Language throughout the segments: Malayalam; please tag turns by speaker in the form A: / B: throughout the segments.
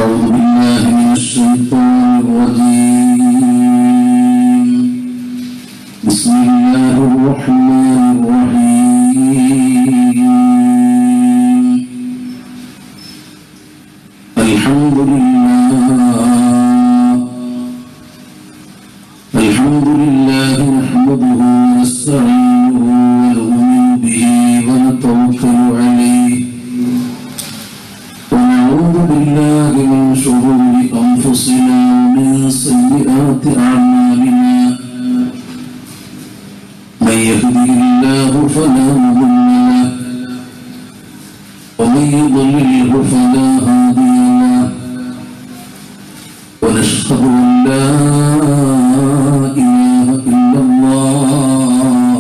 A: أعوذ بالله من الشيطان الرجيم بسم الله الرحمن الرحيم الحمد لله نحمده ونستعينه ونؤمن به ونتوكل عليه ونعوذ بالله من شرور أنفسنا ومن سيئات أعمالنا من يهده الله فلا مضل له ومن يضلله فلا هادي له ونشهد أن لا إله إلا الله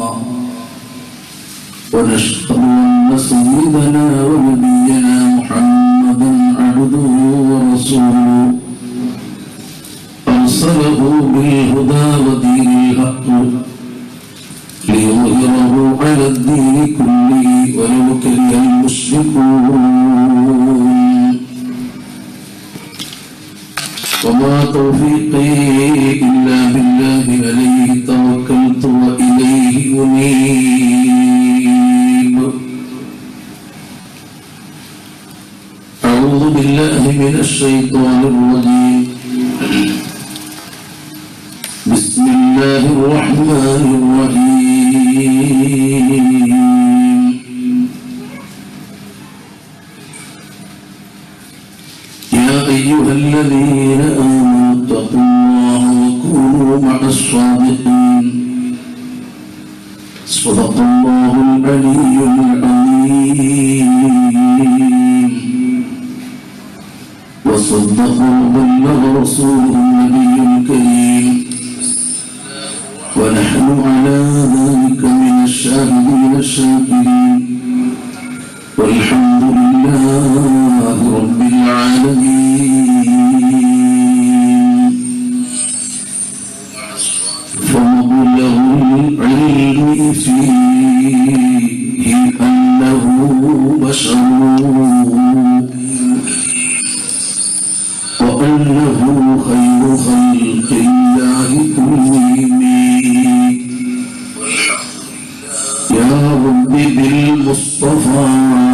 A: ونشهد أن سيدنا ونبينا محمدا عبده ورسوله أرسله بالهدى ودين الحق ليظهره على الدين كله ولو كره المشركون وما توفيقي إلا بالله عليه توكلت وإليه أنيب أعوذ بالله من الشيطان الرجيم بسم الله الرحمن الرحيم يا أيها الذين آمنوا اتقوا الله وكونوا مع الصادقين صدق الله العلي العظيم وصدق وبلغ رسوله النبي الكريم ونحن على ذلك من الشاهدين الشاكرين والحمد لله رب العالمين فمبلغ العلم فيه أنه بشر وأنه خير خلق الله كلهم يا رب بالمصطفى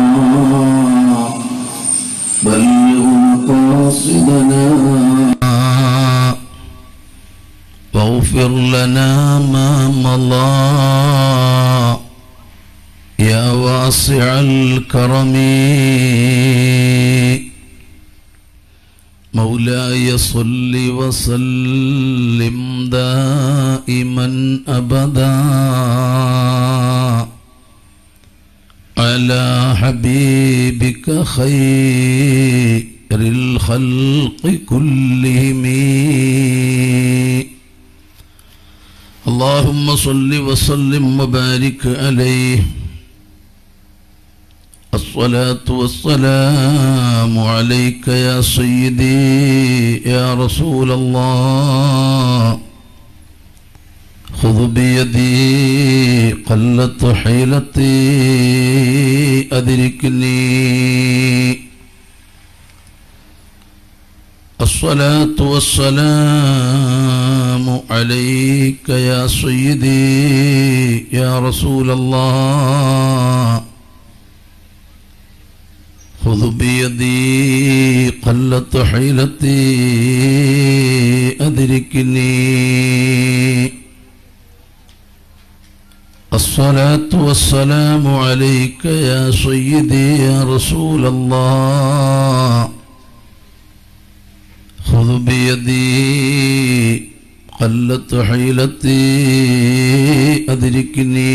A: بلغ مقاصدنا واغفر لنا ما مضى يا واسع الكرم مولاي صل وسلم دائما أبدا على حبيبك خير الخلق كلهم اللهم صل وسلم وبارك عليه الصلاة والسلام عليك يا سيدي يا رسول الله خذ بيدي قلت حيلتي أدركني الصلاة والسلام عليك يا سيدي يا رسول الله خذ بيدي قلت حيلتي أدركني الصلاة والسلام عليك يا سيدي يا رسول الله خذ بيدي قلت حيلتي أدركني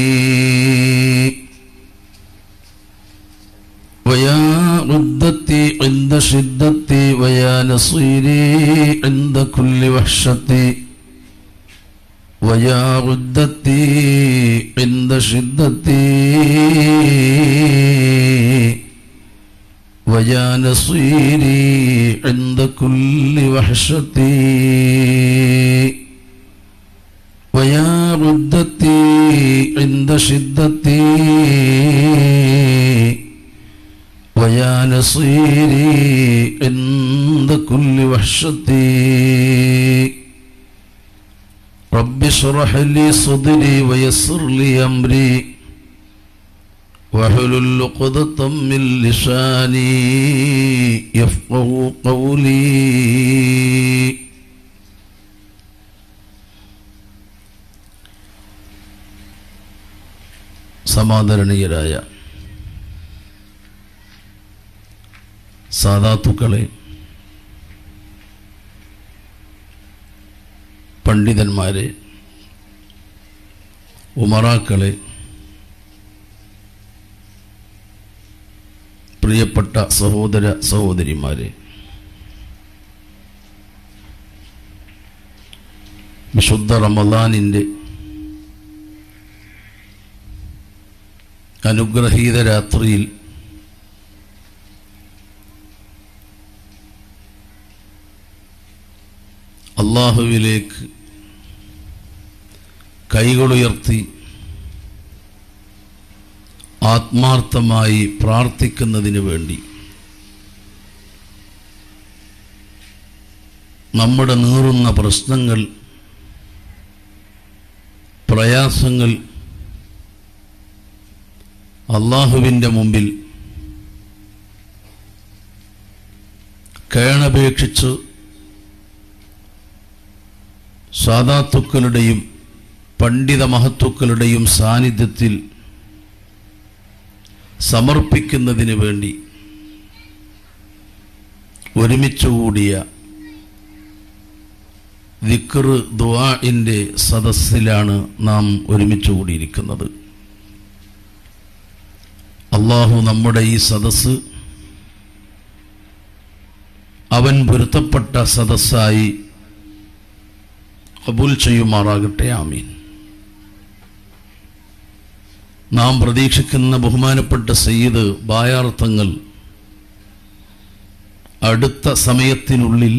A: ويا ردتي عند شدتي ويا نصيري عند كل وحشتي ويا ردتي عند شدتي ويا نصيري عند كل وحشتي ويا ردتي عند شدتي ويا نصيري عند كل وحشتي رب اشرح لي صدري ويسر لي أمري واحلل عقدة من لساني يفقهوا قولي. സമാദരണീയരായ സാദാത്തുക്കളെ, പണ്ഡിതന്മാരെ, ഉമറാക്കളെ, പ്രിയപ്പെട്ട സഹോദര സഹോദരിമാരെ, വിശുദ്ധ റമദാനിൻ്റെ അനുഗ്രഹീത രാത്രിയിൽ അല്ലാഹുവിലേക്ക് കൈകളുയർത്തി ആത്മാർത്ഥമായി പ്രാർത്ഥിക്കുന്നതിന് വേണ്ടി നമ്മുടെ നീറുന്ന പ്രശ്നങ്ങൾ, പ്രയാസങ്ങൾ അല്ലാഹുവിൻ്റെ മുമ്പിൽ കേണപേക്ഷിച്ച് സാദാത്തുക്കളുടെയും പണ്ഡിത മഹത്തുക്കളുടെയും സാന്നിധ്യത്തിൽ സമർപ്പിക്കുന്നതിന് വേണ്ടി ഒരുമിച്ചുകൂടിയ ദിക്ർ ദുആഇൻ്റെ സദസ്സിലാണ് നാം ഒരുമിച്ചുകൂടിയിരിക്കുന്നത്. അല്ലാഹു നമ്മുടെ ഈ സദസ്സ് അവൻ പൊരുത്തപ്പെട്ട സദസ്സായി ഖബൂൽ ചെയ്യുമാറാകട്ടെ. ആമീൻ. നാം പ്രതീക്ഷിക്കുന്ന ബഹുമാനപ്പെട്ട സയ്യിദ് ബായാർ തങ്ങൾ അടുത്ത സമയത്തിനുള്ളിൽ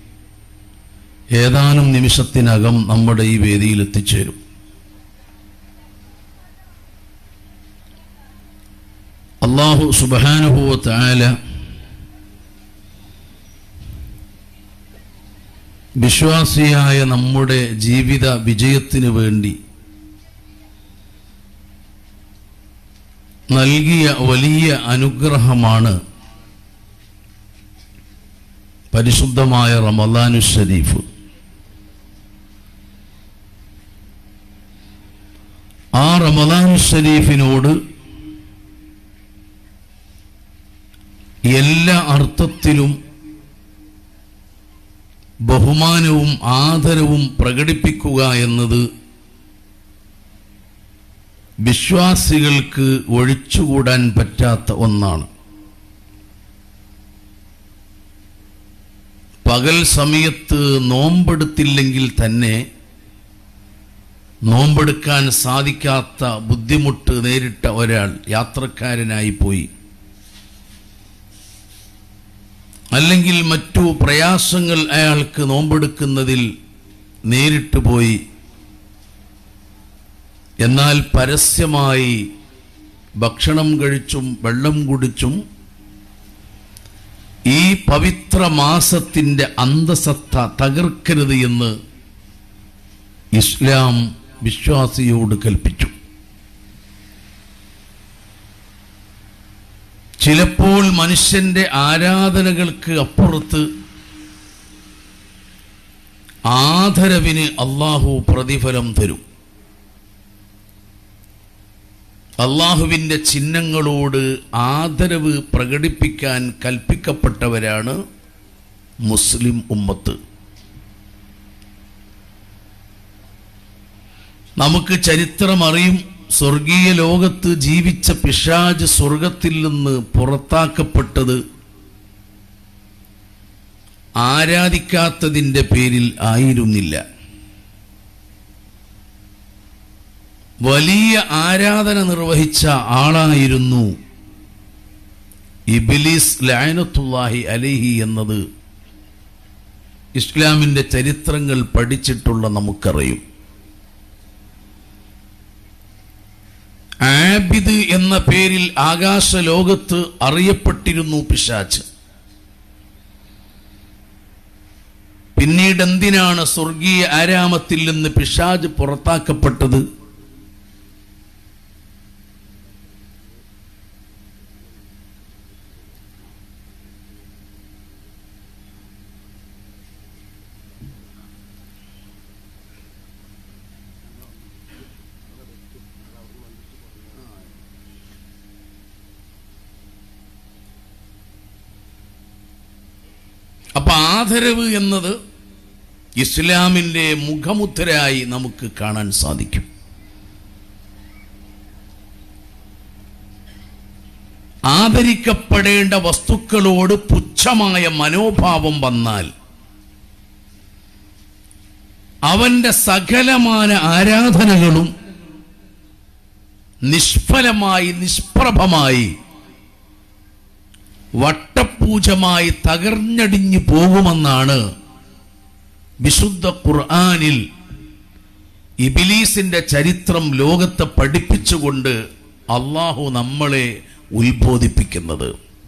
A: ഏതാനും നിമിഷത്തിനകം നമ്മുടെ ഈ വേദിയിൽ എത്തിച്ചേരും. അല്ലാഹു സുബ്ഹാനഹു വ തആല വിശ്വാസിയായ നമ്മുടെ ജീവിത വിജയത്തിന് വേണ്ടി നൽകിയ വലിയ അനുഗ്രഹമാണ് പരിശുദ്ധമായ റമദാനു ശരീഫ്. ആ റമദാനു ശരീഫിനോട് എല്ലാ അർത്ഥത്തിലും ബഹുമാനവും ആദരവും പ്രകടിപ്പിക്കുക എന്നത് വിശ്വാസികൾക്ക് ഒഴിച്ചുകൂടാൻ പറ്റാത്ത ഒന്നാണ്. പകൽ സമയത്ത് നോമ്പെടുത്തില്ലെങ്കിൽ തന്നെ നോമ്പെടുക്കാൻ സാധിക്കാത്ത ബുദ്ധിമുട്ട് നേരിട്ട ഒരാൾ യാത്രക്കാരനായി പോയി, അല്ലെങ്കിൽ മറ്റു പ്രയാസങ്ങൾ അയാൾക്ക് നോമ്പെടുക്കുന്നതിൽ നേരിട്ട് പോയി, എന്നാൽ പരസ്യമായി ഭക്ഷണം കഴിച്ചും വെള്ളം കുടിച്ചും ഈ പവിത്ര മാസത്തിൻ്റെ അന്തസത്ത തകർക്കരുത് എന്ന് ഇസ്ലാം വിശ്വാസിയോട് കൽപ്പിച്ചു. ചിലപ്പോൾ മനുഷ്യന്റെ ആരാധനകൾക്ക് അപ്പുറത്ത് ആദരവിന് അല്ലാഹു പ്രതിഫലം തരും. അല്ലാഹുവിൻ്റെ ചിഹ്നങ്ങളോട് ആദരവ് പ്രകടിപ്പിക്കാൻ കൽപ്പിക്കപ്പെട്ടവരാണ് മുസ്ലിം ഉമ്മത്ത്. നമുക്ക് ചരിത്രമറിയും, സ്വർഗീയ ലോകത്ത് ജീവിച്ച പിശാച് സ്വർഗത്തിൽ നിന്ന് പുറത്താക്കപ്പെട്ടത് ആരാധിക്കാത്തതിൻ്റെ പേരിൽ ആയിരുന്നില്ല. വലിയ ആരാധന നിർവഹിച്ച ആളായിരുന്നു ഇബ്ലീസ് ലഅനത്തുല്ലാഹി അലൈഹി എന്നത് ഇസ്ലാമിൻ്റെ ചരിത്രങ്ങൾ പഠിച്ചിട്ടുള്ള നമുക്കറിയും. ആബിദ് എന്ന പേരിൽ ആകാശ ലോകത്ത് അറിയപ്പെട്ടിരുന്നു പിശാച്. പിന്നീട് എന്തിനാണ് സ്വർഗീയ ആരാമത്തിൽ നിന്ന് പിശാച് പുറത്താക്കപ്പെട്ടത്? അപ്പൊ ആദരവ് എന്നത് ഇസ്ലാമിൻ്റെ മുഖമുദ്രയായി നമുക്ക് കാണാൻ സാധിക്കും. ആദരിക്കപ്പെടേണ്ട വസ്തുക്കളോട് പുച്ഛമായ മനോഭാവം വന്നാൽ അവന്റെ സകലമാന ആരാധനകളും നിഷ്ഫലമായി നിഷ്പ്രഭമായി വട്ടപൂജമായി തകർന്നടിഞ്ഞു പോകുമെന്നാണ് വിശുദ്ധ ഖുർആനിൽ ഇബ്ലീസിന്റെ ചരിത്രം ലോകത്തെ പഠിപ്പിച്ചുകൊണ്ട് അള്ളാഹു നമ്മളെ ഉത്ബോധിപ്പിക്കുന്നത്.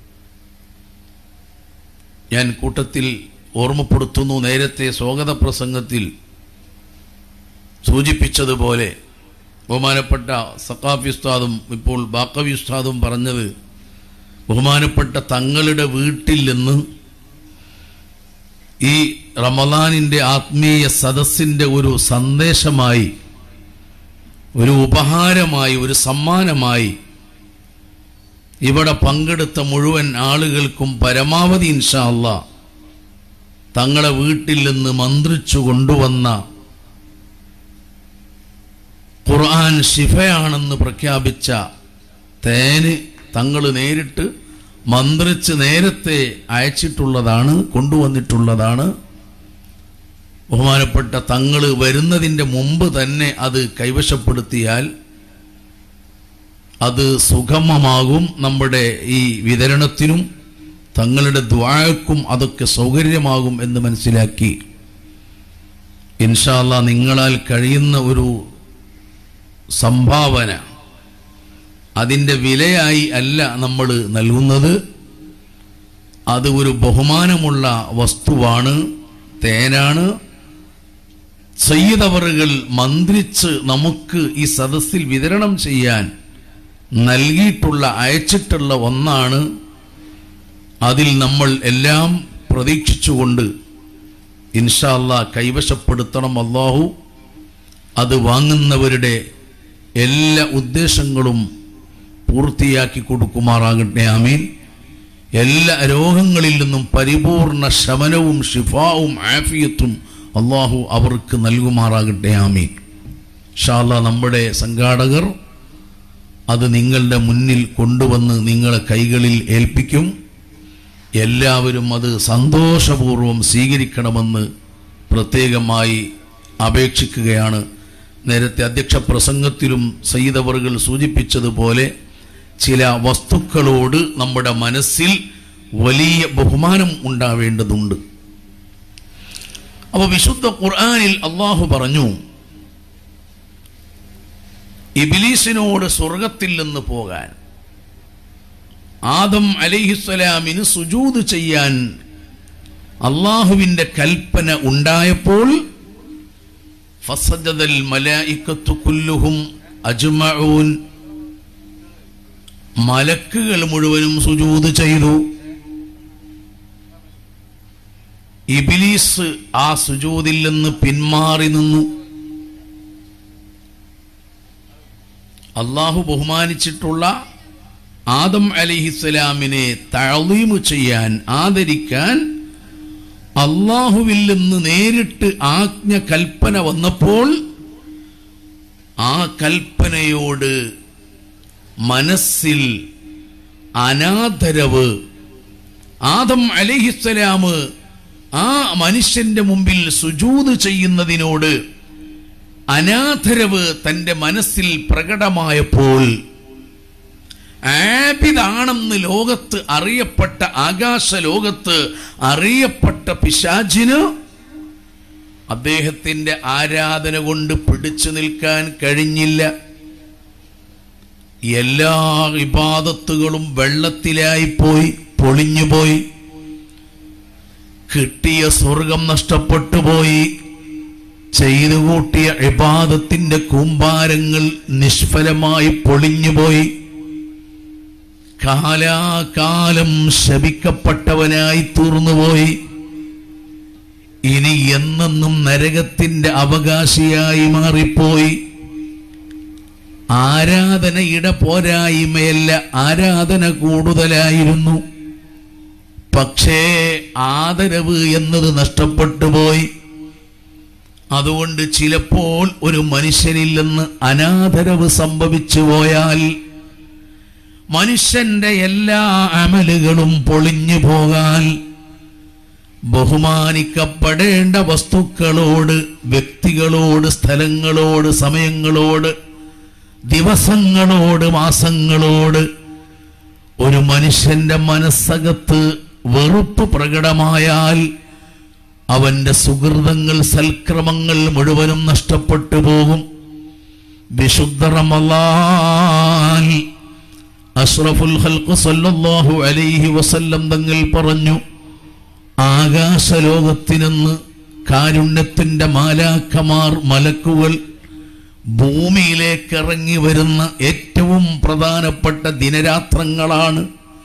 A: ഞാൻ കൂട്ടത്തിൽ ഓർമ്മപ്പെടുത്തുന്നു, നേരത്തെ സ്വാഗത പ്രസംഗത്തിൽ സൂചിപ്പിച്ചതുപോലെ ബഹുമാനപ്പെട്ട സഖാഫി ഉസ്താദും ഇപ്പോൾ ബാക്കവി ഉസ്താദും പറഞ്ഞത്, ബഹുമാനപ്പെട്ട തങ്ങളുടെ വീട്ടിൽ നിന്ന് ഈ റമദാനിൻ്റെ ആത്മീയ സദസ്സിൻ്റെ ഒരു സന്ദേശമായി, ഒരു ഉപഹാരമായി, ഒരു സമ്മാനമായി ഇവിടെ പങ്കെടുത്ത മുഴുവൻ ആളുകൾക്കും പരമാവധി ഇൻഷാ അല്ലാഹ് തങ്ങളെ വീട്ടിൽ നിന്ന് മന്ത്രിച്ചു കൊണ്ടുവന്ന ഖുർആൻ ശിഫയാണെന്ന് പ്രഖ്യാപിച്ച തേന് തങ്ങൾ നേരിട്ട് മന്ത്രിച്ച് നേരത്തെ അയച്ചിട്ടുള്ളതാണ്, കൊണ്ടുവന്നിട്ടുള്ളതാണ്. ബഹുമാനപ്പെട്ട തങ്ങൾ വരുന്നതിൻ്റെ മുമ്പ് തന്നെ അത് കൈവശപ്പെടുത്തിയാൽ അത് സുഗമമാകും. നമ്മുടെ ഈ വിതരണത്തിനും തങ്ങളുടെ ദുആക്കും അതൊക്കെ സൗകര്യമാകും എന്ന് മനസ്സിലാക്കി ഇൻഷാ അല്ലാഹ് നിങ്ങളാൽ കഴിയുന്ന ഒരു സംഭാവന, അതിൻ്റെ വിലയായി അല്ല നമ്മൾ നൽകുന്നത്, അത് ഒരു ബഹുമാനമുള്ള വസ്തുവാണ്, തേനാണ്. സയ്യിദ് അവറുകൾ മന്ത്രിച്ച് നമുക്ക് ഈ സദസ്സിൽ വിതരണം ചെയ്യാൻ നൽകിയിട്ടുള്ള, അയച്ചിട്ടുള്ള ഒന്നാണ്. അതിൽ നമ്മൾ എല്ലാം പ്രതീക്ഷിച്ചുകൊണ്ട് ഇൻഷാ അല്ലാഹ് കൈവശപ്പെടുത്തണം. അല്ലാഹു അത് വാങ്ങുന്നവരുടെ എല്ലാ ഉദ്ദേശങ്ങളും പൂർത്തിയാക്കി കൊടുക്കുമാറാകട്ടെ. ആമീൻ. എല്ലാ രോഗങ്ങളിൽ നിന്നും പരിപൂർണ ശമനവും ശിഫാവും ആഫിയത്തും അള്ളാഹു അവർക്ക് നൽകുമാറാകട്ടെ. ആമീൻ. ഇൻഷാ അല്ലാഹ് നമ്മുടെ സംഘാടകർ അത് നിങ്ങളുടെ മുന്നിൽ കൊണ്ടുവന്ന് നിങ്ങളെ കൈകളിൽ ഏൽപ്പിക്കും. എല്ലാവരും അത് സന്തോഷപൂർവ്വം സ്വീകരിക്കണമെന്ന് പ്രത്യേകമായി അപേക്ഷിക്കുകയാണ്. നേരത്തെ അധ്യക്ഷ പ്രസംഗത്തിലും സയ്യിദ് അവറുകൾ സൂചിപ്പിച്ചതുപോലെ ചില വസ്തുക്കളോട് നമ്മുടെ മനസ്സിൽ വലിയ ബഹുമാനം ഉണ്ടാവേണ്ടതുണ്ട്. അപ്പോൾ വിശുദ്ധ ഖുർആനിൽ അള്ളാഹു പറഞ്ഞു, ഇബ്ലീസിനോട് സ്വർഗത്തിൽ നിന്ന് പോകാൻ, ആദം അലൈഹിസ്സലാമിന് സുജൂദ് ചെയ്യാൻ അള്ളാഹുവിൻ്റെ കൽപ്പന ഉണ്ടായപ്പോൾ ഫസജദൽ മലായികത്തു കുല്ലുഹും അജ്മഊൻ, മലക്കുകൾ മുഴുവനും സുജൂദ് ചെയ്തു. ഇബ്ലീസ് ആ സുജൂദിൽ നിന്ന് പിന്മാറി നിന്നു. അള്ളാഹു ബഹുമാനിച്ചിട്ടുള്ള ആദം അലൈഹിസ്സലാമിനെ തഅളീമ് ചെയ്യാൻ, ആദരിക്കാൻ അള്ളാഹുവിൽ നിന്ന് നേരിട്ട് ആജ്ഞ കൽപ്പന വന്നപ്പോൾ ആ കൽപ്പനയോട് മനസ്സിൽ അനാദരവ്, ആദം അലൈഹിസ്സലാം ആ മനുഷ്യന്റെ മുമ്പിൽ സുജൂദ് ചെയ്യുന്നതിനോട് അനാദരവ് തൻ്റെ മനസ്സിൽ പ്രകടമായപ്പോൾ ആബിദാണെന്ന് ലോകത്ത് അറിയപ്പെട്ട, ആകാശ ലോകത്ത് അറിയപ്പെട്ട പിശാചിന് അദ്ദേഹത്തിൻ്റെ ആരാധന കൊണ്ട് പിടിച്ചു നിൽക്കാൻ കഴിഞ്ഞില്ല. എല്ലാ ഇബാദത്തുകളും വെള്ളത്തിലായിപ്പോയി, പൊളിഞ്ഞുപോയി. കിട്ടിയ സ്വർഗം നഷ്ടപ്പെട്ടു പോയി. ചെയ്തു കൂട്ടിയ ഇബാദത്തിന്റെ കൂമ്പാരങ്ങൾ നിഷ്ഫലമായി പൊളിഞ്ഞുപോയി. കാലാകാലം ശപിക്കപ്പെട്ടവനായി തീർന്നുപോയി. ഇനി എന്നെന്നും നരകത്തിന്റെ അവകാശിയായി മാറിപ്പോയി. ആരാധനയുടെ പോരായ്മയല്ല, ആരാധന കൂടുതലായിരുന്നു. പക്ഷേ ആദരവ് എന്നത് നഷ്ടപ്പെട്ടു പോയി. അതുകൊണ്ട് ചിലപ്പോൾ ഒരു മനുഷ്യനിൽ നിന്ന് അനാദരവ് സംഭവിച്ചു പോയാൽ മനുഷ്യന്റെ എല്ലാ അമലുകളും പൊളിഞ്ഞു പോകാൻ ബഹുമാനിക്കപ്പെടേണ്ട വസ്തുക്കളോട്, വ്യക്തികളോട്, സ്ഥലങ്ങളോട്, സമയങ്ങളോട്, ദിവസങ്ങളോട്, മാസങ്ങളോട് ഒരു മനുഷ്യന്റെ മനസ്സകത്ത് വെറുപ്പ് പ്രകടമായാൽ അവന്റെ സുഹൃതങ്ങൾ, സൽക്രമങ്ങൾ മുഴുവനും നഷ്ടപ്പെട്ടു പോകും. വിശുദ്ധ റമളാൻ അഷ്റഫുൽ ഖൽഖ് സല്ലല്ലാഹു അലൈഹി വസല്ലം തങ്ങൾ പറഞ്ഞു, ആകാശലോകത്തിനെന്ന് കാരുണ്യത്തിന്റെ മാലാഖമാർ, മലക്കുകൾ ഭൂമിയിലേക്ക് ഇറങ്ങി വരുന്ന ഏറ്റവും പ്രധാനപ്പെട്ട ദിനരാത്രങ്ങളാണ്.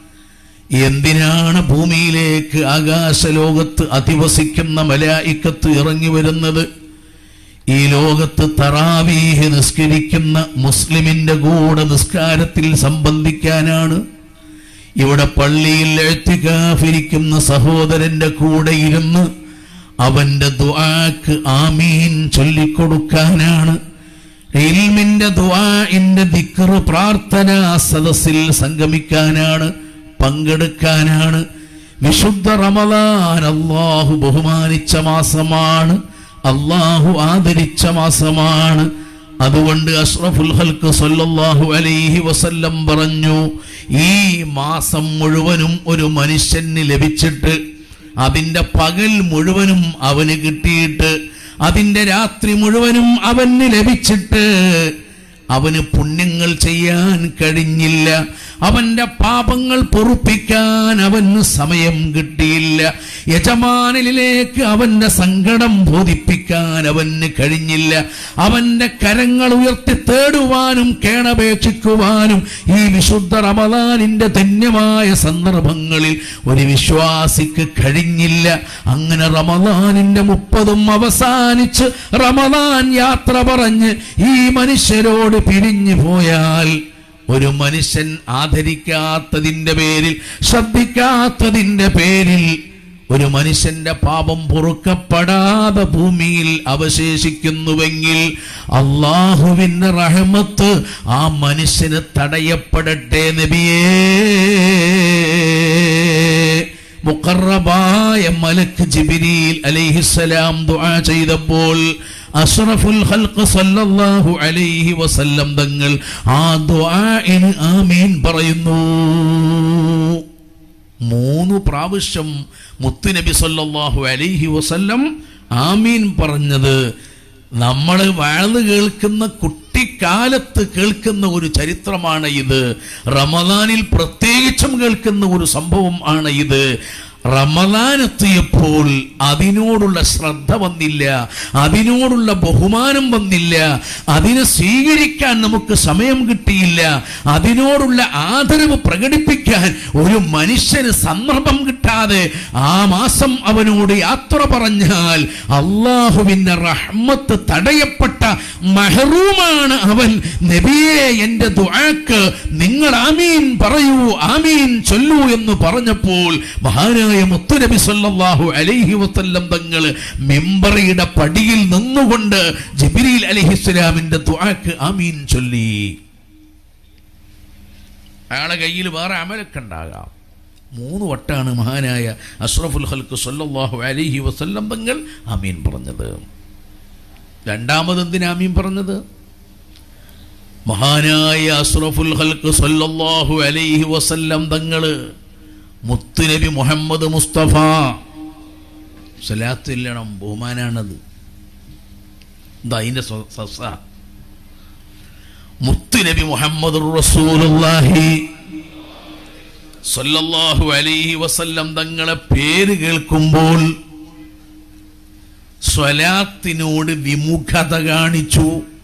A: എന്തിനാണ് ഭൂമിയിലേക്ക് ആകാശലോകത്ത് അധിവസിക്കുന്ന മലായിക്കത്ത് ഇറങ്ങി വരുന്നത്? ഈ ലോകത്ത് തറാവീഹ് നിസ്കരിക്കുന്ന മുസ്ലിമിന്റെ കൂടെ നിസ്കാരത്തിൽ സംബന്ധിക്കാനാണ്. ഇവിടെ പള്ളിയിൽ ഇഅ്തികാഫിരിക്കുന്ന സഹോദരന്റെ കൂടെ ഇരുന്ന് അവന്റെ ദുആക്ക് ആമീൻ ചൊല്ലിക്കൊടുക്കാനാണ്. ഇൽമിന്റെ ദുആഇന്റെ ദിക്ർ, പ്രാർത്ഥന സദസ്സിൽ സംഗമിക്കാനാണ്, പങ്കെടുക്കാനാണ്. വിശുദ്ധ റമളാൻ അല്ലാഹു ബഹുമാനിച്ച മാസമാണ്, അല്ലാഹു ആദരിച്ച മാസമാണ്. അതുകൊണ്ട് അഷ്റഫുൽ ഖൽഖ് സല്ലല്ലാഹു അലൈഹി വസല്ലം പറഞ്ഞു, ഈ മാസം മുഴുവനും ഒരു മനുഷ്യന് ലഭിച്ചിട്ട്, അതിന്റെ പകൽ മുഴുവനും അവന് കിട്ടിയിട്ട്, അതിന്റെ രാത്രി മുഴുവനും അവന് ലഭിച്ചിട്ട് അവന് പുണ്യങ്ങൾ ചെയ്യാൻ കഴിഞ്ഞില്ല, അവന്റെ പാപങ്ങൾ പൊറുപ്പിക്കാൻ അവന് സമയം കിട്ടിയില്ല, യജമാനനിലേക്ക് അവന്റെ സങ്കടം ബോധിപ്പിക്കാൻ അവന് കഴിഞ്ഞില്ല, അവന്റെ കരങ്ങൾ ഉയർത്തി തേടുവാനും കേണപേക്ഷിക്കുവാനും ഈ വിശുദ്ധ റമളാനിന്റെ ധന്യമായ സന്ദർഭങ്ങളിൽ ഒരു വിശ്വാസിക്ക് കഴിഞ്ഞില്ല. അങ്ങനെ റമളാനിന്റെ 30 അവസാനിച്ച് റമളാൻ യാത്ര പറഞ്ഞ് ഈ മനുഷ്യരോട് പിരിഞ്ഞു പോയാൽ, ഒരു മനുഷ്യൻ ആദരിക്കാത്തതിന്റെ പേരിൽ, ശ്രദ്ധിക്കാത്തതിന്റെ പേരിൽ ഒരു മനുഷ്യന്റെ പാപം പൊറുക്കപ്പെടാതെ ഭൂമിയിൽ അവശേഷിക്കുന്നുവെങ്കിൽ അല്ലാഹുവിന്റെ റഹ്മത്ത് ആ മനുഷ്യന് തടയപ്പെടട്ടെ നബിയേ. മുഖറബായ മലക്ക് ജിബ്രീൽ അലൈഹിസ്സലാം ദുആ ചെയ്തപ്പോൾ അഷ്റഫുൽ ഖൽഖ് സല്ലല്ലാഹു അലൈഹി വസല്ലം തങ്ങൾ ആ ദുആഇന് ആമീൻ പറയുന്നു. 3 പ്രാവശ്യം മുത്തുനബി സല്ലല്ലാഹു അലൈഹി വസല്ലം ആമീൻ പറഞ്ഞത് നമ്മൾ വഅദ് കേൾക്കുന്ന കുട്ടിക്കാലത്ത് കേൾക്കുന്ന ഒരു ചരിത്രമാണ് ഇത്. റമളാനിൽ പ്രത്യേകിച്ചും കേൾക്കുന്ന ഒരു സംഭവം ആണ് ഇത്. റമളാൻ എത്തിയപ്പോൾ അതിനോടുള്ള ശ്രദ്ധ വന്നില്ല, അതിനോടുള്ള ബഹുമാനം വന്നില്ല, അതിനെ സ്വീകരിക്കാൻ നമുക്ക് സമയം കിട്ടിയില്ല, അതിനോടുള്ള ആദരവ് പ്രകടിപ്പിക്കാൻ ഒരു മനുഷ്യന് സന്ദർഭം കിട്ടാതെ ആ മാസം അവനോട് യാത്ര പറഞ്ഞാൽ അല്ലാഹുവിന്റെ റഹ്മത്ത് തടയപ്പെട്ട മഹറൂമാണ് അവൻ. നബിയെ, എന്റെ ദുആക്ക് നിങ്ങൾ ആമീൻ പറയൂ, ആമീൻ ചൊല്ലൂ എന്ന് പറഞ്ഞപ്പോൾ മഹാനായ മുത്തുനബി സല്ലല്ലാഹു അലൈഹി വസല്ലം തങ്ങൾ മിമ്പറിയുടെ പടിയിൽ നിന്നുകൊണ്ട് ജിബ്രീൽ അലൈഹിസ്സലാമിന്റെ ദുആക്ക് ആമീൻ ചൊല്ലി. അയാളെ കയ്യിൽ വേറെ അമലൊക്കെ ഉണ്ടാകാം. 3 വട്ടാണ് മഹാനായ അഷ്റഫുൽ ഖൽഖ് സല്ലല്ലാഹു അലൈഹി വസല്ലം തങ്ങൾ ആമീൻ പറഞ്ഞത്. രണ്ടാമത് എന്തിനാ ആമീൻ പറഞ്ഞത്? മഹാനായ അഷ്റഫുൽ ഖൽഖ് സല്ലല്ലാഹു അലൈഹി വസല്ലം തങ്ങൾ മുത്തുനബി മുഹമ്മദ് മുസ്തഫ സ്വലാത്ത് ഇല്ലണം, ബഹുമാനാണത്. അതിൻ്റെ സസ മുത്തുനബി മുഹമ്മദുർ റസൂലുള്ളാഹി സ്വല്ലല്ലാഹു അലൈഹി വസല്ലം തങ്ങളെ പേര് കേൾക്കുമ്പോൾ സ്വലാത്തിനോട് വിമുഖത കാണിച്ചു.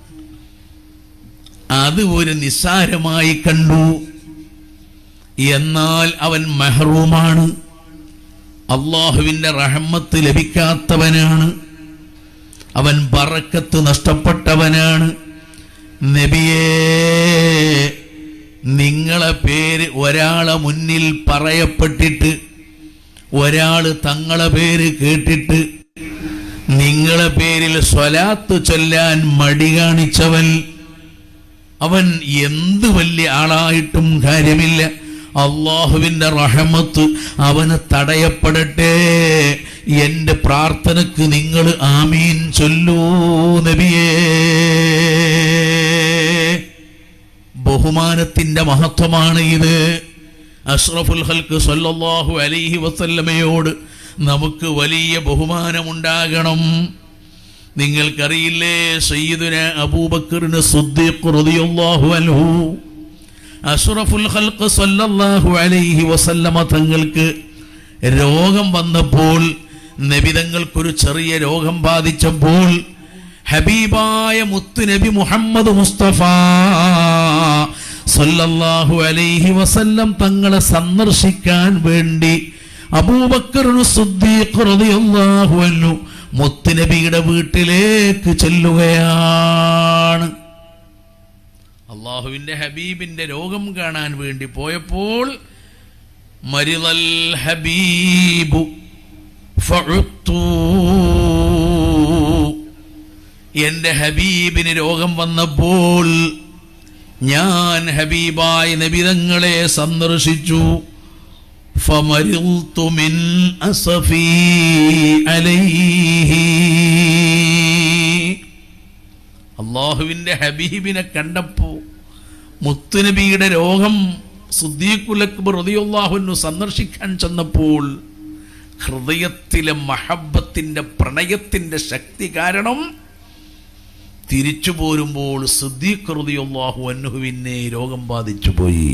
A: അത് ഒരു നിസ്സാരമായി കണ്ടു. എന്നാൽ അവൻ മഹ്റൂമാണ്, അല്ലാഹുവിൻ്റെ റഹ്മത്ത് ലഭിക്കാത്തവനാണ്, അവൻ ബറക്കത്ത് നഷ്ടപ്പെട്ടവനാണ്. നബിയേ, നിങ്ങളെ പേര് ഒരാളെ മുന്നിൽ പറയപ്പെട്ടിട്ട് ഒരാള് തങ്ങളെ പേര് കേട്ടിട്ട് നിങ്ങളെ പേരിൽ സ്വലാത്ത് ചൊല്ലാൻ മടി കാണിച്ചവൻ, അവൻ എന്ത് വലിയ ആളായിട്ടും കാര്യമില്ല, അല്ലാഹുവിൻ്റെ റഹ്മത്ത് അവന് തടയപ്പെടട്ടെ. എൻ്റെ പ്രാർത്ഥനക്ക് നിങ്ങൾ ആമീൻ ചൊല്ലൂ നബിയേ. ബഹുമാനത്തിൻ്റെ മഹത്വമാണ് ഇത്. അഷ്റഫുൽ ഖൽഖ് സ്വല്ലല്ലാഹു അലൈഹി വസല്ലമയോട് നമുക്ക് വലിയ ബഹുമാനമുണ്ടാകണം. നിങ്ങൾക്കറിയില്ലേ, സയ്യിദുന അബൂബക്കറിന് സിദ്ദീഖ് റളിയല്ലാഹു അൻഹു അഷ്റഫുൽ ഖൽഖ് സ്വല്ലല്ലാഹു അലൈഹി വസല്ലമ തങ്ങൾക്ക് രോഗം വന്നപ്പോൾ, നബി തങ്ങൾക്കൊരു ചെറിയ രോഗം ബാധിച്ചപ്പോൾ ഹബീബായ മുത്തുനബി മുഹമ്മദ് മുസ്തഫ സല്ലല്ലാഹു അലൈഹി വസല്ലം തങ്ങളെ സന്ദർശിക്കാൻ വേണ്ടി അബൂബക്കർ സിദ്ദീഖ് റളിയല്ലാഹു അൻഹു മുത്തുനബിയുടെ വീട്ടിലേക്ക് ചെല്ലുകയാണ്. അല്ലാഹുവിൻ്റെ ഹബീബിൻ്റെ രോഗം കാണാൻ വേണ്ടി പോയപ്പോൾ മരിളൽ ഹബീബു ഫഉത്തു, എൻ്റെ ഹബീബിന് രോഗം വന്നപ്പോൾ ഞാൻ ഹബീബായ നബി തങ്ങളെ സന്ദർശിച്ചു. ഫമരിൽതു മിൻ അസഫി അലൈഹി, അല്ലാഹുവിൻ്റെ ഹബീബിനെ കണ്ടപ്പോൾ, മുത്തുനബിയുടെ രോഗം സിദ്ദീഖുൽ അക്ബർ റളിയല്ലാഹു അൻഹു സന്ദർശിക്കാൻ ചെന്നപ്പോൾ ഹൃദയത്തിലെ മഹബ്ബത്തിൻ്റെ പ്രണയത്തിൻ്റെ ശക്തി കാരണം തിരിച്ചു പോരുമ്പോൾ സിദ്ദീഖ് റളിയല്ലാഹു അൻഹുവിനെ രോഗം ബാധിച്ചു പോയി.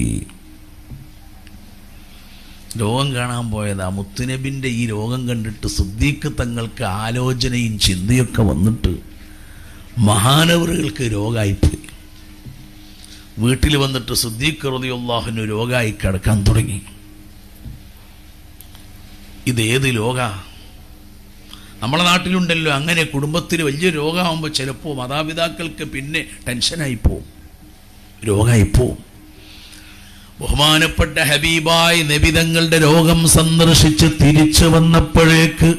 A: രോഗം കാണാൻ പോയതാ. മുത്തുനബിൻ്റെ ഈ രോഗം കണ്ടിട്ട് സിദ്ദീഖ് തങ്ങൾക്ക് ആലോചനയും ചിന്തയൊക്കെ വന്നിട്ട് മഹാനവറുകൾക്ക് രോഗമായിപ്പോയി. വീട്ടിൽ വന്നിട്ട് സിദ്ദീഖ് റളിയല്ലാഹുവിന് രോഗമായി കിടക്കാൻ തുടങ്ങി. ഇതേത് രോഗ? നമ്മളെ നാട്ടിലുണ്ടല്ലോ അങ്ങനെ, കുടുംബത്തിൽ വലിയ രോഗമാകുമ്പോൾ ചിലപ്പോൾ മാതാപിതാക്കൾക്ക് പിന്നെ ടെൻഷനായിപ്പോവും, രോഗമായിപ്പോവും. ബഹുമാനപ്പെട്ട ഹബീബായ നബി തങ്ങളുടെ രോഗം സന്ദർശിച്ച് തിരിച്ചു വന്നപ്പോഴേക്ക്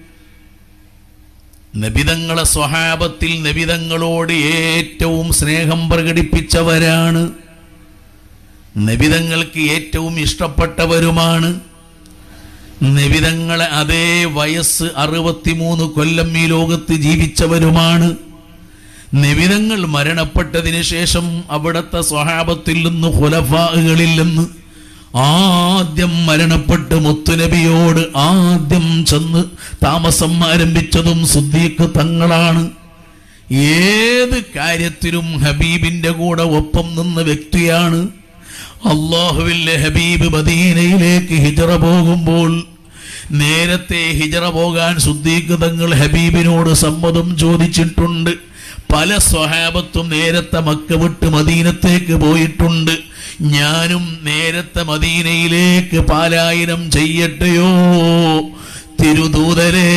A: നബിതങ്ങളെ സ്വഹാബത്തിൽ നബിതങ്ങളോട് ഏറ്റവും സ്നേഹം പ്രകടിപ്പിച്ചവരാണ്, നബിതങ്ങൾക്ക് ഏറ്റവും ഇഷ്ടപ്പെട്ടവരുമാണ്. നബിതങ്ങളെ അതേ വയസ്സ് 63 കൊല്ലം ഈ ലോകത്ത് ജീവിച്ചവരുമാണ്. നബിതങ്ങൾ മരണപ്പെട്ടതിന് ശേഷം അവിടുത്തെ സ്വഹാബത്തിൽ നിന്ന് ഖുലഫാകളിൽ നിന്ന് ആദ്യം മരണപ്പെട്ട് മുത്തുനബിയോട് ആദ്യം ചെന്ന് താമസം ആരംഭിച്ചതും സിദ്ദീഖ് തങ്ങളാണ്. ഏത് കാര്യത്തിലും ഹബീബിന്റെ കൂടെ ഒപ്പം നിന്ന വ്യക്തിയാണ്. അല്ലാഹുവിന്റെ ഹബീബ് മദീനയിലേക്ക് ഹിജ്റ പോകുമ്പോൾ നേരത്തെ ഹിജ്റ പോകാൻ സിദ്ദീഖ് തങ്ങൾ ഹബീബിനോട് സമ്മതം ചോദിച്ചിട്ടുണ്ട്. പല സ്വഹാബത്തും നേരത്തെ മക്ക വിട്ട് മദീനത്തേക്ക് പോയിട്ടുണ്ട്. ഞാനും നേരത്തെ മദീനയിലേക്ക് പാലായനം ചെയ്യട്ടെയോ തിരുദൂതരേ?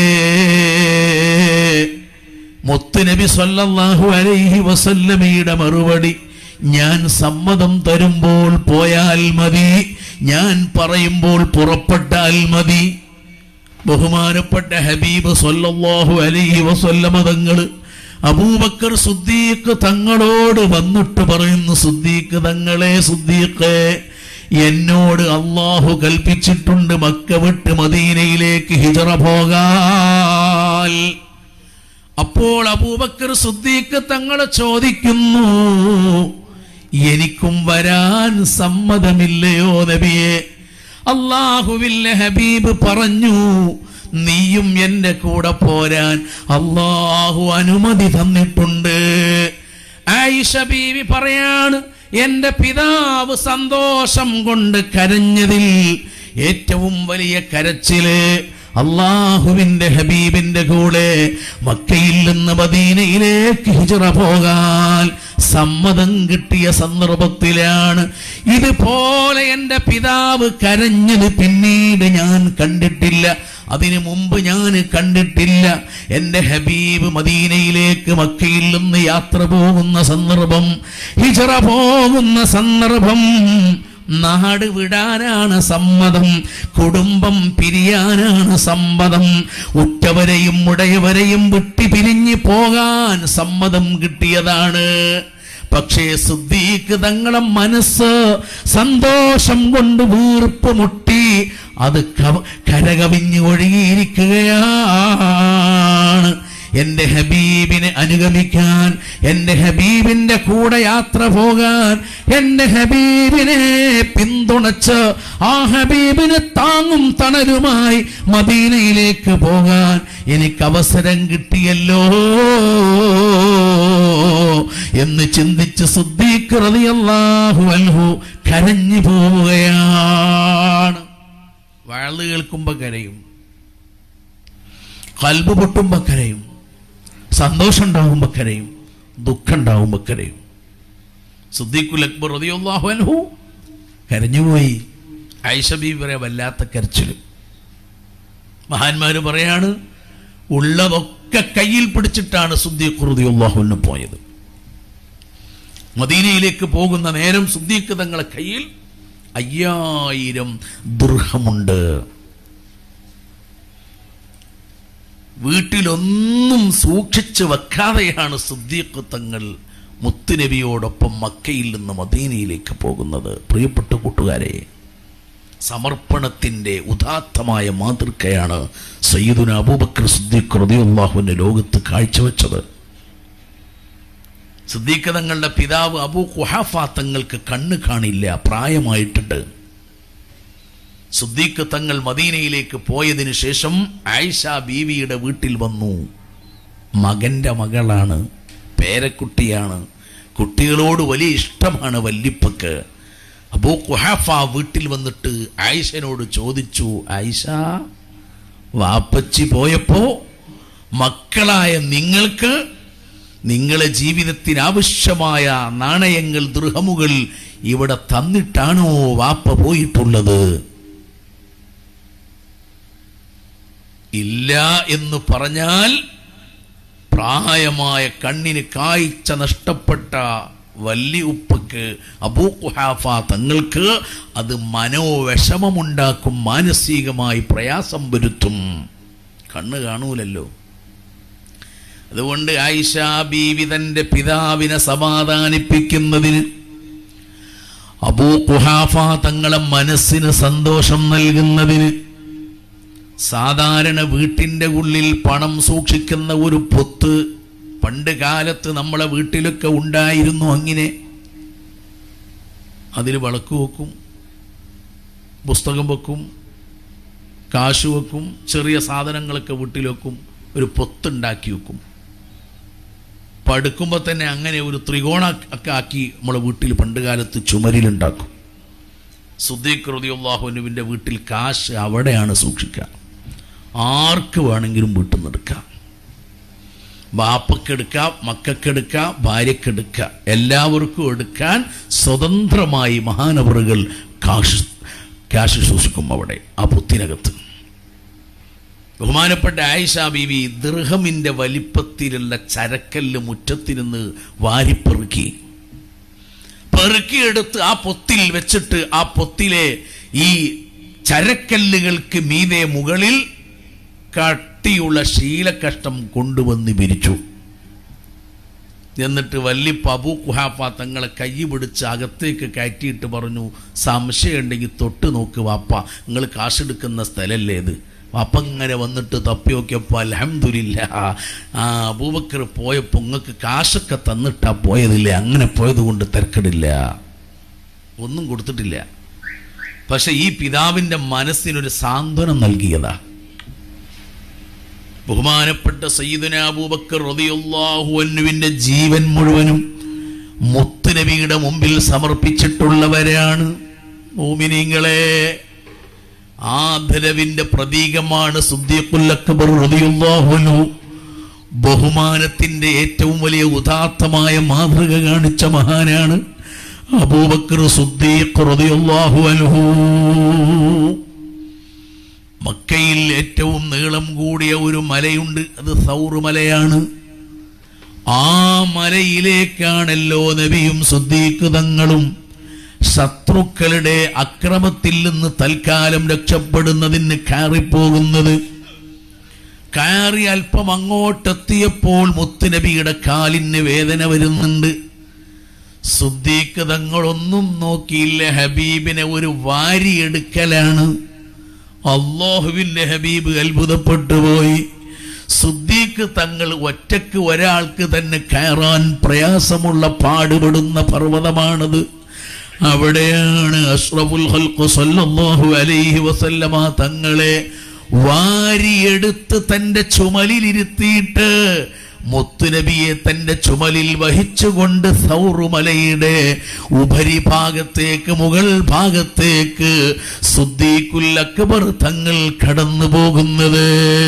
A: മുത്തുനബി സല്ലല്ലാഹു അലൈഹി വസല്ലമയുടെ മറുപടി, ഞാൻ സമ്മതം തരുമ്പോൾ പോയാൽ മതി, ഞാൻ പറയുമ്പോൾ പുറപ്പെട്ടാൽ മതി. ബഹുമാനപ്പെട്ട ഹബീബ് സല്ലല്ലാഹു അലൈഹി വസല്ലമ തങ്ങൾ അബൂബക്കർ സിദ്ദീഖ് തങ്ങളോട് വന്നിട്ട് പറയുന്നു, സിദ്ദീഖ് തങ്ങളെ, സിദ്ദീഖേ, എന്നോട് അല്ലാഹു കൽപ്പിച്ചിട്ടുണ്ട് മക്ക വിട്ട് മദീനയിലേക്ക് ഹിജ്റ പോകാൻ. അപ്പോൾ അബൂബക്കർ സിദ്ദീഖ് തങ്ങളെ ചോദിക്കുന്നു, എനിക്കും വരാൻ സമ്മതമില്ലയോ നബിയെ? അല്ലാഹുവിന്റെ ഹബീബ് പറഞ്ഞു, നീയും എന്റെ കൂടെ പോരാൻ അല്ലാഹു അനുമതി തന്നിട്ടുണ്ട്. ആ ആയിഷ ബീവി പറയാണ്, എൻ്റെ പിതാവ് സന്തോഷം കൊണ്ട് കരഞ്ഞതിൽ ഏറ്റവും വലിയ കരച്ചില് അള്ളാഹുവിന്റെ ഹബീബിന്റെ കൂടെ മക്കയിൽ നിന്ന് മദീനയിലേക്ക് ഹിജ്റ പോകാൻ സമ്മതം കിട്ടിയ സന്ദർഭത്തിലാണ്. ഇതുപോലെ എൻ്റെ പിതാവ് കരഞ്ഞത് പിന്നീട് ഞാൻ കണ്ടിട്ടില്ല, അതിനു മുമ്പ് ഞാൻ കണ്ടിട്ടില്ല. എൻ്റെ ഹബീബ് മദീനയിലേക്ക് മക്കയിൽ നിന്ന് യാത്ര പോകുന്ന സന്ദർഭം, ഹിജ്റ പോകുന്ന സന്ദർഭം, നാട് വിടാനാണ് സമ്മതം, കുടുംബം പിരിയാനാണ് സമ്മതം, ഉറ്റവരെയും ഉടയവരെയും വിട്ടു പിരിഞ്ഞു പോകാൻ സമ്മതം കിട്ടിയതാണ്. പക്ഷേ സിദ്ദീഖ് തങ്ങളെ മനസ്സ് സന്തോഷം കൊണ്ട് വീർപ്പ് മുട്ടി, അത് കരകവിഞ്ഞ് ഒഴുകിയിരിക്കുകയാണ്. എൻ്റെ ഹബീബിനെ അനുഗമിക്കാൻ, എൻ്റെ ഹബീബിന്റെ കൂടെ യാത്ര പോകാൻ, എൻ്റെ ഹബീബിനെ പിന്തുണച്ച് ആ ഹബീബിന് താങ്ങും തണലുമായി മദീനയിലേക്ക് പോകാൻ എനിക്ക് അവസരം കിട്ടിയല്ലോ എന്ന് ചിന്തിച്ച് സിദ്ദീഖ് റളിയല്ലാഹു അൻഹു കരഞ്ഞു പോവുകയാണ്. വഅള് കേൾക്കുമ്പോൾ കരയും, ഖൽബ് പൊട്ടുമ്പോൾ കരയും, സന്തോഷം ഉണ്ടാവുമ്പോൾ കരയും, ദുഃഖം ഉണ്ടാവുമ്പോൾ കരയും. സിദ്ദീഖുൽ അക്ബർ റളിയല്ലാഹു അൻഹു കരഞ്ഞുപോയി. ആയിഷ ബീവി പറയാ, വല്ലാത്ത കരച്ചില്. മഹാന്മാര് പറയാണ്, ഉള്ളതൊക്കെ കയ്യിൽ പിടിച്ചിട്ടാണ് സിദ്ദീഖ് റളിയല്ലാഹു അൻഹു പോയത്. മദീനയിലേക്ക് പോകുന്ന നേരം സിദ്ദീഖ് തങ്ങളെ കയ്യിൽ 5000 ദിർഹമുണ്ട്. വീട്ടിലൊന്നും സൂക്ഷിച്ചു വെക്കാതെയാണ് സിദ്ദീഖ് തങ്ങൾ മുത്തുനബിയോടൊപ്പം മക്കയിൽ നിന്ന് മദീനയിലേക്ക് പോകുന്നത്. പ്രിയപ്പെട്ട കൂട്ടുകാരെ, സമർപ്പണത്തിന്റെ ഉദാത്തമായ മാതൃകയാണ് സയ്യിദുനാ അബൂബക്കർ സിദ്ദീഖ് റളിയല്ലാഹു അൻഹു ലോകത്ത് കാഴ്ചവെച്ചത്. സിദ്ദീഖ് തങ്ങളുടെ പിതാവ് അബൂ ഖുഹാഫ തങ്ങൾക്ക് കണ്ണ് കാണില്ല, പ്രായമായിട്ടുണ്ട്. സിദ്ദീഖ് തങ്ങൾ മദീനയിലേക്ക് പോയതിനു ശേഷം ആയിഷ ബീവിയുടെ വീട്ടിൽ വന്നു. മകന്റെ മകളാണ്, പേരക്കുട്ടിയാണ്, കുട്ടികളോട് വലിയ ഇഷ്ടമാണ് വല്ലിപ്പക്ക്. അബൂ ഖുഹാഫ വീട്ടിൽ വന്നിട്ട് ആയിഷനോട് ചോദിച്ചു, ആയിഷ, വാപ്പച്ചി പോയപ്പോ മക്കളായ നിങ്ങൾക്ക് നിങ്ങളെ ജീവിതത്തിന് ആവശ്യമായ നാണയങ്ങൾ, ദിർഹമുകൾ ഇവിടെ തന്നിട്ടാണോ വാപ്പ പോയിട്ടുള്ളത്? ഇല്ല എന്ന് പറഞ്ഞാൽ പ്രായമായ കണ്ണിന് കാഴ്ച നഷ്ടപ്പെട്ട വല്യ ഉപ്പക്ക് അബൂ ഖുഹാഫ തങ്ങൾക്ക് അത് മനോവിഷമമുണ്ടാക്കും, മാനസികമായി പ്രയാസം വരുത്തും. കണ്ണ് കാണൂലല്ലോ. അതുകൊണ്ട് ആയിഷ ബീവി തന്റെ പിതാവിനെ സമാധാനിപ്പിക്കുന്നതിന്, അബൂ ഖുഹാഫ തങ്ങളെ മനസ്സിന് സന്തോഷം നൽകുന്നതിന്, സാധാരണ വീട്ടിൻ്റെ ഉള്ളിൽ പണം സൂക്ഷിക്കുന്ന ഒരു പൊത്ത് പണ്ട് കാലത്ത് നമ്മളെ വീട്ടിലൊക്കെ ഉണ്ടായിരുന്നു. അങ്ങനെ അതിൽ വിളക്ക് വെക്കും, പുസ്തകം വെക്കും, കാശ് വെക്കും, ചെറിയ സാധനങ്ങളൊക്കെ വീട്ടിൽ വെക്കും, ഒരു പൊത്തുണ്ടാക്കി വെക്കും. പടുക്കുമ്പോൾ തന്നെ അങ്ങനെ ഒരു ത്രികോണ ഒക്കെ ആക്കി നമ്മളെ വീട്ടിൽ പണ്ട് കാലത്ത് ചുമരിലുണ്ടാക്കും. സിദ്ദീഖ് റളിയല്ലാഹു അൻഹുവിൻ്റെ വീട്ടിൽ കാശ് അവിടെയാണ് സൂക്ഷിക്കുക. ആർക്ക് വേണമെങ്കിലും വീട്ടിൽ നിന്ന് എടുക്കാം, ബാപ്പക്കെടുക്കാം, മക്കൾക്കെടുക്കാം, ഭാര്യക്കെടുക്കാം, എല്ലാവർക്കും എടുക്കാൻ സ്വതന്ത്രമായി മഹാനവറുകൾ കാശ് സൂക്ഷിക്കും അവിടെ ആ പൊത്തിനകത്ത്. ബഹുമാനപ്പെട്ട ആയിഷ ബീവി ദിർഹമിന്റെ വലിപ്പത്തിലുള്ള ചരക്കല്ല് മുറ്റത്തിരുന്ന് പെറുക്കിയെടുത്ത് ആ പൊത്തിൽ വെച്ചിട്ട് ആ പൊത്തിലെ ഈ ചരക്കല്ലുകൾക്ക് മീതെ മുകളിൽ കട്ടിയുള്ള ശീലക്കഷ്ടം കൊണ്ടുവന്ന് വിരിച്ചു. എന്നിട്ട് വല്ലിപ്പ അബൂ ഖുഹാഫ തങ്ങളെ കൈ പിടിച്ച് അകത്തേക്ക് കയറ്റിയിട്ട് പറഞ്ഞു, സംശയം ഉണ്ടെങ്കിൽ തൊട്ട് നോക്ക് വാപ്പ, നിങ്ങൾ കാശെടുക്കുന്ന സ്ഥലല്ലേ ഇത്. വാപ്പ ഇങ്ങനെ വന്നിട്ട് തപ്പി നോക്കിയപ്പോൾ അൽഹംദുലില്ലാ, അബൂബക്കർ പോയപ്പോൾ നിങ്ങൾക്ക് കാശൊക്കെ തന്നിട്ടാ പോയതില്ലേ, അങ്ങനെ പോയത് കൊണ്ട് തിരക്കിടില്ല, ഒന്നും കൊടുത്തിട്ടില്ല. പക്ഷെ ഈ പിതാവിൻ്റെ മനസ്സിനൊരു സാന്ത്വനം നൽകിയതാ. ബഹുമാനപ്പെട്ട സയ്യിദുനാ അബൂബക്കർ റളിയല്ലാഹു അൻഹുവിന്റെ ജീവൻ മുഴുവനും മുത്തുനബിയുടെ മുമ്പിൽ സമർപ്പിച്ചിട്ടുള്ളവരാണ്. മുഅ്മിനീങ്ങളെ, ആദരവിന്റെ പ്രതീകമാണ് സിദ്ദീഖുൽ അക്ബർ റളിയല്ലാഹു അൻഹു. ബഹുമാനത്തിന്റെ ഏറ്റവും വലിയ ഉദാത്തമായ മാതൃക കാണിച്ച മഹാനാണ് അബൂബക്കർ സിദ്ദീഖ് റളിയല്ലാഹു അൻഹു. മക്കയിൽ ഏറ്റവും നീളം കൂടിയ ഒരു മലയുണ്ട്, അത് സൗർ മലയാണ്. ആ മലയിലേക്കാണല്ലോ നബിയും സിദ്ദീഖ് തങ്ങളും ശത്രുക്കളുടെ അക്രമത്തിൽ നിന്ന് തൽക്കാലം രക്ഷപ്പെടുന്നതിന് കയറിപ്പോകുന്നത്. കയറി അല്പം അങ്ങോട്ടെത്തിയപ്പോൾ മുത്തുനബിയുടെ കാലിന് വേദന വരുന്നുണ്ട്. സിദ്ദീഖ് തങ്ങളൊന്നും നോക്കിയില്ല, ഹബീബിനെ ഒരു വാരിയെടുക്കലാണ്. അല്ലാഹുവിന്റെ ഹബീബ് അത്ഭുതപ്പെട്ടു പോയി. സിദ്ദീഖ് തങ്ങൾ ഒറ്റക്ക് ഒരാൾക്ക് തന്നെ കയറാൻ പ്രയാസമുള്ള പാടുപെടുന്ന പർവ്വതമാണത്. അവിടെയാണ് അഷ്റഫുൽ ഖൽഖ് സല്ലല്ലാഹു അലൈഹി വസല്ലമ തങ്ങളെ വാരിയെടുത്ത് തന്റെ ചുമലിലിരുത്തിയിട്ട് മുത്തുനബിയെ തന്റെ ചുമലിൽ വഹിച്ചുകൊണ്ട് സൗറുമലയുടെ ഉപരിഭാഗത്തേക്ക്, മുകൾ ഭാഗത്തേക്ക് സിദ്ദീഖുൽ അക്ബർ തങ്ങൾ കടന്നു പോകുന്നത്.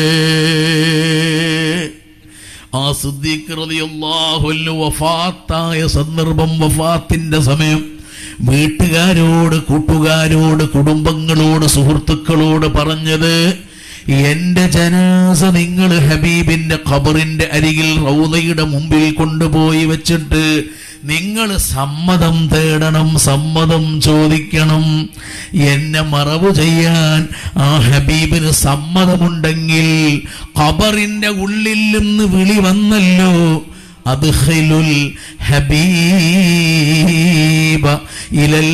A: ആ സിദ്ദീഖ് റളിയല്ലാഹു അൻഹു വഫാത്തായ സന്ദർഭം, വഫാത്തിന്റെ സമയം വീട്ടുകാരോട്, കൂട്ടുകാരോട്, കുടുംബങ്ങളോട്, സുഹൃത്തുക്കളോട് പറഞ്ഞത്, എന്റെ ജനാസ നിങ്ങൾ ഹബീബിന്റെ ഖബറിന്റെ അരികിൽ റൗളയുടെ മുമ്പിൽ കൊണ്ടുപോയി വെച്ചിട്ട് നിങ്ങൾ സമ്മതം തേടണം, സമ്മതം ചോദിക്കണം. എന്നെ മറവ് ചെയ്യാൻ ആ ഹബീബിന് സമ്മതമുണ്ടെങ്കിൽ ഖബറിന്റെ ഉള്ളിൽ നിന്ന് വിളി വന്നല്ലോ, അദ്ഖിലുൽ ഹബീബ ഇലൽ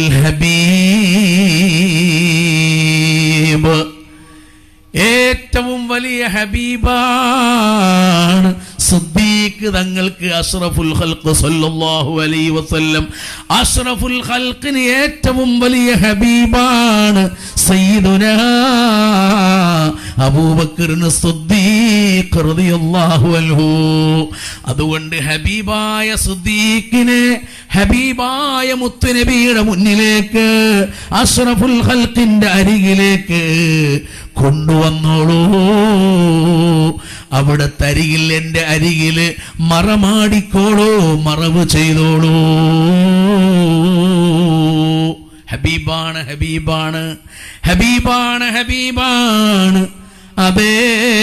A: ഹബീബ്. ഏറ്റവും വലിയ ഹബീബാണ് സിദ്ദീഖ് തങ്ങൾക്ക് അഷ്റഫുൽ ഖൽഖ് സല്ലല്ലാഹു അലൈഹി വസല്ലം. അഷ്റഫുൽ ഖൽഖിന് ഏറ്റവും വലിയ ഹബീബാണ് സയ്യിദുനാ അബൂബക്കർ സിദ്ദീഖ് റളിയല്ലാഹു അൻഹു. അതുകൊണ്ട് ഹബീബായ സിദ്ദീഖിനെ ഹബീബായ മുത്തുനബിയുടെ മുന്നിലേക്ക്, അഷ്റഫുൽ ഖൽഖിന്റെ അരികിലേക്ക് കൊണ്ടുവന്നോളൂ. അവിടെ തരികിൽ, എന്റെ അരികില് മറമാടിക്കോളൂ, മറവ് ചെയ്തോളൂ. ഹബീബാണ്, ഹബീബാണ്, ഹബീബാണ്, ഹബീബാണ്. അതേ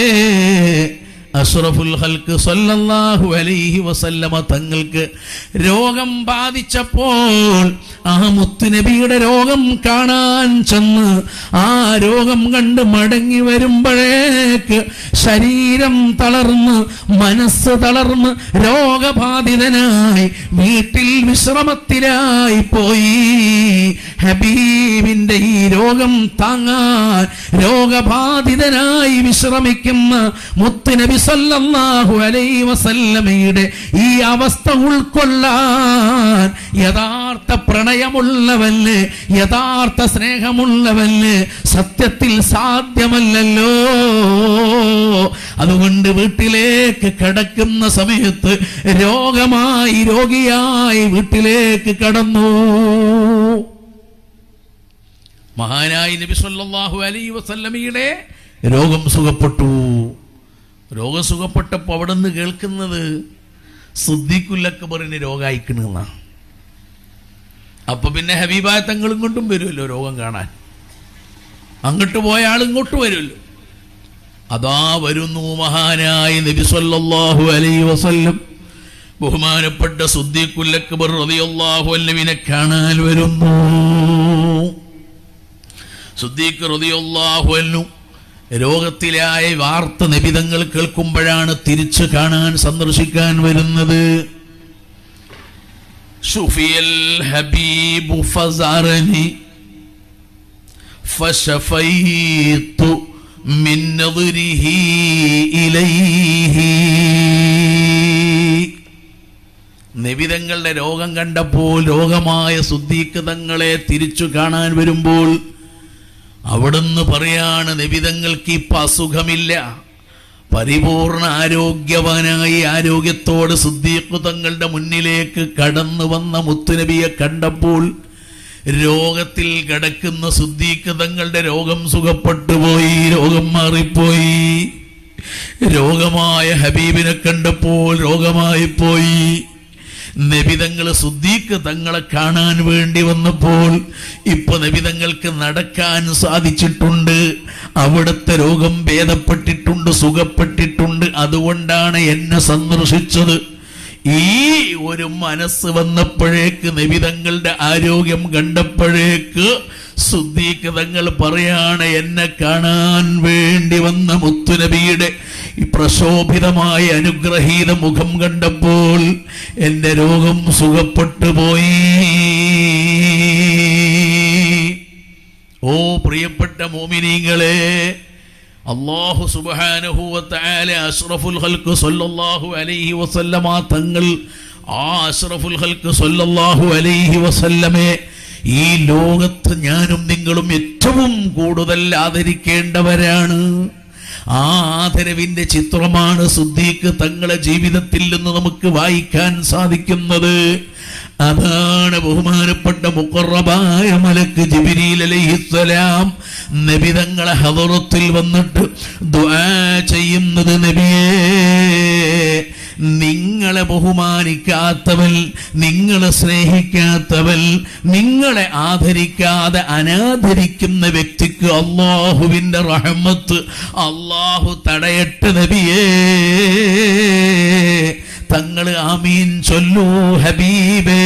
A: അഷ്റഫുൽ ഖൽഖ് സല്ലല്ലാഹു അലൈഹി വസല്ലമ തങ്ങൾക്ക് രോഗം ബാധിച്ചപ്പോൾ ആ മുത്തുനബിയുടെ രോഗം കാണാൻ ചെന്ന് ആ രോഗം കണ്ട് മടങ്ങി വരുമ്പോഴേക്ക് ശരീരം തളർന്ന്, മനസ്സ് തളർന്ന്, രോഗബാധിതനായി വീട്ടിൽ വിശ്രമത്തിലായി പോയി. ഹബീബിന്റെ ഈ രോഗം താങ്ങാൻ രോഗബാധിതനായി വിശ്രമിക്കുന്ന മുത്തുനബി സല്ലല്ലാഹു അലൈഹി വസല്ലമയുടെ ഈ അവസ്ഥ ഉൾക്കൊള്ളാൻ യഥാർത്ഥ പ്രണയമുള്ളവന്, യഥാർത്ഥ സ്നേഹമുള്ളവന് സത്യത്തിൽ സാധ്യമല്ലല്ലോ. അതുകൊണ്ട് വീട്ടിലേക്ക് കടക്കുന്ന സമയത്ത് രോഗമായി, രോഗിയായി വീട്ടിലേക്ക് കടന്നു. മഹാനായ നബി സല്ലല്ലാഹു അലൈഹി വസല്ലമയുടെ രോഗം സുഖപ്പെട്ടു. രോഗം സുഖപ്പെട്ടപ്പോൾ അവിടെ നിന്ന് കേൾക്കുന്നത് സിദ്ദീഖുൽ അക്ബറിന് രോഗായിക്കണെന്നാ. അപ്പൊ പിന്നെ ഹബീബായ തങ്ങളും കൊണ്ടും വരുമല്ലോ രോഗം കാണാൻ. അങ്ങോട്ട് പോയ ആൾ ഇങ്ങോട്ട് വരുമല്ലോ. അതാ വരുന്നു മഹാനായ നബി സല്ലല്ലാഹു അലൈഹി വസല്ലം. ബഹുമാനപ്പെട്ട സിദ്ദീഖുൽ അക്ബർ റളിയല്ലാഹു അൻഹുവിനെ കാണാൻ വരുന്നു. സിദ്ദീഖ് റളിയല്ലാഹു അൻഹു രോഗത്തിലായ വാർത്ത നബിതങ്ങൾ കേൾക്കുമ്പോഴാണ് തിരിച്ചു കാണാൻ, സന്ദർശിക്കാൻ വരുന്നത്. ശുഫിയൽ ഹബീബു ഫസറനി ഫശഫൈതു മിൻ നദരിഹി ഇലൈഹി. നബിതങ്ങളുടെ രോഗം കണ്ടപ്പോൾ, രോഗമായ സിദ്ദീഖ് തങ്ങളെ തിരിച്ചു കാണാൻ വരുമ്പോൾ അവിടുന്ന് പറയാണ്, നബിതങ്ങൾക്ക് ഇപ്പൊ അസുഖമില്ല, പരിപൂർണ ആരോഗ്യവാനായി ആരോഗ്യത്തോട് സിദ്ദീഖ് തങ്ങളുടെ മുന്നിലേക്ക് കടന്നു വന്ന മുത്തുനബിയെ കണ്ടപ്പോൾ രോഗത്തിൽ കിടക്കുന്ന സിദ്ദീഖ് തങ്ങളുടെ രോഗം സുഖപ്പെട്ടു പോയി, രോഗം മാറിപ്പോയി. രോഗമായ ഹബീബിനെ കണ്ടപ്പോൾ രോഗമായി പോയി. നബിതങ്ങൾ സിദ്ദീഖ് തങ്ങളെ കാണാൻ വേണ്ടി വന്നപ്പോൾ ഇപ്പൊ നബിതങ്ങൾക്ക് നടക്കാൻ സാധിച്ചിട്ടുണ്ട്, അവിടുത്തെ രോഗം ഭേദപ്പെട്ടിട്ടുണ്ട്, സുഖപ്പെട്ടിട്ടുണ്ട്. അതുകൊണ്ടാണ് എന്നെ സന്ദർശിച്ചത്. ഈ ഒരു മനസ്സ് വന്നപ്പോഴേക്ക് നബിതങ്ങളുടെ ആരോഗ്യം കണ്ടപ്പോഴേക്ക് സിദ്ദീഖ് തങ്ങൾ പറയാണ്, എന്നെ കാണാൻ വേണ്ടി വന്ന മുത്തുനബിയുടെ പ്രശോഭിതമായ അനുഗ്രഹീത മുഖം കണ്ടപ്പോൾ എന്റെ രോഗം സുഖപ്പെട്ടു പോയി. ഓ പ്രിയപ്പെട്ട മോമിനീങ്ങളെ, അല്ലാഹു സുബ്ഹാനഹു വ തആല അഷ്റഫുൽ ഖൽഖ് സല്ലല്ലാഹു അലൈഹി വസല്ലമ തങ്ങൾ, ആ അഷ്റഫുൽ ഖൽഖ് സല്ലല്ലാഹു അലൈഹി വസല്ലമയെ ഈ ലോകത്ത് ഞാനും നിങ്ങളും ഏറ്റവും കൂടുതൽ ആദരിക്കേണ്ടവരാണ്. ആ ആദരവിന്റെ ചിത്രമാണ് സിദ്ദീഖ് തങ്ങളെ ജീവിതത്തിൽ നിന്ന് നമുക്ക് വായിക്കാൻ സാധിക്കുന്നത്. അതാണ് ബഹുമാനപ്പെട്ട മുഖറബായ മലക്ക് ജിബ്രീൽ അലൈഹിസ്സലാം നബി തങ്ങളെ ഹദറത്തിൽ വന്നിട്ട് ദുആ ചെയ്യുന്നത്, നബിയേ, നിങ്ങളെ ബഹുമാനിക്കാത്തവൻ, നിങ്ങളെ സ്നേഹിക്കാത്തവൻ, നിങ്ങളെ ആദരിക്കാതെ അനാദരിക്കുന്ന വ്യക്തിക്ക് അല്ലാഹുവിന്റെ റഹ്മത്ത് അല്ലാഹു തടയട്ടെ നബിയേ. തങ്ങൾ ആമീൻ ചൊല്ലൂ ഹബീബേ.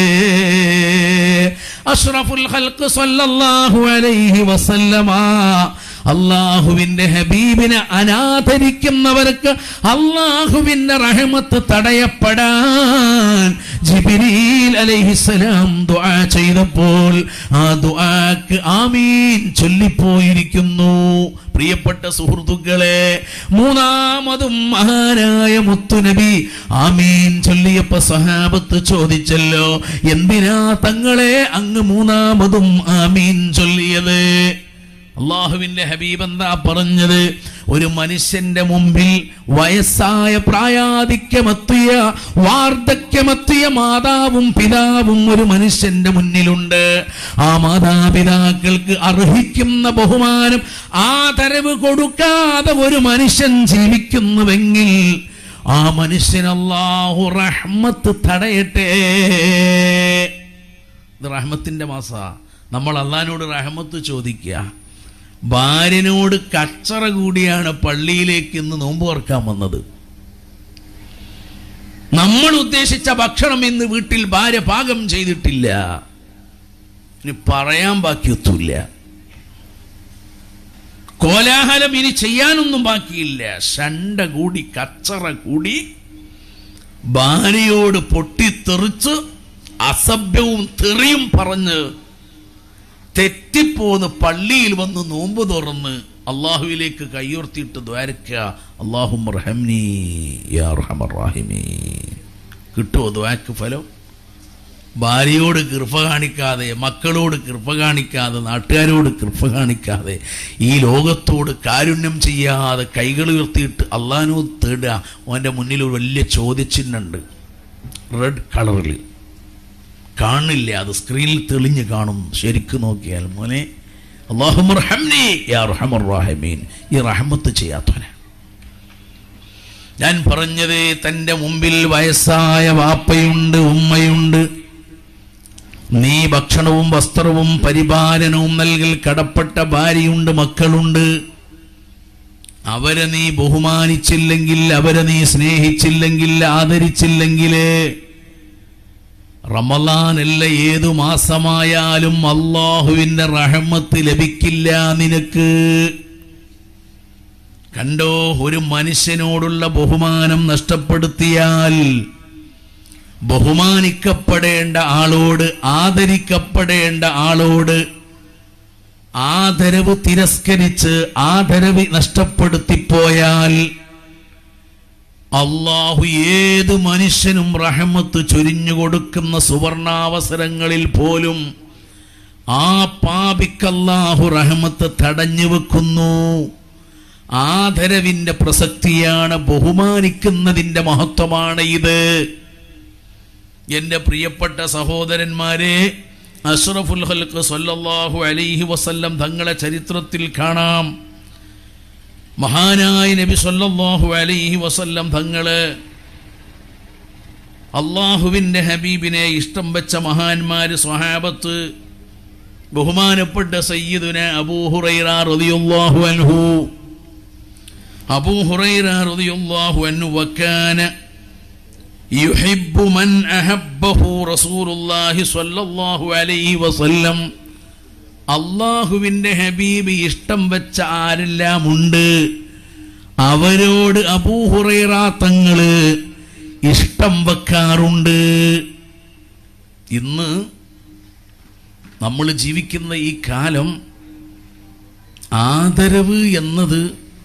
A: അഷ്റഫുൽ ഖൽഖ് സല്ലല്ലാഹു അലൈഹി വസല്ലമ അല്ലാഹുവിന്റെ ഹബീബിനെ അനാദരിക്കുന്നവർക്ക് അല്ലാഹുവിന്റെ റഹ്മത്ത് തടയപ്പെടാൻ ജിബ്രീൽ അലൈഹിസ്സലാം ദുആ ചെയ്തപ്പോൾ ആ ദുആക്ക് ആമീൻ ചൊല്ലിപ്പോയിരിക്കുന്നു. പ്രിയപ്പെട്ട സുഹൃത്തുക്കളെ, മൂന്നാമതും മഹാനായ മുത്തുനബി ആമീൻ ചൊല്ലിയപ്പോ സഹാബത്ത് ചോദിച്ചല്ലോ, എന്തിനാ തങ്ങളെ അങ്ങ് മൂന്നാമതും ആമീൻ ചൊല്ലിയത്? അള്ളാഹുവിന്റെ ഹബീബ് എന്താ പറഞ്ഞത്? ഒരു മനുഷ്യന്റെ മുമ്പിൽ വയസ്സായ പ്രായാധിക്യമെത്തിയ വാർദ്ധക്യമെത്തിയ മാതാവും പിതാവും ഒരു മനുഷ്യന്റെ മുന്നിലുണ്ട്. ആ മാതാപിതാക്കൾക്ക് അർഹിക്കുന്ന ബഹുമാനം, ആദരവ് കൊടുക്കാതെ ഒരു മനുഷ്യൻ ജീവിക്കുന്നുവെങ്കിൽ ആ മനുഷ്യൻ അല്ലാഹു റഹ്മത്ത് തടയട്ടെ. ഇത് റഹ്മത്തിന്റെ മാസ. നമ്മൾ അള്ളാഹിനോട് റഹ്മത്ത് ചോദിക്കുക. ഭാര്യനോട് കച്ചറ കൂടിയാണ് പള്ളിയിലേക്ക് ഇന്ന് നോമ്പ് തുറക്കാൻ വന്നത്. നമ്മൾ ഉദ്ദേശിച്ച ഭക്ഷണം ഇന്ന് വീട്ടിൽ ഭാര്യ പാകം ചെയ്തിട്ടില്ല. ഇനി പറയാൻ ബാക്കിയൊത്തുമില്ല. കോലാഹലം ഇനി ചെയ്യാനൊന്നും ബാക്കിയില്ല. ശണ്ട കൂടി കച്ചറ കൂടി ഭാര്യയോട് പൊട്ടിത്തെറിച്ച് അസഭ്യവും തെറിയും പറഞ്ഞ് തെറ്റിപ്പോന്ന് പള്ളിയിൽ വന്ന് നോമ്പ് തുറന്ന് അള്ളാഹുവിലേക്ക് കയ്യോർത്തിയിട്ട് ദ്വാരക്കുക, അല്ലാഹുമ്മ റഹംനി യാ അർഹമർ റഹീമീൻ. കിട്ടുമോ ദ്വാക്ക് ഫലം? ഭാര്യയോട് കൃപ കാണിക്കാതെ, മക്കളോട് കൃപ കാണിക്കാതെ, നാട്ടുകാരോട് കൃപ കാണിക്കാതെ, ഈ ലോകത്തോട് കാരുണ്യം ചെയ്യാതെ കൈകൾ ഉയർത്തിയിട്ട് അള്ളാഹിനോട് തേടുക. അവൻ്റെ മുന്നിൽ ഒരു വലിയ ചോദ്യചിഹ്നമുണ്ട്, റെഡ് കളറിൽ കാണില്ല, അത് സ്ക്രീനിൽ തെളിഞ്ഞ് കാണും. ശരിക്കും നോക്കിയാൽ മോനെ, അല്ലാഹുമ്മ റഹംനി യാ അർഹമർ റഹീമീൻ, ഈ റഹ്മത്ത് ചെയ്യാത്തവനെ. ഞാൻ പറഞ്ഞത്, തൻ്റെ മുമ്പിൽ വയസ്സായ വാപ്പയുണ്ട്, ഉമ്മയുണ്ട്, നീ ഭക്ഷണവും വസ്ത്രവും പരിപാലനവും നൽകൽ കടപ്പെട്ട ഭാര്യയുണ്ട്, മക്കളുണ്ട്. അവരെ നീ ബഹുമാനിച്ചില്ലെങ്കിൽ, അവരെ നീ സ്നേഹിച്ചില്ലെങ്കിൽ, ആദരിച്ചില്ലെങ്കിൽ റമളാനല്ല ഏതു മാസമായാലും അല്ലാഹുവിന്റെ റഹ്മത്ത് ലഭിക്കില്ല നിനക്ക്. കണ്ടോ, ഒരു മനുഷ്യനോടുള്ള ബഹുമാനം നഷ്ടപ്പെടുത്തിയാൽ ബഹുമാനിക്കപ്പെടേണ്ട ആളോട്, ആദരിക്കപ്പെടേണ്ട ആളോട് ആദരവ് തിരസ്കരിച്ച് ആദരവ് നഷ്ടപ്പെടുത്തിപ്പോയാൽ അല്ലാഹു ഏത് മനുഷ്യനും റഹ്മത്ത് ചൊരിഞ്ഞു കൊടുക്കുന്ന സുവർണാവസരങ്ങളിൽ പോലും ആ പാപിക്ക് അല്ലാഹു റഹ്മത്ത് തടഞ്ഞു വെക്കുന്നു. ആദരവിന്റെ പ്രസക്തിയാണ്, ബഹുമാനിക്കുന്നതിന്റെ മഹത്വമാണ് ഇത്. എൻ്റെ പ്രിയപ്പെട്ട സഹോദരന്മാരെ, അഷ്റഫുൽ ഖൽഖ് സല്ലല്ലാഹു അലൈഹി വസല്ലം തങ്ങളെ ചരിത്രത്തിൽ കാണാം. മഹാനായ നബി സല്ലല്ലാഹു അലൈഹി വസല്ലം തങ്ങള് അള്ളാഹുവിൻ്റെ ഹബീബിനെ ഇഷ്ടം വെച്ച മഹാന്മാര്, സ്വഹാബത്ത്. ബഹുമാനപ്പെട്ട സയ്യിദുന അബൂ ഹുറൈറ റളിയല്ലാഹു അൻഹു, അബൂ ഹുറൈറ റളിയല്ലാഹു അൻഹു വകാന യുഹിബ്ബു മൻ അഹബ്ബഹു റസൂലുള്ളാഹി സ്വല്ലല്ലാഹു അലൈഹി വസല്ലം. അള്ളാഹുവിൻ്റെ ഹബീബ് ഇഷ്ടം വെച്ച ആരെല്ലാം ഉണ്ട് അവരോട് അബൂ ഹുറൈറ തങ്ങള് ഇഷ്ടം വെക്കാറുണ്ട്. ഇന്ന് നമ്മൾ ജീവിക്കുന്ന ഈ കാലം ആദരവ് എന്നത്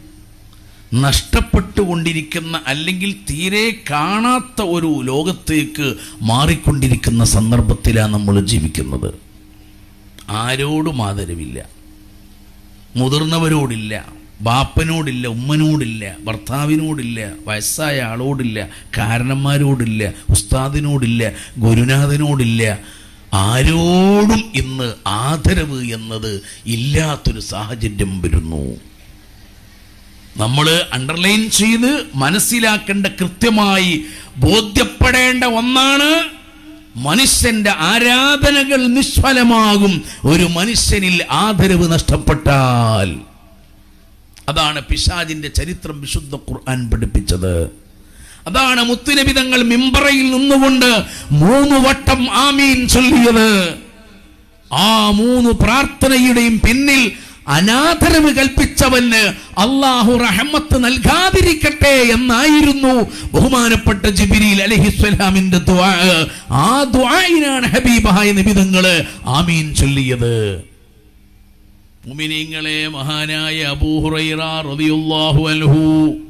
A: നഷ്ടപ്പെട്ടുകൊണ്ടിരിക്കുന്ന, അല്ലെങ്കിൽ തീരെ കാണാത്ത ഒരു ലോകത്തേക്ക് മാറിക്കൊണ്ടിരിക്കുന്ന സന്ദർഭത്തിലാണ് നമ്മൾ ജീവിക്കുന്നത്. ആരോടും ആദരവില്ല, മുതിർന്നവരോടില്ല, ബാപ്പനോടില്ല, ഉമ്മനോടില്ല, ഭർത്താവിനോടില്ല, വയസ്സായ ആളോടില്ല, കാരണന്മാരോടില്ല, ഉസ്താദിനോടില്ല, ഗുരുനാഥനോടില്ല, ആരോടും ഇന്ന് ആദരവ് എന്നത് ഇല്ലാത്തൊരു സാഹചര്യം വരുന്നു. നമ്മൾ അണ്ടർലൈൻ ചെയ്ത് മനസ്സിലാക്കേണ്ട, കൃത്യമായി ബോധ്യപ്പെടേണ്ട ഒന്നാണ്, മനുഷ്യന്റെ ആരാധനകൾ നിഷ്ഫലമാകും ഒരു മനുഷ്യനിൽ ആദരവ് നഷ്ടപ്പെട്ടാൽ. അതാണ് പിശാചിന്റെ ചരിത്രം വിശുദ്ധ ഖുർആൻ പഠിപ്പിച്ചത്. അതാണ് മുത്തുനബി തങ്ങൾ മിമ്പറയിൽ നിന്നുകൊണ്ട് 3 വട്ടം ആമീൻ ചൊല്ലിയത്. ആ 3 പ്രാർത്ഥനയുടെയും പിന്നിൽ അനാദരവ് കൽപ്പിച്ചവന് അല്ലാഹു റഹ്മത്ത് നൽകാതിരിക്കട്ടെ എന്നായിരുന്നു ബഹുമാനപ്പെട്ട ജിബ്രീൽ അലൈഹിസ്സലാമിന്റെ ദുആ. ആ ദുആയിനാണ് ഹബീബായ നബി തങ്ങൾ ആമീൻ ചൊല്ലിയത്. മുഅ്മിനീങ്ങളെ, മഹാനായ അബൂ ഹുറൈറ റളിയല്ലാഹു അൻഹു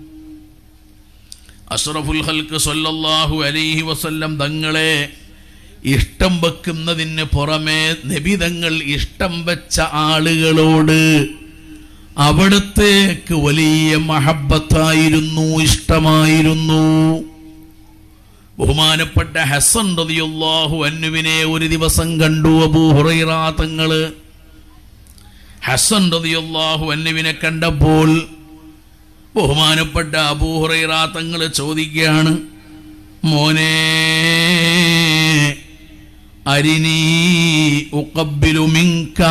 A: അഷ്റഫുൽ ഖൽഖ് സല്ലല്ലാഹു അലൈഹി വസല്ലം തങ്ങളെ ഇഷ്ടം വെക്കുന്നതിന് പുറമെ നബി തങ്ങൾ ഇഷ്ടം വെച്ച ആളുകളോട് അവിടത്തേക്ക് വലിയ മഹബ്ബത്തായിരുന്നു, ഇഷ്ടമായിരുന്നു. ബഹുമാനപ്പെട്ട ഹസൻ റളിയല്ലാഹു അൻഹുവിനെ ഒരു ദിവസം കണ്ടു അബൂ ഹുറൈറ തങ്ങള്. ഹസൻ റളിയല്ലാഹു അൻഹുവിനെ കണ്ടപ്പോൾ ബഹുമാനപ്പെട്ട അബൂ ഹുറൈറ തങ്ങൾ ചോദിക്കുകയാണ്, മോനെ അരിനീ ഉഖബ്ബിലു മിൻക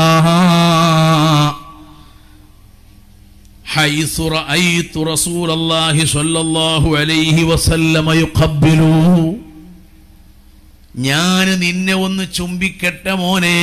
A: ഹൈസു റഅയ്തു റസൂലല്ലാഹി സ്വല്ലല്ലാഹു അലൈഹി വസല്ലമ യുഖബ്ബിലു. ഞാൻ നിന്നെ ഒന്ന് ചുംബിക്കട്ടെ മോനെ.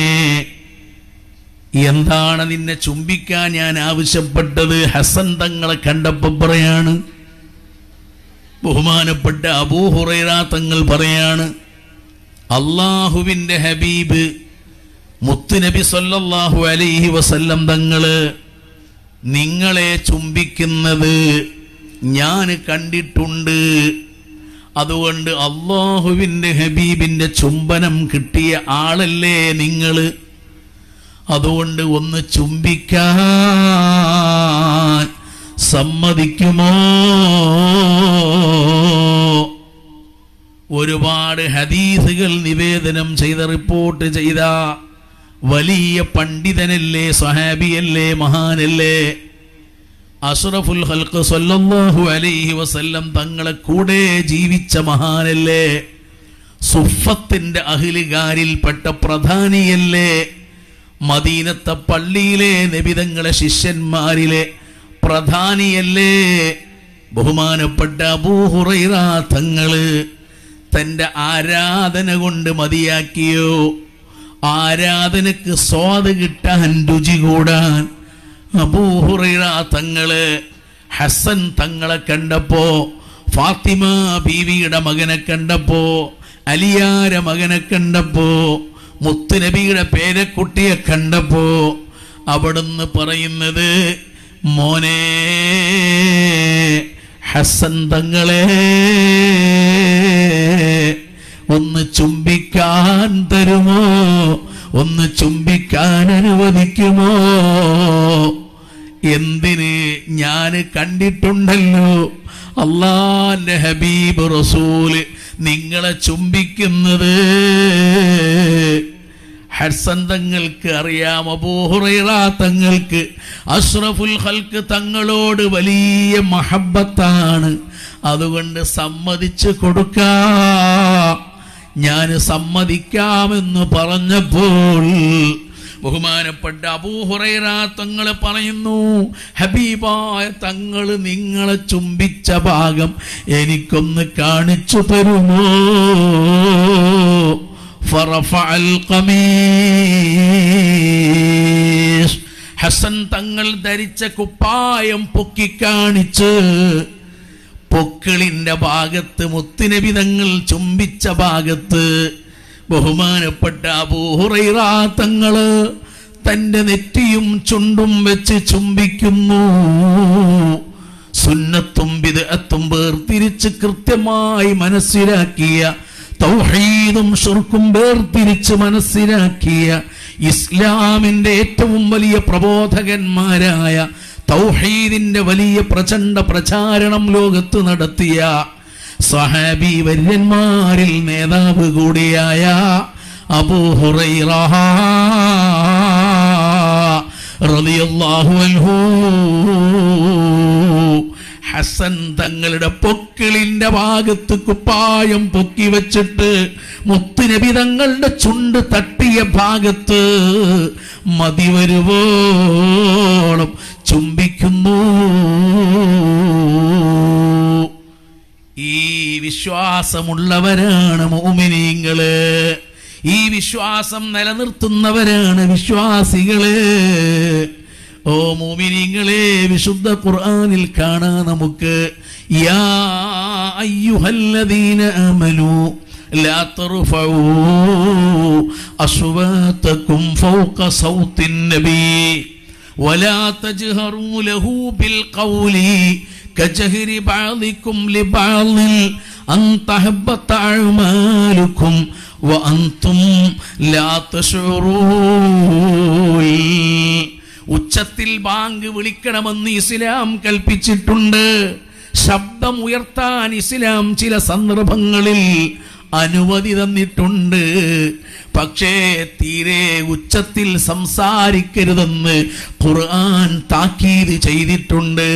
A: എന്താണ് നിന്നെ ചുംബിക്കാൻ ഞാൻ ആവശ്യപ്പെട്ടത്? ഹസൻ തങ്ങളെ കണ്ടപ്പോൾ പറയാണ്, ബഹുമാനപ്പെട്ട അബൂ ഹുറൈറ തങ്ങൾ പറയാണ്, അള്ളാഹുവിൻ്റെ ഹബീബ് മുത്തുനബി സല്ലല്ലാഹു അലൈഹി വസല്ലം തങ്ങള് നിങ്ങളെ ചുംബിക്കുന്നത് ഞാൻ കണ്ടിട്ടുണ്ട്. അതുകൊണ്ട് അള്ളാഹുവിൻ്റെ ഹബീബിൻ്റെ ചുംബനം കിട്ടിയ ആളല്ലേ നിങ്ങള്? അതുകൊണ്ട് ഒന്ന് ചുംബിക്കാൻ സമ്മതിക്കുമോ? ഒരുപാട് ഹദീസുകൾ നിവേദനം ചെയ്ത, റിപ്പോർട്ട് ചെയ്ത വലിയ പണ്ഡിതനല്ലേ, സ്വഹാബിയല്ലേ, മഹാനല്ലേ, അഷ്റഫുൽ ഖൽഖ് സല്ലല്ലാഹു അലൈഹി വസല്ലം തങ്ങളെ കൂടെ ജീവിച്ച മഹാനല്ലേ, സുഫത്തിന്റെ അഹ്ലുകാരിൽപ്പെട്ട പ്രധാനിയല്ലേ, മദീനത്തെ പള്ളിയിലെ നബിതങ്ങളെ ശിഷ്യന്മാരിലെ പ്രധാനിയല്ലേ. ബഹുമാനപ്പെട്ട അബൂ ഹുറൈറ തങ്ങള് തൻ്റെ ആരാധന കൊണ്ട് മതിയാക്കിയോ? ആരാധനക്ക് സ്വാദ് കിട്ടാൻ, രുചി കൂടാൻ അബൂ ഹുറൈറ തങ്ങള് ഹസൻ തങ്ങളെ കണ്ടപ്പോ, ഫാത്തിമ ബീവിയുടെ മകനെ കണ്ടപ്പോ, അലിയാര മകനെ കണ്ടപ്പോ, മുത്തുനബിയുടെ പേരക്കുട്ടിയെ കണ്ടപ്പോ അവിടുന്ന് പറയുന്നത്, മോനെ ഹസൻ തങ്ങളെ ഒന്ന് ചുംബിക്കാൻ തരുമോ? ഒന്ന് ചുംബിക്കാൻ അനുവദിക്കുമോ? എന്തിന്? ഞാൻ കണ്ടിട്ടുണ്ടല്ലോ അല്ലാഹുവിന്റെ ഹബീബ് റസൂല് നിങ്ങളെ ചുംബിക്കുന്നത്. ഹസൻ തങ്ങൾക്ക് അറിയാം, അബൂ ഹുറൈറ തങ്ങൾക്ക് അഷ്റഫുൽ ഖൽഖ് തങ്ങളോട് വലിയ മഹബ്ബത്താണ്. അതുകൊണ്ട് സമ്മതിച്ചു കൊടുക്കാം. ഞാൻ സമ്മതിക്കാമെന്ന് പറഞ്ഞപ്പോൾ ബഹുമാനപ്പെട്ട അബൂ ഹുറൈറ തങ്ങൾ പറയുന്നു, ഹബീബായ തങ്ങൾ നിങ്ങളെ ചുംബിച്ച ഭാഗം എനിക്കൊന്ന് കാണിച്ചു തരുമോ? ഫറഫഅൽ ഖമീസ്, ഹസൻ തങ്ങൾ ധരിച്ച കുപ്പായം പൊക്കിക്കാണിച്ച് പൊക്കിളിന്റെ ഭാഗത്ത് മുത്തുനബി തങ്ങൾ ചുംബിച്ച ഭാഗത്ത് ബഹുമാനപ്പെട്ട അബൂ ഹുറൈറ തങ്ങള് തന്റെ നെറ്റിയും ചുണ്ടും വെച്ച് ചുംബിക്കുന്നു. സുന്നത്തും ബിദ്അത്തും വേർതിരിച്ച് കൃത്യമായി മനസ്സിലാക്കിയ, തൗഹീദും ശിർക്കും വേർതിരിച്ച് മനസ്സിലാക്കിയ ഇസ്ലാമിന്റെ ഏറ്റവും വലിയ പ്രബോധകന്മാരായ, തൗഹീദിന്റെ വലിയ പ്രചണ്ഡ പ്രചാരണം ലോകത്ത് നടത്തിയ സഹാബി വര്യന്മാരിൽ നേതാവ് കൂടിയായ അബൂ ഹുറൈറ റളിയല്ലാഹു അൻഹു ഹസൻ തങ്ങളുടെ പൊക്കിളിന്റെ ഭാഗത്ത് കുപ്പായം പൊക്കി വെച്ചിട്ട് മുത്തുനബി തങ്ങളുടെ ചുണ്ട് തട്ടിയ ഭാഗത്ത് മതിവരുവോളം ചുംബിക്കുന്നു. ഈ വിശ്വാസമുള്ളവരാണ് മുഅ്മിനീങ്ങള്. ഈ വിശ്വാസം നിലനിർത്തുന്നവരാണ് വിശ്വാസികള്. ഓ മുഅ്മിനീങ്ങളെ, വിശുദ്ധ ഖുർആനിൽ കാണാം നമുക്ക്, യാ അയ്യുഹല്ലദീന ആമനൂ ലാ തർഫഉ അസ്വാതകും ഫൗക സൗത്തിൻ നബി വലാ തജ്ഹറൂ ലഹു ബിൽ ഖൗലി കജഹരി ബഅദികും ലിബഅദിൻ അൻ തഹബത അഅമാലുകും വഅൻതും ലാ തശഉറൂൻ. ഉച്ചത്തിൽ ബാങ്ക് വിളിക്കണമെന്ന് ഇസ്ലാം കൽപ്പിച്ചിട്ടുണ്ട്. ശബ്ദം ഉയർത്താൻ ഇസ്ലാം ചില സന്ദർഭങ്ങളിൽ അനുമതി തന്നിട്ടുണ്ട്. പക്ഷേ തീരെ ഉച്ചത്തിൽ സംസാരിക്കരുതെന്ന് ഖുർആൻ താക്കീത് ചെയ്തിട്ടുണ്ട്.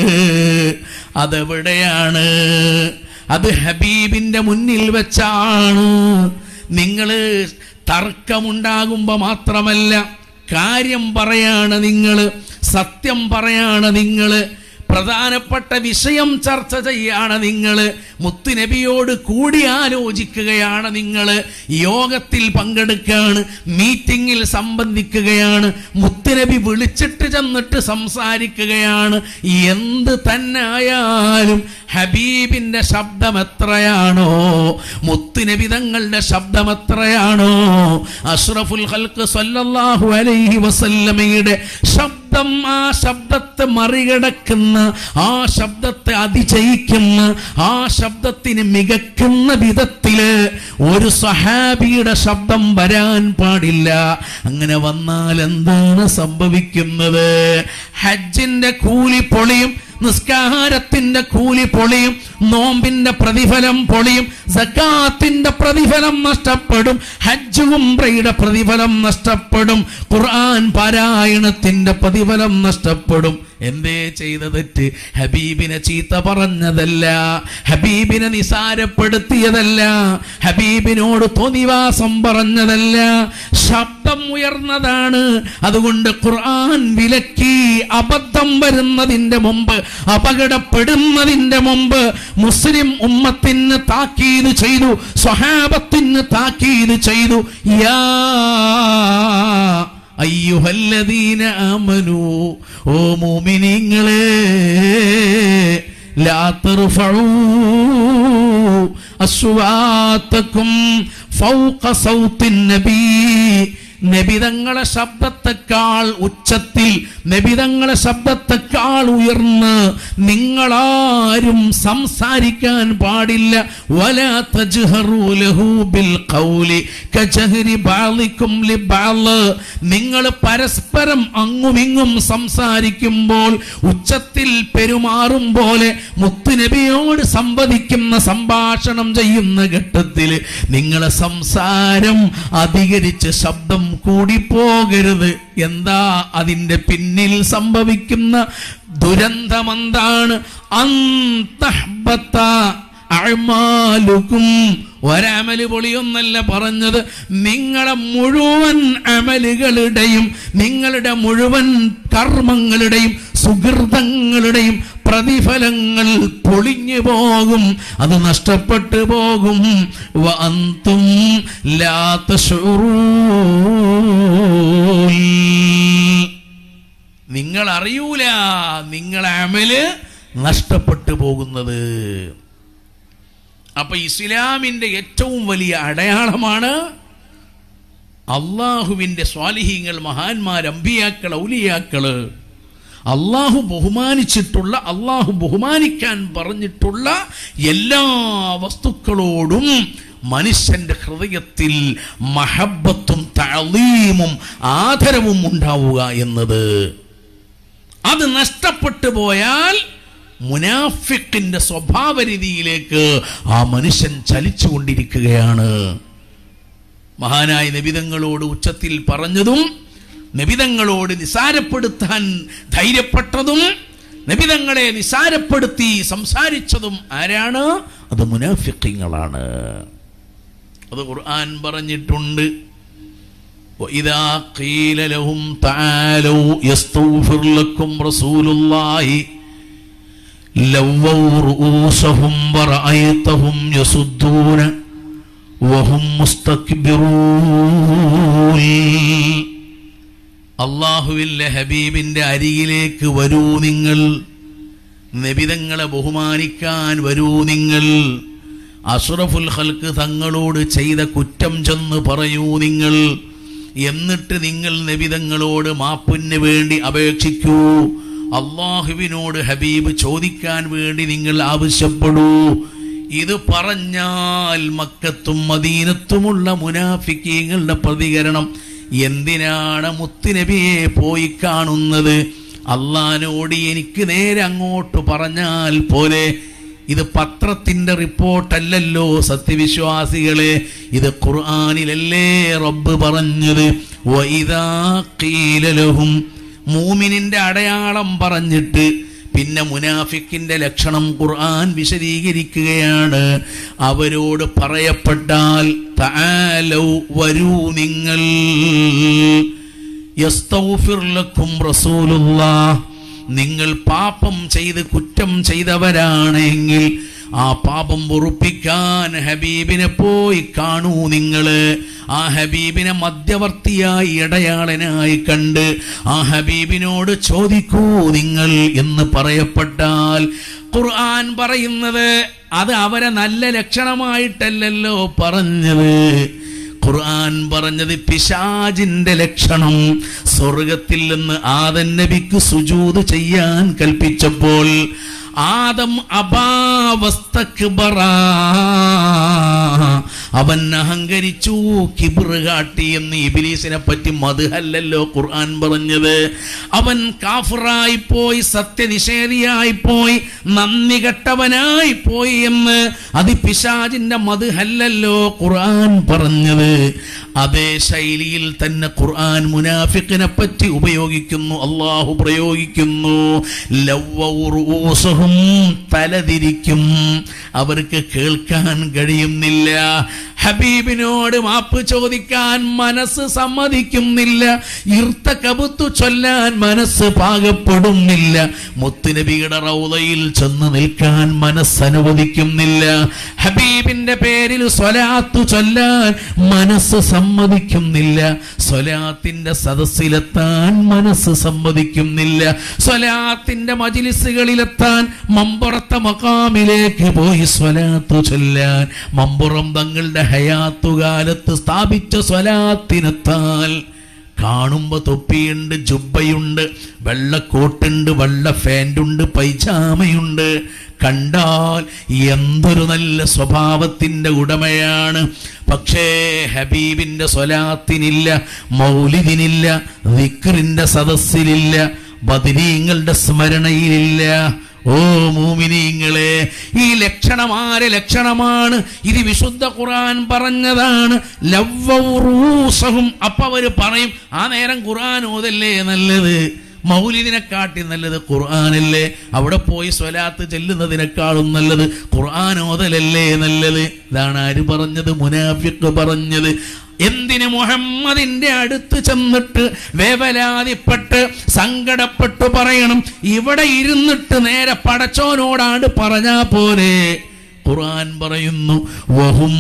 A: അതെവിടെയാണ്? അത് ഹബീബിന്റെ മുന്നിൽ വെച്ചാണ്. നിങ്ങള് തർക്കമുണ്ടാകുമ്പോ മാത്രമല്ല, കാര്യം പറയാണ് നിങ്ങള്, സത്യം പറയാണ് നിങ്ങള്, പ്രധാനപ്പെട്ട വിഷയം ചർച്ച ചെയ്യാണ് നിങ്ങള്, മുത്തുനബിയോട് കൂടി ആലോചിക്കുകയാണ് നിങ്ങള്, യോഗത്തിൽ പങ്കെടുക്കുകയാണ്, മീറ്റിംഗിൽ സംബന്ധിക്കുകയാണ്, മുത്തുനബി വിളിച്ചിട്ട് ചെന്നിട്ട് സംസാരിക്കുകയാണ്. എന്ത് തന്നെ ആയാലും ഹബീബിന്റെ ശബ്ദം എത്രയാണോ, മുത്തുനബി തങ്ങളുടെ ശബ്ദം എത്രയാണോ, അഷ്റഫുൽ ഖൽഖ് സല്ലല്ലാഹു അലൈഹി വസല്ലമയുടെ ശബ്ദം, ആ ശബ്ദത്തെ മറികടക്കുന്ന, ആ ശബ്ദത്തെ അതിജയിക്കുന്ന, ആ ശബ്ദത്തിന് മികക്കുന്ന വിധത്തില് ഒരു സഹാബിയുടെ ശബ്ദം വരാൻ പാടില്ല. അങ്ങനെ വന്നാൽ എന്താണ് സംഭവിക്കുന്നത്? ഹജ്ജിന്റെ കൂലി പൊളിയും, നിസ്കാരത്തിന്റെ കൂലി പൊളിയും, നോമ്പിന്റെ പ്രതിഫലം പൊളിയും, സകാത്തിന്റെ പ്രതിഫലം നഷ്ടപ്പെടും, ഹജ്ജ് ഉംറയുടെ പ്രതിഫലം നഷ്ടപ്പെടും, ഖുർആൻ പാരായണത്തിന്റെ പ്രതിഫലം നഷ്ടപ്പെടും. എന്തേ ചെയ്ത തെറ്റ്? ഹബീബിനെ ചീത്ത പറഞ്ഞതല്ല, ഹബീബിനെ നിസാരപ്പെടുത്തിയതല്ല, ഹബീബിനോട് തോന്നിവാസം പറഞ്ഞതല്ല, ശബ്ദം ഉയർന്നതാണ്. അതുകൊണ്ട് ഖുർആൻ വിലക്കി. അബദ്ധം വരുന്നതിന്റെ മുമ്പ്, അപകടപ്പെടുന്നതിന്റെ മുമ്പ് മുസ്ലിം ഉമ്മത്തിന് താക്കീത് ചെയ്തു, സ്വഹാബത്തിന് താക്കീത് ചെയ്തു. യാ അയ്യുഹല്ലദീന ആമനൂ, ഓ മുഅ്മിനീങ്ങളെ, ലാ തർഫഉ അസ്വാതകും ഫൗക സൗത്തിൻ നബി, നബിതങ്ങളെ ശബ്ദത്തെക്കാൾ ഉച്ചത്തിൽ, നബിതങ്ങളെ ശബ്ദത്തെക്കാൾ ഉയർന്ന് നിങ്ങളാരും സംസാരിക്കാൻ പാടില്ല. വലാ തജ്ഹറൂ ലഹു ബിൽ ഖൗലി കജഹരി ബഅദികും ലിബഅദ്. നിങ്ങൾ പരസ്പരം അങ്ങുമിങ്ങും സംസാരിക്കുമ്പോൾ, ഉച്ചത്തിൽ പെരുമാറും പോലെ മുത്തുനബിയോട് സംവദിക്കുന്ന, സംഭാഷണം ചെയ്യുന്ന ഘട്ടത്തിൽ നിങ്ങളെ സംസാരം അധികരിച്ച് ശബ്ദം കൂടിപ്പോകരുത്. എന്താ അതിൻ്റെ പിന്നിൽ സംഭവിക്കുന്ന ദുരന്തമെന്താണ്? അന്തഹ്ബത അഅ്മാലുകും. ഒരമല് പൊളിയൊന്നല്ല പറഞ്ഞത്, നിങ്ങളെ മുഴുവൻ അമലുകളുടെയും, നിങ്ങളുടെ മുഴുവൻ കർമ്മങ്ങളുടെയും സുഹൃതങ്ങളുടെയും പ്രതിഫലങ്ങൾ പൊളിഞ്ഞു പോകും, അത് നഷ്ടപ്പെട്ടു പോകും. വഅൻതും ലാ തശഉറൂൻ. നിങ്ങൾ അറിയൂല നിങ്ങളെ അമല് നഷ്ടപ്പെട്ടു പോകുന്നത്. അപ്പൊ ഇസ്ലാമിന്റെ ഏറ്റവും വലിയ അടയാളമാണ് അള്ളാഹുവിന്റെ സ്വാലിഹീങ്ങൾ, മഹാന്മാർ, അമ്പിയാക്കൾ, ഔലിയാക്കള്, അള്ളാഹു ബഹുമാനിച്ചിട്ടുള്ള, അള്ളാഹു ബഹുമാനിക്കാൻ പറഞ്ഞിട്ടുള്ള എല്ലാ വസ്തുക്കളോടും മനുഷ്യന്റെ ഹൃദയത്തിൽ മഹബ്ബത്തും തഅളീമും ആദരവും ഉണ്ടാവുക എന്നത്. അത് നഷ്ടപ്പെട്ടു പോയാൽ മുനാഫിക്കിന്റെ സ്വഭാവ രീതിയിലേക്ക് ആ മനുഷ്യൻ ചലിച്ചുകൊണ്ടിരിക്കുകയാണ്. മഹാനായ നബിതങ്ങളോട് ഉച്ചത്തിൽ പറഞ്ഞതും, നബിതങ്ങളോട് നിസാരപ്പെടുത്താൻ ധൈര്യപ്പെട്ടതും, നബിതങ്ങളെ നിസാരപ്പെടുത്തി സംസാരിച്ചതും ആരാണ്? അത് മുനാഫിഖീങ്ങളാണ്. അത് ഖുർആൻ പറഞ്ഞിട്ടുണ്ട്. وَإِذَا قِيلَ لَهُمْ تَعَالَوْا يَسْتَغْفِرْ لَكُمْ رَسُولُ اللَّهِ لَوَّوْا رُؤُوسَهُمْ وَرَأَيْتَهُمْ يَصُدُّونَ وَهُمْ مُسْتَكْبِرُونَ. അല്ലാഹുവിന്റെ ഹബീബിന്റെ അരികിലേക്ക് വരൂ നിങ്ങൾ, നബിതങ്ങളെ ബഹുമാനിക്കാൻ വരൂ നിങ്ങൾ, അഷ്റഫുൽ ഖൽഖ് തങ്ങളോട് ചെയ്ത കുറ്റം ചെന്ന് പറയൂ നിങ്ങൾ, എന്നിട്ട് നിങ്ങൾ നബിതങ്ങളോട് മാപ്പിന് വേണ്ടി അപേക്ഷിക്കൂ, അള്ളാഹുവിനോട് ഹബീബ് ചോദിക്കാൻ വേണ്ടി നിങ്ങൾ ആവശ്യപ്പെടൂ. ഇത് പറഞ്ഞാൽ മക്കത്തും മദീനത്തുമുള്ള മുനാഫിക്കീങ്ങളുടെ പ്രതികരണം, എന്തിനാണ് മുത്തുനബിയെ പോയി കാണുന്നത്? അള്ളാഹിനോട് എനിക്ക് നേരെ അങ്ങോട്ട് പറഞ്ഞാൽ പോലെ. ഇത് പത്രത്തിന്റെ റിപ്പോർട്ടല്ലല്ലോ സത്യവിശ്വാസികളെ, ഇത് ഖുർആനിലല്ലേ റബ്ബ് പറഞ്ഞത്. വഇദാ ഖീല ലഹും, മൂമിനിന്റെ അടയാളം പറഞ്ഞിട്ട് പിന്നെ മുനാഫിക്കിന്റെ ലക്ഷണം ഖുർആൻ വിശദീകരിക്കുകയാണ്. അവരോട് പറയപ്പെട്ടാൽ തആലൗ, വരൂ നിങ്ങൾ, യസ്തഗ്ഫിർ ലക്കും റസൂലുള്ളാഹ്, നിങ്ങൾ പാപം ചെയ്ത് കുറ്റം ചെയ്തവരാണെങ്കിൽ ആ പാപം പൊറുപ്പിക്കാൻ ഹബീബിനെ പോയി കാണൂ നിങ്ങൾ. ആ ഹബീബിനെ മധ്യവർത്തിയായി, ഇടയാളനായി കണ്ട് ആ ഹബീബിനോട് ചോദിക്കൂ നിങ്ങൾ എന്ന് പറയപ്പെട്ടാൽ, ഖുർആൻ പറയുന്നത് അത് അവരെ നല്ല ലക്ഷണമായിട്ടല്ലല്ലോ പറഞ്ഞത്. ഖുർആൻ പറഞ്ഞത് പിശാചിന്റെ ലക്ഷണം. സ്വർഗത്തിൽ നിന്ന് ആദം നബിക്ക് സുജൂദ് ചെയ്യാൻ കൽപ്പിച്ചപ്പോൾ ആദം അബാവസ്തക്ബറ, അവൻ അഹങ്കരിച്ചു, കിബ്ർ കാട്ടി എന്ന് ഇബ്ലീസിനെ പറ്റി മദ്ഹല്ലല്ലോ ഖുർആൻ പറഞ്ഞത്. അവൻ കാഫിറായി പോയി, സത്യനിഷേധിയായി പോയി, നന്ദി കെട്ടവനായി പോയി എന്ന് അത് പിശാചിന്റെ മദ്ഹല്ലല്ലോ ഖുർആൻ പറഞ്ഞത്. അതേ ശൈലിയിൽ തന്നെ ഖുർആൻ മുനാഫിഖിനെ പറ്റി ഉപയോഗിക്കുന്നു, അള്ളാഹു പ്രയോഗിക്കുന്നു. ലവ്വൗറുഊസഹും, തലതിരിക്കും, അവർക്ക് കേൾക്കാൻ കഴിയുന്നില്ല, ഹബീബിനോട് മാപ്പ് ചോദിക്കാൻ മനസ്സ് സമ്മതിക്കുന്നില്ല, ഇർത്തകബത്തു ചൊല്ലാൻ മനസ്സ് പാകപ്പെടുന്നില്ല, മുത്തുനബിയുടെ റൗളയിൽ ചെന്ന് നിൽക്കാൻ മനസ്സനുവദിക്കുന്നില്ല, ഹബീബിന്റെ പേരിൽ സ്വലാത്തു ചൊല്ലാൻ മനസ്സ് സമ്മതിക്കുന്നില്ല, സ്വലാത്തിന്റെ സദസ്സിലെത്താൻ മനസ്സ് സമ്മതിക്കുന്നില്ല, സ്വലാത്തിന്റെ മജ്ലിസുകളിലെത്താൻ, മമ്പുറത്തെ മഖാമിലേക്ക് പോയി സ്വലാത്തു ചൊല്ലാൻ, മമ്പുറം തങ്ങളുടെ ഹയാത്തുകാലത്ത് സ്ഥാപിച്ച സ്വലാത്തിനെത്താൽ കാണുമ്പോ തൊപ്പിയുണ്ട്, ജുബ്ബയുണ്ട്, വെള്ളക്കോട്ടുണ്ട്, വെള്ള ഫാൻറ്റുണ്ട്, പൈജാമയുണ്ട്. കണ്ടാൽ എന്തൊരു നല്ല സ്വഭാവത്തിൻ്റെ ഉടമയാണ്. പക്ഷേ ഹബീബിൻ്റെ സ്വലാത്തിനില്ല, മൗലിദിനില്ല, ദിക്റിൻ്റെ സദസ്സിലില്ല, ബദരീങ്ങളുടെ സ്മരണയിലില്ല. ഓ മൂമിനീങ്ങളെ, ഈ ലക്ഷണമാരെ ലക്ഷണമാണ്? ഇത് വിശുദ്ധ ഖുർആൻ പറഞ്ഞതാണ്. ലവ്വറൂസഹും. അപ്പൊ അവര് പറയും, ആ നേരം ഖുർആൻ ഓതല്ലേ നല്ലത്, മൗലിദിനെക്കാട്ടി നല്ലത് ഖുർആനല്ലേ, അവിടെ പോയി സ്വലാത്ത് ചെല്ലുന്നതിനേക്കാളും നല്ലത് ഖുർആൻ ഓതലല്ലേ നല്ലത്. ഇതാണ് ആര് പറഞ്ഞത്? മുനാഫിഖ് പറഞ്ഞത്. എന്തിന്? മുഹമ്മദിന്റെ അടുത്ത് ചെന്നിട്ട് വേവലാതിപ്പെട്ട് സങ്കടപ്പെട്ടു പറയണം, ഇവിടെ ഇരുന്നിട്ട് നേരെ പടച്ചോനോടാണ് പറഞ്ഞാ പോരെ. ഖുർആൻ പറയുന്നു, വഹും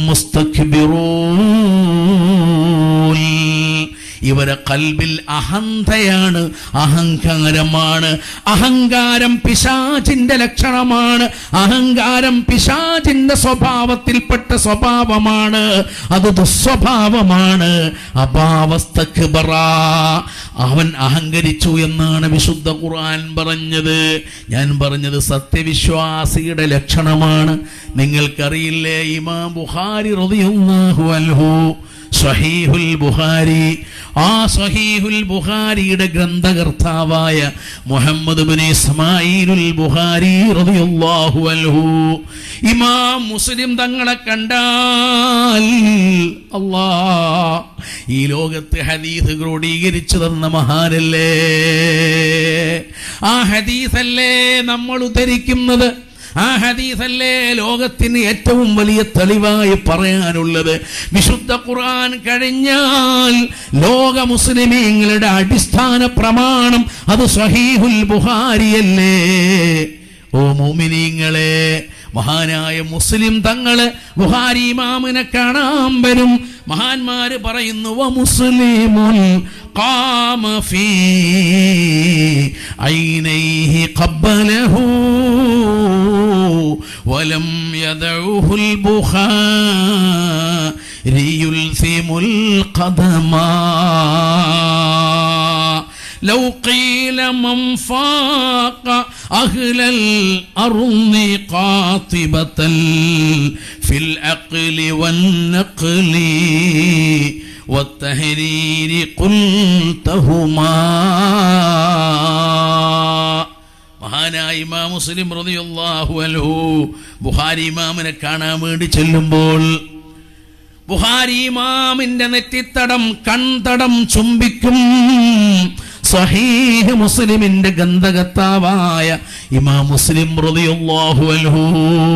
A: മുസ്തക്ബിറൂൻ. ഇവരെ കൽബിൽ അഹന്തയാണ്, അഹങ്കാരമാണ്. അഹങ്കാരം പിശാചിന്റെ ലക്ഷണമാണ്. അഹങ്കാരം പിശാചിന്റെ സ്വഭാവത്തിൽപ്പെട്ട സ്വഭാവമാണ്. അത് ദുസ്വഭാവമാണ്. അബാവസ്തക്ബറ, അവൻ അഹങ്കരിച്ചു എന്നാണ് വിശുദ്ധ ഖുർആൻ പറഞ്ഞത്. ഞാൻ പറഞ്ഞത് സത്യവിശ്വാസിയുടെ ലക്ഷണമാണ്. നിങ്ങൾക്കറിയില്ലേ, ഇമാം ബുഖാരി റളിയല്ലാഹു അൻഹു സ്വഹീഹുൽ ബുഖാരി, ആ സ്വഹീഹുൽ ബുഖാരിയുടെ ഗ്രന്ഥകർത്താവായ മുഹമ്മദ് ബിൻ ഇസ്മാഈലുൽ ബുഖാരി റളിയല്ലാഹു അൻഹു ഇമാം മുസ്ലിം തങ്ങളെ കണ്ടാൽ, അല്ലാഹ്, ഈ ലോകത്ത് ഹദീസ് ക്രോഡീകരിച്ചു തന്ന മഹാനല്ലേ, ആ ഹദീസല്ലേ നമ്മൾ ഉദ്ധരിക്കുന്നത്, ആ ഹദീസല്ലേ ലോകത്തിന് ഏറ്റവും വലിയ തെളിവായി പറയാനുള്ളത്. വിശുദ്ധ ഖുർആൻ കഴിഞ്ഞാൽ ലോക മുസ്ലിമീങ്ങളുടെ അടിസ്ഥാന പ്രമാണം അത് സ്വഹീഹുൽ ബുഖാരിയല്ലേ. ഓ മുഅ്മിനീങ്ങളെ, മഹാനായ മുസ്ലിം തങ്ങള് ബുഖാരി ഇമാമിനെ കാണാൻ വരും. മഹാന്മാര് പറയുന്നു, വ മുസ്ലിമുൻ ഖാമ ഫീ ഐനൈഹി ഖബ്ബലഹു വലം യദഉഹുൽ ബുഖാരി യുൽസിമുൽ ഖദമാ ലൗ ഖീല മൻ ഫാഖ അഹ്ലൽ അർളി ഖാതിബതൻ ഫിൽ അഖ്ലി വൻ നഖ്ലി വത്തഹരീരി ഖുൽതഹുമാ. മഹാനായ ഇമാം മുസ്ലിം റളിയല്ലാഹു അൻഹു ബുഖാരി ഇമാമിനെ കാണാൻ വേണ്ടി ചെല്ലുമ്പോൾ ബുഖാരി ഇമാമിന്റെ നെറ്റിത്തടം, കൺതടം ചുംബിക്കും. സ്വഹീഹ് മുസ്ലിമിന്റെ ഗന്ധകർത്താവായ ഇമാം മുസ്ലിം റളിയല്ലാഹു അൻഹു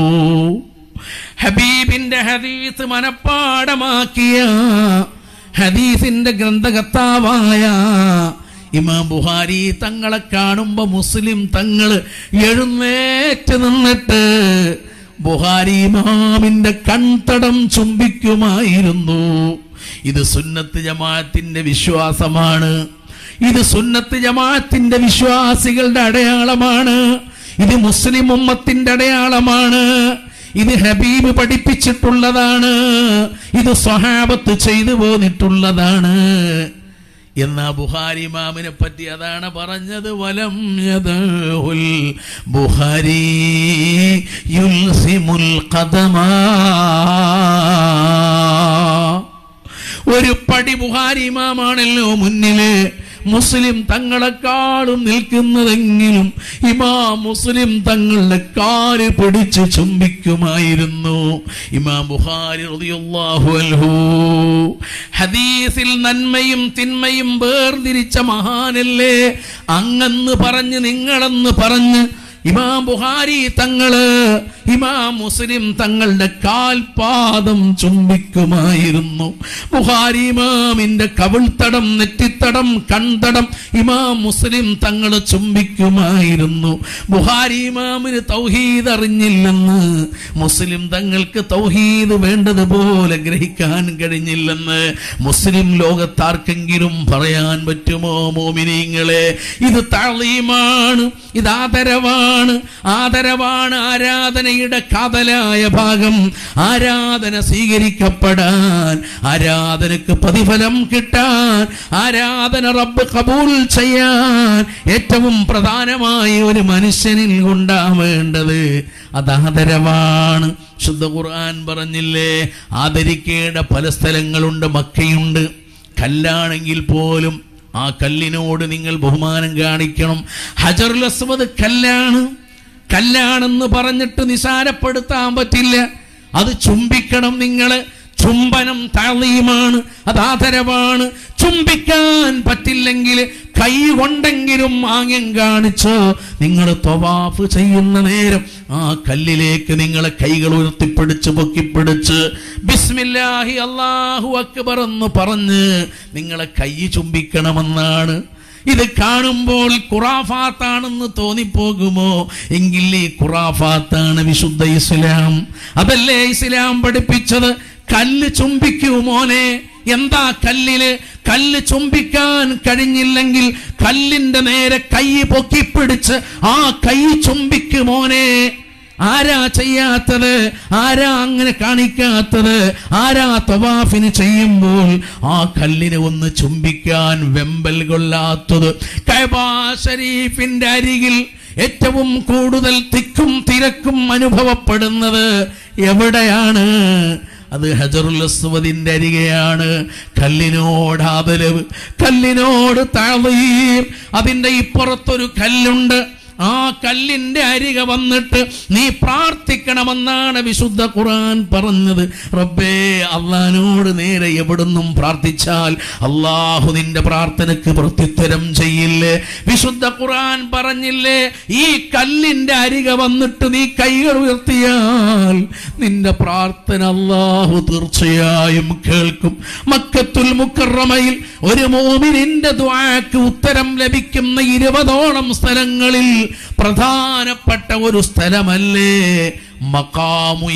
A: ഹബീബിന്റെ ഹദീസ് മനപ്പാഠമാക്കിയ ഹദീസിന്റെ ഗ്രന്ഥകർത്താവായ ഇമാം ബുഖാരി തങ്ങളെ കാണുമ്പോ മുസ്ലിം തങ്ങള് എഴുന്നേറ്റ് നിന്നിട്ട് ബുഖാരി ഇമാമിന്റെ കൺതടം ചുംബിക്കുമായിരുന്നു. ഇത് സുന്നത്ത് ജമാഅത്തിന്റെ വിശ്വാസമാണ്. ഇത് സുന്നത്ത് ജമാഅത്തിന്റെ വിശ്വാസികളുടെ അടയാളമാണ്. ഇത് മുസ്ലിം ഉമ്മത്തിന്റെ അടയാളമാണ്. ഇത് ഹബീബ് പഠിപ്പിച്ചിട്ടുള്ളതാണ്. ഇത് സ്വഹാബത്ത് ചെയ്തു പോന്നിട്ടുള്ളതാണ്. എന്നാ ബുഖാരി ഇമാമിനെ പറ്റി അതാണ് പറഞ്ഞത്, വലം യദഉൽ ബുഖാരി യുൽസിമുൽ ഖദമാ. ഒരു പടി ബുഖാരി ഇമാമാണല്ലോ മുന്നില്, മുസ്ലിം തങ്ങളെക്കാളും നിൽക്കുന്നതെങ്കിലും ഇമാം മുസ്ലിം തങ്ങളുടെ കാല് പിടിച്ച് ചുംബിക്കുമായിരുന്നു. ഇമാം ബുഖാരി റളിയല്ലാഹു അൻഹു ഹദീസിൽ നന്മയും തിന്മയും വേർതിരിച്ച മഹാനല്ലേ. അങ്ങെന്ന് പറഞ്ഞ് നിങ്ങളെന്ന് പറഞ്ഞ് ഇമാം ബുഖാരി തങ്ങള് ഇമാം മുസ്ലിം തങ്ങളുടെ കാൽപാദം ചുംബിക്കുമായിരുന്നു. ബുഖാരി ഇമാമിന്റെ കവിൾത്തടം, നെറ്റിത്തടം, കൺതടം ഇമാം മുസ്ലിം തങ്ങള് ചുംബിക്കുമായിരുന്നു. ബുഖാരി ഇമാമിന് തൗഹീദ് അറിഞ്ഞില്ലെന്ന്, മുസ്ലിം തങ്ങൾക്ക് തൗഹീദ് വേണ്ടതുപോലെ ഗ്രഹിക്കാൻ കഴിഞ്ഞില്ലെന്ന് മുസ്ലിം ലോകത്താർക്കെങ്കിലും പറയാൻ പറ്റുമോ മോമിനീങ്ങളെ? ഇത് തഅ്ലീമാണ്, ഇത് ആദരവാണ്. ആദരവാണ്, ആരാധന കഅബയുടെ കാതലായ ഭാഗം ആരാധന സ്വീകരിക്കപ്പെടാൻ, ആരാധനക്ക് പ്രതിഫലം കിട്ടാൻ, ആരാധന റബ്ബ് കബൂൽ ചെയ്യാൻ ഏറ്റവും പ്രധാനമായി ഒരു മനുഷ്യനിൽ ഉണ്ടാവേണ്ടത് അത് ആദരവാണ്. ശുദ്ധ ഖുർആൻ പറഞ്ഞില്ലേ, ആദരിക്കേണ്ട പല സ്ഥലങ്ങളുണ്ട്. മക്കയുണ്ട്, കല്ലാണെങ്കിൽ പോലും ആ കല്ലിനോട് നിങ്ങൾ ബഹുമാനം കാണിക്കണം. ഹജറുൽ അസ്വദ് കല്ലാണെന്ന് പറഞ്ഞിട്ട് നിസാരപ്പെടുത്താൻ പറ്റില്ല. അത് ചുംബിക്കണം. നിങ്ങൾ ചുംബനം തഅ്ളീമാണ്, അത് ആദരവാണ്. ചുംബിക്കാൻ പറ്റില്ലെങ്കിൽ കൈ കൊണ്ടെങ്കിലും ആംഗ്യം കാണിച്ചോ. നിങ്ങൾ തവാഫ് ചെയ്യുന്ന നേരം ആ കല്ലിലേക്ക് നിങ്ങളെ കൈകൾ ഉയർത്തിപ്പിടിച്ച് പൊക്കിപ്പിടിച്ച് ബിസ്മില്ലാഹി അല്ലാഹു അക്ബർ എന്ന് പറഞ്ഞ് നിങ്ങളെ കൈ ചുംബിക്കണമെന്നാണ്. ഇത് കാണുമ്പോൾ ഖുറാഫാത്താണെന്ന് തോന്നിപ്പോകുമോ? എങ്കിൽ ഈ ഖുറാഫാത്താണ് വിശുദ്ധ ഇസ്ലാം. അതല്ലേ ഇസ്ലാം പഠിപ്പിച്ചത്? കല്ല് ചുംബിക്കൂ മോനെ. എന്താ കല്ല് ചുംബിക്കാൻ കഴിഞ്ഞില്ലെങ്കിൽ കല്ലിന്റെ നേരെ കൈ പൊക്കിപ്പിടിച്ച് ആ കൈ ചുംബിക്കു മോനെ. ആരാ ചെയ്യാത്തത്? ആരാ അങ്ങനെ കാണിക്കാത്തത്? ആരാ തവാഫിന് ചെയ്യുമ്പോൾ ആ കല്ലിനെ ഒന്ന് ചുംബിക്കാൻ വെമ്പൽ കൊള്ളാത്തത്? കഅബ ശരീഫിന്റെ അരികിൽ ഏറ്റവും കൂടുതൽ തിക്കും തിരക്കും അനുഭവപ്പെടുന്നത് എവിടെയാണ്? അത് ഹജറുൽ അസ്വദിന്റെ അരികെയാണ്. കല്ലിനോട് ആദരവ്, കല്ലിനോട് തഅ്ളീം. അതിന്റെ ഇപ്പുറത്തൊരു കല്ലുണ്ട്. ആ കല്ലിന്റെ അരികെ വന്നിട്ട് നീ പ്രാർത്ഥിക്കണമെന്നാണ് വിശുദ്ധ ഖുർആൻ പറഞ്ഞത്. റബ്ബേ, അള്ളാഹിനോട് നേരെ എവിടുന്നും പ്രാർത്ഥിച്ചാൽ അള്ളാഹു നിന്റെ പ്രാർത്ഥനക്ക് പ്രത്യുത്തരം ചെയ്യില്ലേ? വിശുദ്ധ ഖുർആൻ പറഞ്ഞില്ലേ, ഈ കല്ലിന്റെ അരികെ വന്നിട്ട് നീ കൈകൾ ഉയർത്തിയാൽ നിന്റെ പ്രാർത്ഥന അള്ളാഹു തീർച്ചയായും കേൾക്കും. മക്കത്തുൽ മുക്കറമയിൽ ഒരു മുഅ്മിനിന്റെ ദുആക്ക് ഉത്തരം ലഭിക്കുന്ന 20ഓളം സ്ഥലങ്ങളിൽ പ്രധാനപ്പെട്ട ഒരു സ്ഥലമല്ലേ മഖാമു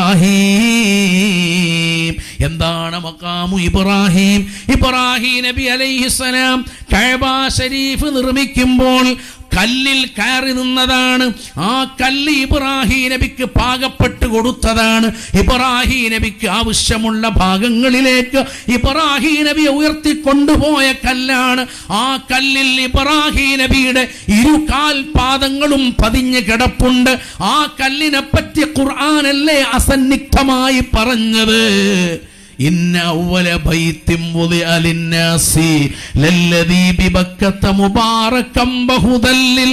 A: ഇബ്രാഹിം. എന്താണ് മഖാമു ഇബ്രാഹിം? ഇബ്രാഹിം നബി അലൈഹിസ്സലാം കഅബ ശരീഫ് നിർമ്മിക്കുമ്പോൾ കല്ലിൽ കയറി നിന്നതാണ്. ആ കല്ല് ഇബ്രാഹിം നബിക്ക് പാകപ്പെട്ട് കൊടുത്തതാണ്. ഇബ്രാഹിം നബിക്ക് ആവശ്യമുള്ള ഭാഗങ്ങളിലേക്ക് ഇബ്രാഹിം നബി ഉയർത്തിക്കൊണ്ടുപോയ കല്ലാണ്. ആ കല്ലിൽ ഇബ്രാഹിം നബിയുടെ 2 കാൽപാദങ്ങളും പതിഞ്ഞ് കിടപ്പുണ്ട്. ആ കല്ലിനെ പറ്റി ഖുർആനല്ലേ അസന്നിഗ്ധമായി പറഞ്ഞത്? ഇന്ന അവ്വല ബൈത്തിൻ വുദിഅ ലിന്നാസി ലല്ലദീ ബിബക്കത മുബാറകം വഹുദൽ ലിൽ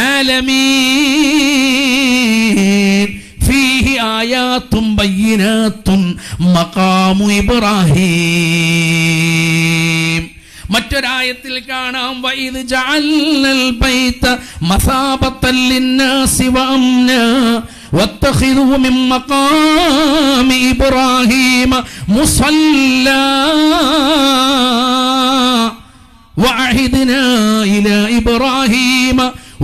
A: ആലമീൻ ഫീഹി ആയാതും ബയ്യിനാതുൻ മഖാമു ഇബ്രാഹിം. മറ്റൊരായത്തിൽ കാണാം, വഇദ് ജഅൽനൽ ബൈത മസാബത്തൻ ലിന്നാസി വഅംനാ വത്തഖിദൂ മിൻ മഖാമി ഇബ്രാഹീമ മുസല്ലാ വഅഹിദ്നാ ഇലാ ഇബ്രാഹീമ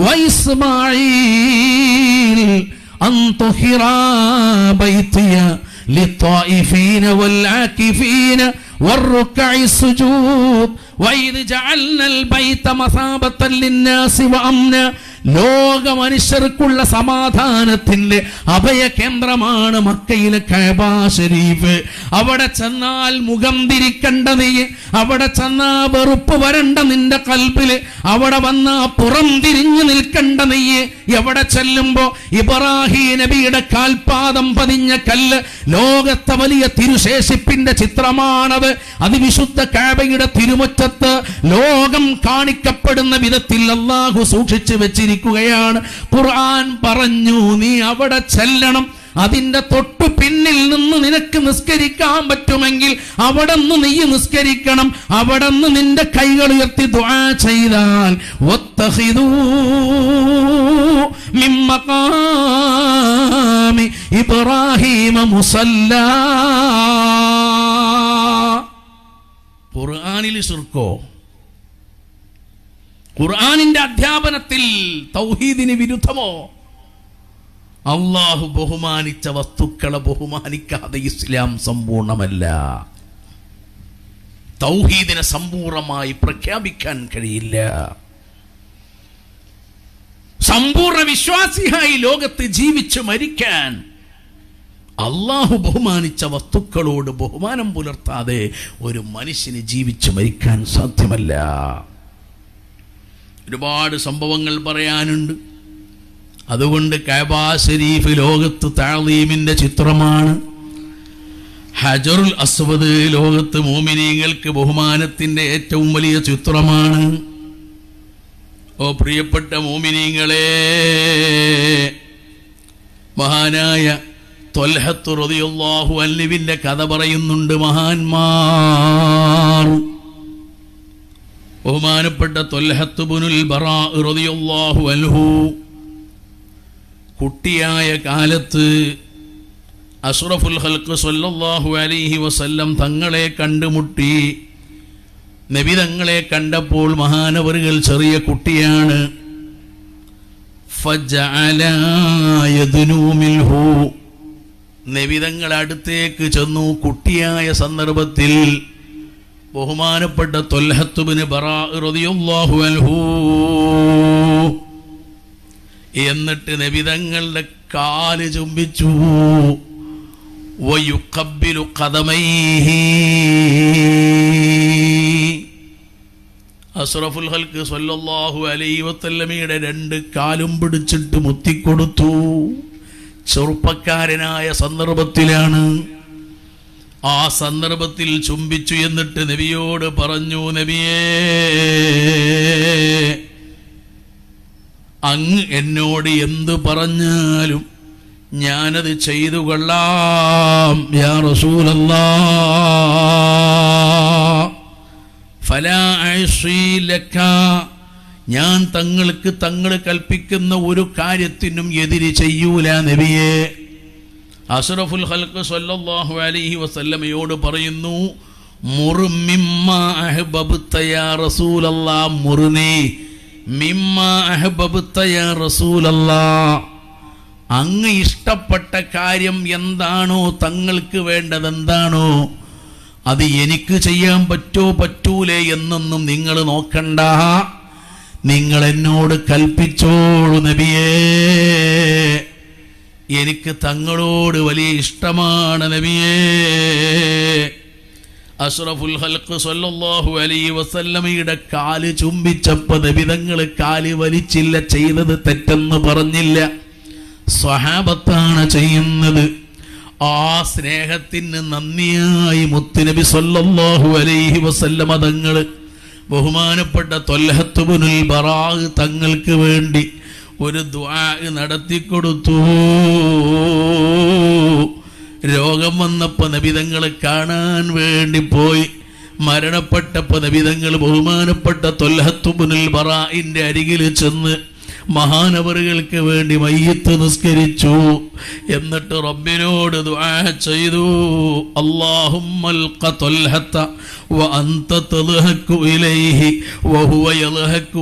A: വഇസ്മാഈൽ അൻ തുഹിറാ ബൈതിയ ലിത്വായിഫീന വൽആകിഫീന والركع السجود وإذ جعلنا البيت مثابة للناس وأمنا. ലോക മനുഷ്യർക്കുള്ള സമാധാനത്തിന്റെ അഭയ കേന്ദ്രമാണ് മക്കയിലെ കഅബ ശരീഫ്. അവിടെ ചെന്നാൽ മുഖം തിരിക്കണ്ട നീ, അവിടെ ചെന്നാ വെറുപ്പ് വരണ്ട നിന്റെ കൽബില്, അവിടെ വന്നാ പുറം തിരിഞ്ഞു നിൽക്കണ്ട നീ. എവിടെ ചെല്ലുമ്പോ ഇബ്രാഹിം നബിയുടെ കാൽപാദം പതിഞ്ഞ കല്ല് ലോകത്തെ വലിയ തിരുശേഷിപ്പിന്റെ ചിത്രമാണത്. അത് വിശുദ്ധ കഅബയുടെ തിരുമുറ്റത്ത് ലോകം കാണിക്കപ്പെടുന്ന വിധത്തിൽ അല്ലാഹു സൂക്ഷിച്ചു വെച്ചിരിക്കുകയാണ്. ഖുർആൻ പറഞ്ഞു, നീ അവിടെ ചെല്ലണം. അതിന്റെ തൊട്ടു പിന്നിൽ നിന്ന് നിനക്ക് നിസ്കരിക്കാൻ പറ്റുമെങ്കിൽ അവിടെ നിന്ന് നീ നിസ്കരിക്കണം. അവിടെ നിന്ന് നിന്റെ കൈകൾ ഉയർത്തി ദുആ ചെയ്താൽ വത്തഖിദൂ മിൻ മഖാമി ഇബ്രാഹീമ മുസല്ലാ. ഖുർആനിൽ ശിർക്കോ? ഖുർആനിന്റെ അധ്യാപനത്തിൽ തൗഹീദിന് വിരുദ്ധമോ? അള്ളാഹു ബഹുമാനിച്ച വസ്തുക്കളെ ബഹുമാനിക്കാതെ ഇസ്ലാം സമ്പൂർണ്ണമല്ല. തൗഹീദിനെ സമ്പൂർണ്ണമായി പ്രഖ്യാപിക്കാൻ കഴിയില്ല. സമ്പൂർണ്ണ വിശ്വാസിയായി ലോകത്ത് ജീവിച്ച് മരിക്കാൻ അള്ളാഹു ബഹുമാനിച്ച വസ്തുക്കളോട് ബഹുമാനം പുലർത്താതെ ഒരു മനുഷ്യന് ജീവിച്ച് മരിക്കാൻ സാധ്യമല്ല. ഒരുപാട് സംഭവങ്ങൾ പറയാനുണ്ട്. അതുകൊണ്ട് കഅബ ശരീഫ് ലോകത്ത് തഅളീമിന്റെ ചിത്രമാണ്. ഹജറുൽ അസ്വദ് ലോകത്ത് മുഅ്മിനീങ്ങൾക്ക് ബഹുമാനത്തിന്റെ ഏറ്റവും വലിയ ചിത്രമാണ്. ഓ പ്രിയപ്പെട്ട മുഅ്മിനീങ്ങളെ, മഹാനായ ത്വൽഹത്ത് റളിയല്ലാഹു അൻഹുവിന്റെ കഥ പറയുന്നുണ്ട് മഹാന്മാർ. ബഹുമാനപ്പെട്ട ത്വൽഹത്ത് ഇബ്നുൽ ബറാ റളിയല്ലാഹു അൻഹു കുട്ടിയായ കാലത്ത് അഷ്റഫുൽ ഖൽഖ് സ്വല്ലല്ലാഹു അലൈഹി വസല്ലം തങ്ങളെ കണ്ടുമുട്ടി. നബി തങ്ങളെ കണ്ടപ്പോൾ മഹാനവറുകൾ ചെറിയ കുട്ടിയാണ്. ഫജഅല യദ്നു മിൻഹു, നബി തങ്ങൾ അടുത്തേക്ക് ചെന്നു. കുട്ടിയായ സന്ദർഭത്തിൽ ബഹുമാനപ്പെട്ട ത്വൽഹത്ത് ഇബ്നു ബറാ റളിയല്ലാഹു അൻഹു എന്നിട്ട് നബി തങ്ങളുടെ കാല് ചുംബിച്ചു. വയുഖബ്ബിലു ഖദമൈഹി, അഷ്റഫുൽ ഖൽഖ് സ്വല്ലല്ലാഹു അലൈഹി വസല്ലമയുടെ രണ്ട് കാലും പിടിച്ചിട്ട് മുത്തിക്കൊടുത്തു. ചെറുപ്പക്കാരനായ സന്ദർഭത്തിലാണ്. ആ സന്ദർഭത്തിൽ ചുംബിച്ചു. എന്നിട്ട് നബിയോട് പറഞ്ഞു, നബിയേ, അങ്ങ് എന്നോട് എന്തു പറഞ്ഞാലും ഞാനത് ചെയ്തു കൊള്ളാം യാ റസൂലല്ലാഹ്. ഫലാ അഅ്സി ലക, ഞാൻ തങ്ങൾ കൽപ്പിക്കുന്ന ഒരു കാര്യത്തിനും എതിര് ചെയ്യൂല നബിയെ. അഷ്റഫുൽ ഖൽഖ് സ്വല്ലല്ലാഹു അലൈഹി വസല്ലമയോട് പറയുന്നു, മുർ മിമ്മാ അഹ്ബബ്ത യാ റസൂലല്ലാഹ്, മുർനി മിമ്മാ അഹ്ബബ്ത യാ റസൂലല്ലാഹ്. അങ്ങ് ഇഷ്ടപ്പെട്ട കാര്യം എന്താണോ, തങ്ങൾക്ക് വേണ്ടതെന്താണോ, അത് എനിക്ക് ചെയ്യാൻ പറ്റൂലേ എന്നൊന്നും നിങ്ങൾ നോക്കണ്ട. നിങ്ങൾ എന്നോട് കൽപ്പിച്ചോളൂ നബിയേ, എനിക്ക് തങ്ങളോട് വലിയ ഇഷ്ടമാണ് നബിയേ. അഷ്റഫുൽ ഖൽഖ് സ്വല്ലല്ലാഹു അലൈഹി വസല്ലമയുടെ കാല് ചുംബിച്ചപ്പോൾ നബി തങ്ങൾ കാല് വലിച്ചില്ല, ചെയ്തത് തെറ്റെന്ന് പറഞ്ഞില്ല. സ്വഹാബത്താണ് ചെയ്യുന്നത്. ആ സ്നേഹത്തിന് നന്ദിയായി മുത്തുനബി സ്വല്ലല്ലാഹു അലൈഹി വസല്ലമ തങ്ങൾ ബഹുമാനപ്പെട്ട ത്വൽഹത്ത് ഇബ്നുൽ ബറാ തങ്ങൾക്ക് വേണ്ടി ഒരു ദുആ നടത്തിക്കൊടുത്തു. രോഗം വന്നപ്പോൾ നബി തങ്ങളെ കാണാൻ വേണ്ടി പോയി. മരണപ്പെട്ടപ്പോൾ നബി തങ്ങൾ ബഹുമാനപ്പെട്ട ത്വൽഹത്ത് ഇബ്നുൽ ബറാഇന്റെ അരികിൽ ചെന്ന് മഹാനവറുകൾക്ക് വേണ്ടി മയ്യിത്ത് നിസ്കരിച്ചു. എന്നിട്ട് റബ്ബിനോട് ദുആ ചെയ്തു, അല്ലാഹുമ്മൽ ത്വൽഹത വ അൻത തൽഹഖു ഇലൈഹി വഹുവ യൽഹഖു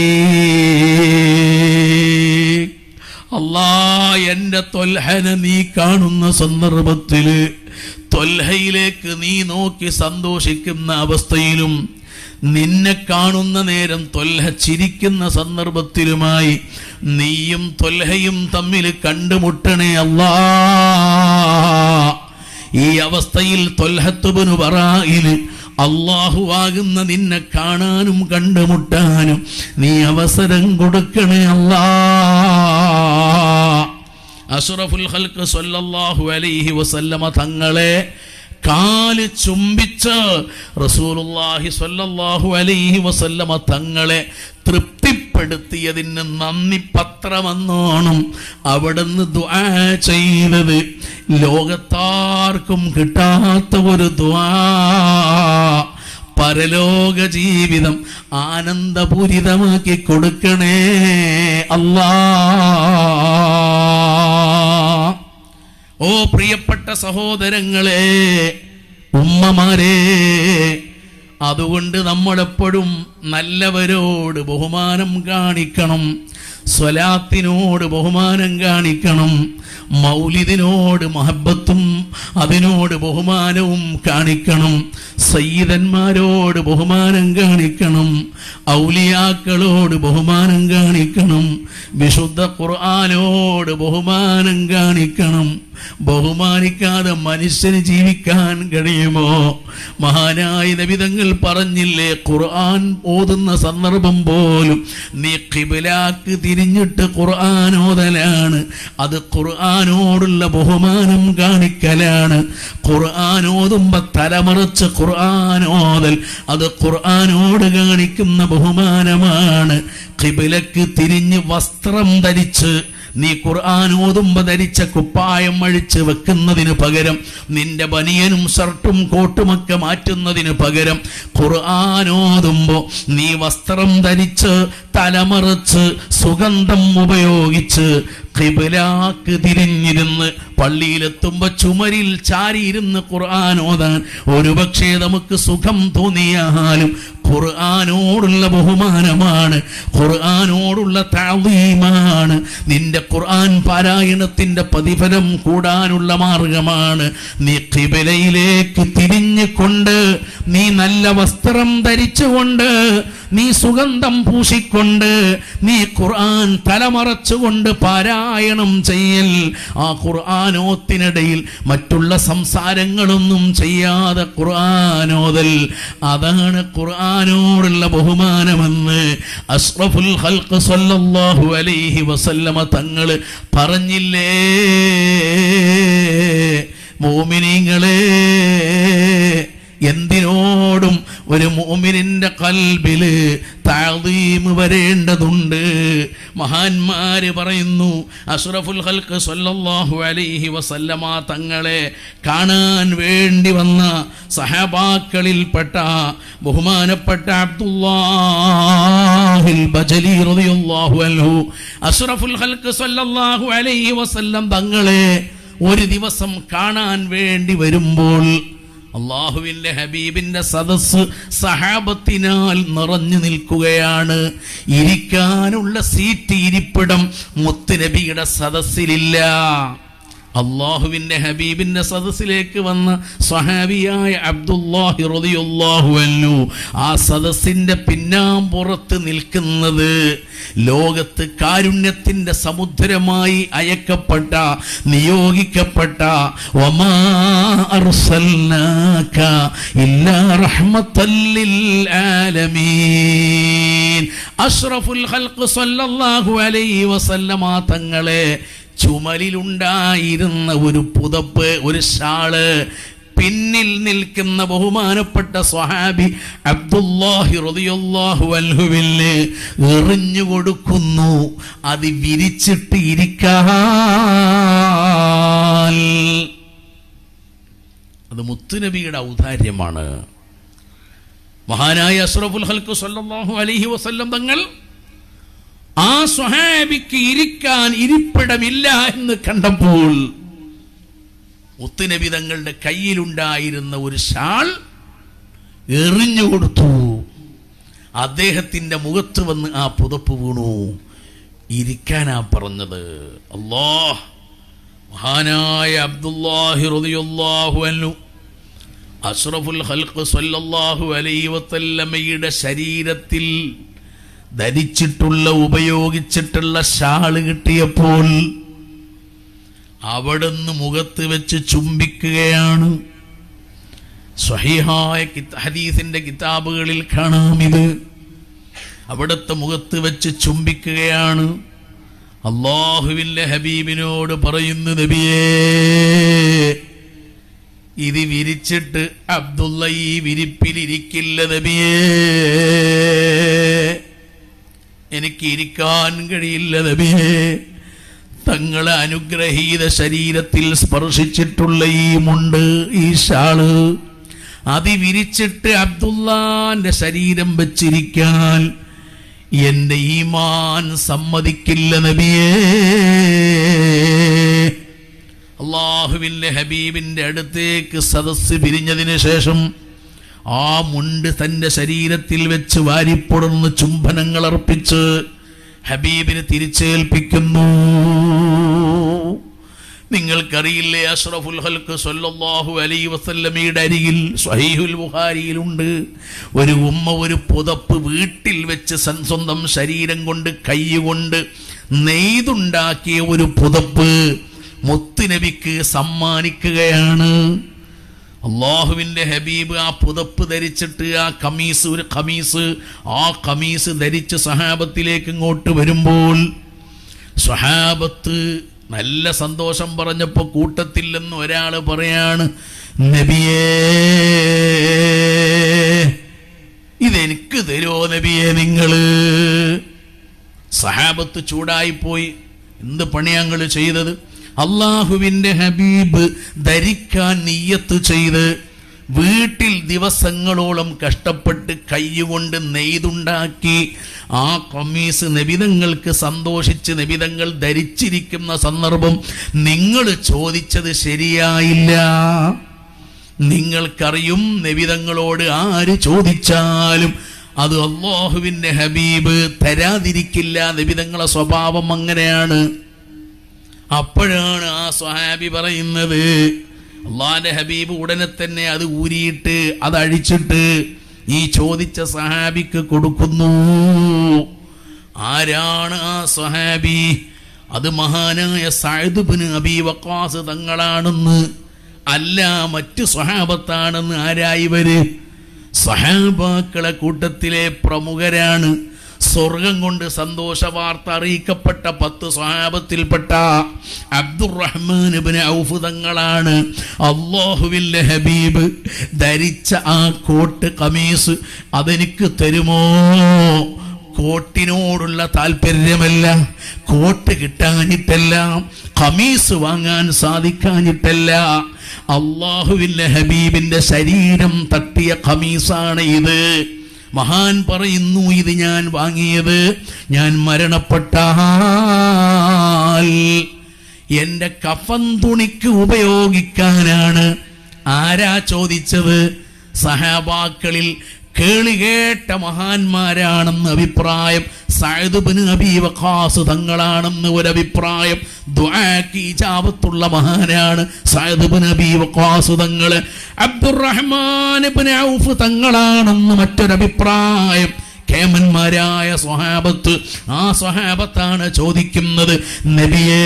A: ഇലൈഹി. അല്ലാ, എൻ്റെ ത്വൽഹനെ നീ കാണുന്ന സന്ദർഭത്തിൽ, ത്വൽഹയിലേക്ക് നീ നോക്കി സന്തോഷിക്കുന്ന അവസ്ഥയിലും, നിന്നെ കാണുന്ന നേരം ത്വൽഹ ചിരിക്കുന്ന സന്ദർഭത്തിലുമായി നീയും ത്വൽഹയും തമ്മിൽ കണ്ടുമുട്ടണേ അല്ലാ. ഈ അവസ്ഥയിൽ ത്വൽഹത്ത് ഇബ്നു ബറാഇന് അല്ലാഹുവാകുന്ന നിന്നെ കാണാനും കണ്ടുമുട്ടാനും നീ അവസരം കൊടുക്കണേ അല്ലാ. അഷ്റഫുൽ ഖൽഖ് സ്വല്ലല്ലാഹു അലൈഹി വസല്ലമ തങ്ങളെ കാല് ചുംബിച്ച് റസൂലുള്ളാഹി സ്വല്ലല്ലാഹു അലൈഹി വസല്ലമ തങ്ങളെ തൃപ്തിപ്പെടുത്തിയതിന് നന്ദി പത്രമെന്നോണം അവിടുന്ന് ദുആ ചെയ്തത് ലോകത്താർക്കും കിട്ടാത്ത ഒരു ദുആ. പരലോക ജീവിതം ആനന്ദപൂരിതമാക്കി കൊടുക്കണേ അല്ലാ. ഓ പ്രിയപ്പെട്ട സഹോദരങ്ങളെ, ഉമ്മമാരെ, അതുകൊണ്ട് നമ്മളെപ്പോഴും നല്ലവരോട് ബഹുമാനം കാണിക്കണം, സ്വലാത്തിനോട് ബഹുമാനം കാണിക്കണം, മൗലിദിനോട് മഹബത്തും അതിനോട് ബഹുമാനവും കാണിക്കണം, സയ്യിദന്മാരോട് ബഹുമാനം കാണിക്കണം, ഔലിയാക്കളോട് ബഹുമാനം കാണിക്കണം, വിശുദ്ധ ഖുർആനോട് ബഹുമാനം കാണിക്കണം. ബഹുമാനിക്കാതെ മനുഷ്യന് ജീവിക്കാൻ കഴിയുമോ? മഹാനായ നബി തങ്ങൾ പറഞ്ഞില്ലേ, ഖുർആൻ ഓതുന്ന സന്ദർഭം പോലും നീ ഖിബ്ലക്ക് തിരിഞ്ഞിട്ട് ഖുർആൻ ഓതലാണ്. അത് ഖുർആനോടുള്ള ബഹുമാനം കാണിക്കലാണ്. ഖുർആൻ ഓതുമ്പോൾ തലമറച്ച് ഖുർആൻ ഓതൽ അത് ഖുർആനോട് കാണിക്കുന്ന ബഹുമാനമാണ്. ഖിബ്ലക്ക് തിരിഞ്ഞ് വസ്ത്രം ധരിച്ച് നീ ഖുർആൻ ഓതുമ്പോൾ ധരിച്ച കുപ്പായം അഴിച്ച് വെക്കുന്നതിന് പകരം, നിന്റെ ബനിയനും ഷർട്ടും കോട്ടുമൊക്കെ മാറ്റുന്നതിന് പകരം, ഖുർആൻ ഓതുമ്പോൾ നീ വസ്ത്രം ധരിച്ച് തലമറച്ച് സുഗന്ധം ഉപയോഗിച്ച് ഖിബ്ലക്ക് തിരിഞ്ഞിരുന്ന് പള്ളിയിലെത്തുമ്പോ ചുമരിൽ ചാരിയിരുന്ന് ഖുർആൻ ഓതാൻ ഒരുപക്ഷെ നമുക്ക് സുഖം തോന്നിയാലും ഖുർആനോടുള്ള ബഹുമാനമാണ്, ഖുർആനോടുള്ള തഅ്ളീമാണ്. നിന്റെ ഖുർആൻ പാരായണത്തിന്റെ പ്രതിഫലം കൂടാനുള്ള മാർഗമാണ്. നീ ഖിബ്ലയിലേക്ക് തിരിഞ്ഞുകൊണ്ട്, നീ നല്ല വസ്ത്രം ധരിച്ചുകൊണ്ട്, നീ സുഗന്ധം പൂശിക്കൊണ്ട്, നീ ഖുർആൻ തലമറച്ചുകൊണ്ട് പാരായണം ചെയ്യൽ, ആ ഖുർആനോത്തിനിടയിൽ മറ്റുള്ള സംസാരങ്ങളൊന്നും ചെയ്യാതെ ഖുർആനോദൽ, അതാണ് ഖുർആനോടുള്ള ബഹുമാനമെന്ന് അഷ്റഫുൽ ഖൽഖ് സ്വല്ലല്ലാഹു അലൈഹി വസല്ലമ തങ്ങൾ പറഞ്ഞില്ലേ? മുഅ്മിനീങ്ങളെ, എന്തിനോടും ഒരു മുഅ്മിനിന്റെ ഖൽബില് തഅ്ളീം വരേണ്ടതുണ്ട്. മഹാന്മാര് പറയുന്നു, അഷ്റഫുൽ ഖൽഖ് സ്വല്ലല്ലാഹു അലൈഹി വസല്ലമ തങ്ങളെ കാണാൻ വേണ്ടി വന്ന സഹാബാക്കളിൽപ്പെട്ട ബഹുമാനപ്പെട്ട അബ്ദുല്ലാഹിൽ ബജലി റളിയല്ലാഹു അൻഹു അഷ്റഫുൽ ഖൽഖ് സ്വല്ലല്ലാഹു അലൈഹി വസല്ലം തങ്ങളെ ഒരു ദിവസം കാണാൻ വേണ്ടി വരുമ്പോൾ അള്ളാഹുവിന്റെ ഹബീബിന്റെ സദസ്സ് സഹാബത്തിനാൽ നിറഞ്ഞു നിൽക്കുകയാണ്. ഇരിക്കാനുള്ള സീറ്റ്, ഇരിപ്പിടം മുത്തുനബിയുടെ സദസ്സിലില്ല. അള്ളാഹുവിന്റെ ഹബീബിന്റെ സദസ്സിലേക്ക് വന്ന സ്വഹാബിയായ അബ്ദുല്ലാഹി റളിയല്ലാഹു അൻഹു ആ സദസ്സിന്റെ പിന്നാമ്പുറത്ത് നിൽക്കുന്നത് ലോകത്ത് കാരുണ്യത്തിന്റെ സമുദ്രമായി അയക്കപ്പെട്ട, നിയോഗിക്കപ്പെട്ട വമാ അർസൽനാക ഇല്ലാ റഹ്മത്തൽ ലിൽ ആലമീൻ അഷ്റഫുൽ ഖൽഖ് സ്വല്ലല്ലാഹു അലൈഹി വസല്ലമ തങ്ങളെ ചുമലിലുണ്ടായിരുന്ന ഒരു പുതപ്പ്, ഒരു ഷാള് പിന്നിൽ നിൽക്കുന്ന ബഹുമാനപ്പെട്ട സ്വഹാബി അബ്ദുല്ലാഹി റളിയല്ലാഹു അൻഹുവിന് എറിഞ്ഞു കൊടുക്കുന്നു. അത് വിരിച്ചിട്ട് ഇരിക്കാൻ. അത് മുത്തുനബിയുടെ ഔദാര്യമാണ്. മഹാനായ അഷ്റഫുൽ ഖൽഖ് സ്വല്ലല്ലാഹു അലൈഹി വസല്ലം തങ്ങൾ ആ സ്വഹാബിക്ക് ഇരിക്കാൻ ഇരിപ്പിടമില്ല എന്ന് കണ്ടപ്പോൾ മുത്തുനബി തങ്ങളുടെ കയ്യിലുണ്ടായിരുന്ന ഒരു ഷാൾ എറിഞ്ഞു കൊടുത്തു. അദ്ദേഹത്തിന്റെ മുഖത്ത് വന്ന് ആ പുതപ്പ് വീണു. ഇരിക്കാനാ പറഞ്ഞത്. അല്ലാഹ്, മഹാനായ അബ്ദുല്ലാഹി റളിയല്ലാഹു അൻഹു അഷ്റഫുൽ ഖൽഖ് സ്വല്ലല്ലാഹു അലൈഹി വസല്ലമയുടെ ശരീരത്തിൽ ധരിച്ചിട്ടുള്ള, ഉപയോഗിച്ചിട്ടുള്ള ഷാള് കിട്ടിയപ്പോൾ അവിടുന്ന് മുഖത്ത് വെച്ച് ചുംബിക്കുകയാണ്. സ്വഹീഹായ ഹദീസിന്റെ കിതാബുകളിൽ കാണാം ഇത്. അവിടുത്തെ മുഖത്ത് വെച്ച് ചുംബിക്കുകയാണ്. അല്ലാഹുവിന്റെ ഹബീബിനോട് പറയുന്നു, നബിയേ, ഇത് വിരിച്ചിട്ട് അബ്ദുള്ള ഈ വിരിപ്പിലിരിക്കില്ല നബിയേ, എനിക്ക് ഇരിക്കാൻ കഴിയില്ല നബിയേ. തങ്ങളെ അനുഗ്രഹീത ശരീരത്തിൽ സ്പർശിച്ചിട്ടുള്ള ഈ മുണ്ട്, ഈ ഷാള്, അത് വിരിച്ചിട്ട് അബ്ദുല്ലാന്റെ ശരീരം വെച്ചിരിക്കാൻ എന്റെ ഈമാൻ സമ്മതിക്കില്ല നബിയേ. അല്ലാഹുവിന്റെ ഹബീബിന്റെ അടുത്തേക്ക് സദസ്സ് പിരിഞ്ഞതിന് ശേഷം ആ മുണ്ട് തന്റെ ശരീരത്തിൽ വെച്ച് വാരിപ്പൊടുന്ന് ചുംബനങ്ങൾ അർപ്പിച്ച് ഹബീബിന് തിരിച്ചേൽപ്പിക്കുന്നു. നിങ്ങൾക്കറിയില്ലേ, അഷ്റഫുൽ ഖൽഖ് സല്ലല്ലാഹു അലൈഹി വസല്ലമയുടെ അരികിൽ സ്വഹീഹുൽ ബുഖാരിയിലുണ്ട്, ഒരു ഉമ്മ ഒരു പുതപ്പ് വീട്ടിൽ വെച്ച് സ്വന്തം ശരീരം കൊണ്ട് കൈകൊണ്ട് നെയ്തുണ്ടാക്കിയ ഒരു പുതപ്പ് മുത്തുനബിക്ക് സമ്മാനിക്കുകയാണ്. അള്ളാഹുവിൻ്റെ ഹബീബ് ആ പുതപ്പ് ധരിച്ചിട്ട് ആ കമീസ് ധരിച്ച് സഹാബത്തിലേക്ക് ഇങ്ങോട്ട് വരുമ്പോൾ സഹാബത്ത് നല്ല സന്തോഷം പറഞ്ഞപ്പോൾ കൂട്ടത്തിൽ നിന്ന് ഒരാൾ പറയാണ്, നബിയേ ഇതെനിക്ക് തരുമോ നബിയേ നിങ്ങള്? സഹാബത്ത് ചൂടായിപ്പോയി. എന്ത് പണിയാങ്ങൾ ചെയ്തത്? അള്ളാഹുവിൻ്റെ ഹബീബ് ധരിക്കാൻ നിയ്യത്ത് ചെയ്ത് വീട്ടിൽ ദിവസങ്ങളോളം കഷ്ടപ്പെട്ട് കൈകൊണ്ട് നെയ്തുണ്ടാക്കി ആ കമീസ് നബിതങ്ങൾക്ക് സന്തോഷിച്ച് നബിതങ്ങൾ ധരിച്ചിരിക്കുന്ന സന്ദർഭം നിങ്ങൾ ചോദിച്ചത് ശരിയായില്ല. നിങ്ങൾക്കറിയും, നബിതങ്ങളോട് ആര് ചോദിച്ചാലും അത് അല്ലാഹുവിൻ്റെ ഹബീബ് തരാതിരിക്കില്ല. നബിതങ്ങളെ സ്വഭാവം അങ്ങനെയാണ്. അപ്പോഴാണ് ആ സ്വഹാബി പറയുന്നത്, അള്ളാന്റെ ഹബീബ് ഉടനെ തന്നെ അത് ഊരിയിട്ട് അത് അഴിച്ചിട്ട് ഈ ചോദിച്ച സഹാബിക്ക് കൊടുക്കുന്നു. ആരാണ് ആ സ്വഹാബി? അത് മഹാനായ സഅദ് ഇബ്നു അബീ വഖാസ് തങ്ങളാണെന്ന്, അല്ല മറ്റു സ്വഹാബത്താണെന്ന്. ആരായിവര്? സ്വഹാബാക്കളെ കൂട്ടത്തിലെ പ്രമുഖരാണ്. സ്വർഗം കൊണ്ട് സന്തോഷ വാർത്ത അറിയിക്കപ്പെട്ട 10 സ്വഹാബത്തിൽപ്പെട്ട അബ്ദുറഹ്മാൻ ഇബ്നു ഔഫ് തങ്ങളാണ്. അല്ലാഹുവിൻ്റെ ഹബീബ് ധരിച്ച ആ കോട്ട് കമീസ് അതെനിക്ക് തരുമോ? കോട്ടിനോടുള്ള താല്പര്യമല്ല, കോട്ട് കിട്ടാഞ്ഞിട്ടല്ല, കമീസ് വാങ്ങാൻ സാധിക്കാഞ്ഞിട്ടല്ല, അല്ലാഹുവിൻ്റെ ഹബീബിൻ്റെ ശരീരം തട്ടിയ കമീസാണ് ഇത്. മഹാൻ പറയുന്നു, ഇത് ഞാൻ വാങ്ങിയത് ഞാൻ മരണപ്പെട്ടാൽ എൻ്റെ കഫൻ തുണിക്ക് ഉപയോഗിക്കാനാണ്. ആരാ ചോദിച്ചത്? സഹാബാക്കളിൽ കേളികേട്ട മഹാന്മാരാണെന്ന് അഭിപ്രായം, സഅദ് ഇബ്നു അബീ വഖാസ് തങ്ങളാണെന്ന് ഒരഭിപ്രായം. ദുആക്ക് ഇജാബത്തുള്ള മഹാനാണ് സഅദ് ഇബ്നു അബീ വഖാസ് തങ്ങൾ. അബ്ദുറഹ്മാൻ ഇബ്നു ഔഫ് തങ്ങളാണെന്ന് മറ്റൊരഭിപ്രായം. കേമന്മാരായ സ്വഹാബത്ത്. ആ സ്വഹാബത്താണ് ചോദിക്കുന്നത്, നബിയേ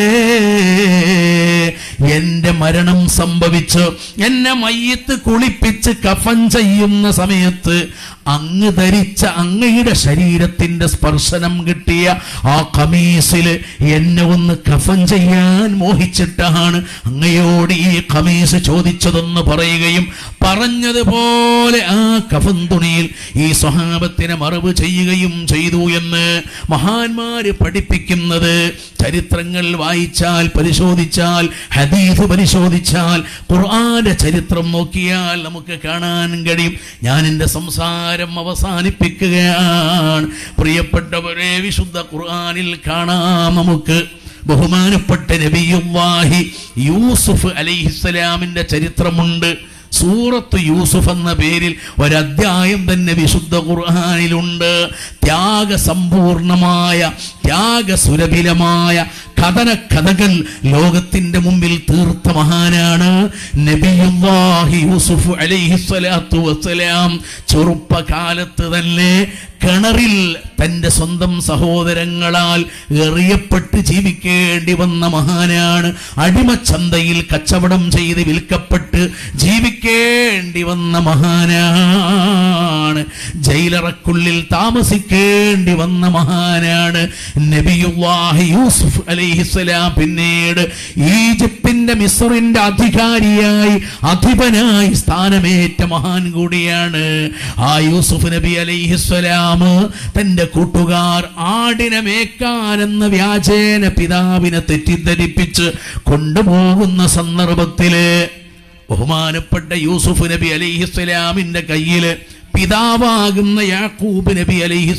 A: എന്റെ മരണം സംഭവിച്ചു, എന്നെ മയ്യത്ത് കുളിപ്പിച്ച് കഫൻ ചെയ്യുന്ന സമയത്ത് അങ്ങ് ധരിച്ച അങ്ങയുടെ ശരീരത്തിന്റെ സ്പർശനം കിട്ടിയ ആ കമീസിൽ എന്നെ ഒന്ന് കഫൻ ചെയ്യാൻ മോഹിച്ചിട്ടാണ് അങ്ങയോട് ഈ കമീസ് ചോദിച്ചതെന്ന് പറയുകയും പറഞ്ഞതുപോലെ ആ കഫൻ തുണിയിൽ ഈ സ്വഹാബത്തിനെ മറവ് ചെയ്യുകയും ചെയ്തു എന്ന് മഹാന്മാര് പഠിപ്പിക്കുന്നത്. ചരിത്രങ്ങൾ വായിച്ചാൽ, പരിശോധിച്ചാൽ, ഹദീസ് പരിശോധിച്ചാൽ, ഖുർആന്റെ ചരിത്രം നോക്കിയാൽ നമുക്ക് കാണാൻ കഴിയും. ഞാൻ എൻ്റെ സംസാരം അവസാനിപ്പിക്കുകയാണ്. പ്രിയപ്പെട്ടവരെ, വിശുദ്ധ ഖുർആനിൽ കാണാം നമുക്ക് ബഹുമാനപ്പെട്ട നബിയുല്ലാഹി യൂസുഫ് അലൈഹിസ്സലാമിന്റെ ചരിത്രമുണ്ട്. സൂറത്ത് യൂസുഫ് എന്ന പേരിൽ ഒരധ്യായം തന്നെ വിശുദ്ധ ഖുർആനിലുണ്ട്. ത്യാഗസമ്പൂർണമായ, ത്യാഗസുരഭിലമായ കഥകൾ ലോകത്തിന്റെ മുമ്പിൽ തീർത്ത മഹാനാണ് നബിയുല്ലാഹി യൂസുഫ് അലൈഹിസ്സലാത്തു വസ്സലാം. ചെറുപ്പകാലത്ത് തന്നെ കിണറിൽ തൻ്റെ സ്വന്തം സഹോദരങ്ങളാൽ എറിയപ്പെട്ട് ജീവിക്കേണ്ടി വന്ന മഹാനാണ്. അടിമച്ചന്തയിൽ കച്ചവടം ചെയ്ത് വിൽക്കപ്പെട്ട് ജീവിക്കേണ്ടി വന്ന മഹാനാണ്. ജയിലറക്കുള്ളിൽ താമസിക്കേണ്ടി വന്ന മഹാനാണ് നബിയുല്ലാഹി യൂസുഫ് അലൈഹിസ്സലാം. പിന്നീട് ഈജിപ്തിന്റെ മിസ്റിന്റെ അധികാരിയായി, അധിപനായി സ്ഥാനമേറ്റ മഹാൻ കൂടിയാണ്. ആ യൂസുഫ് നബി അലൈഹിസ്സലാം തന്റെ കൂട്ടുകാർ ആടിനെ മേക്കാനെന്ന വ്യാജേന പിതാവിനെ തെറ്റിദ്ധരിപ്പിച്ച് കൊണ്ടുപോകുന്ന സന്ദർഭത്തില് ബഹുമാനപ്പെട്ട യൂസുഫ് നബി അലൈഹിസ്സലാമിന്റെ കയ്യില് പിതാവാകുന്ന യാക്കൂബ് നബി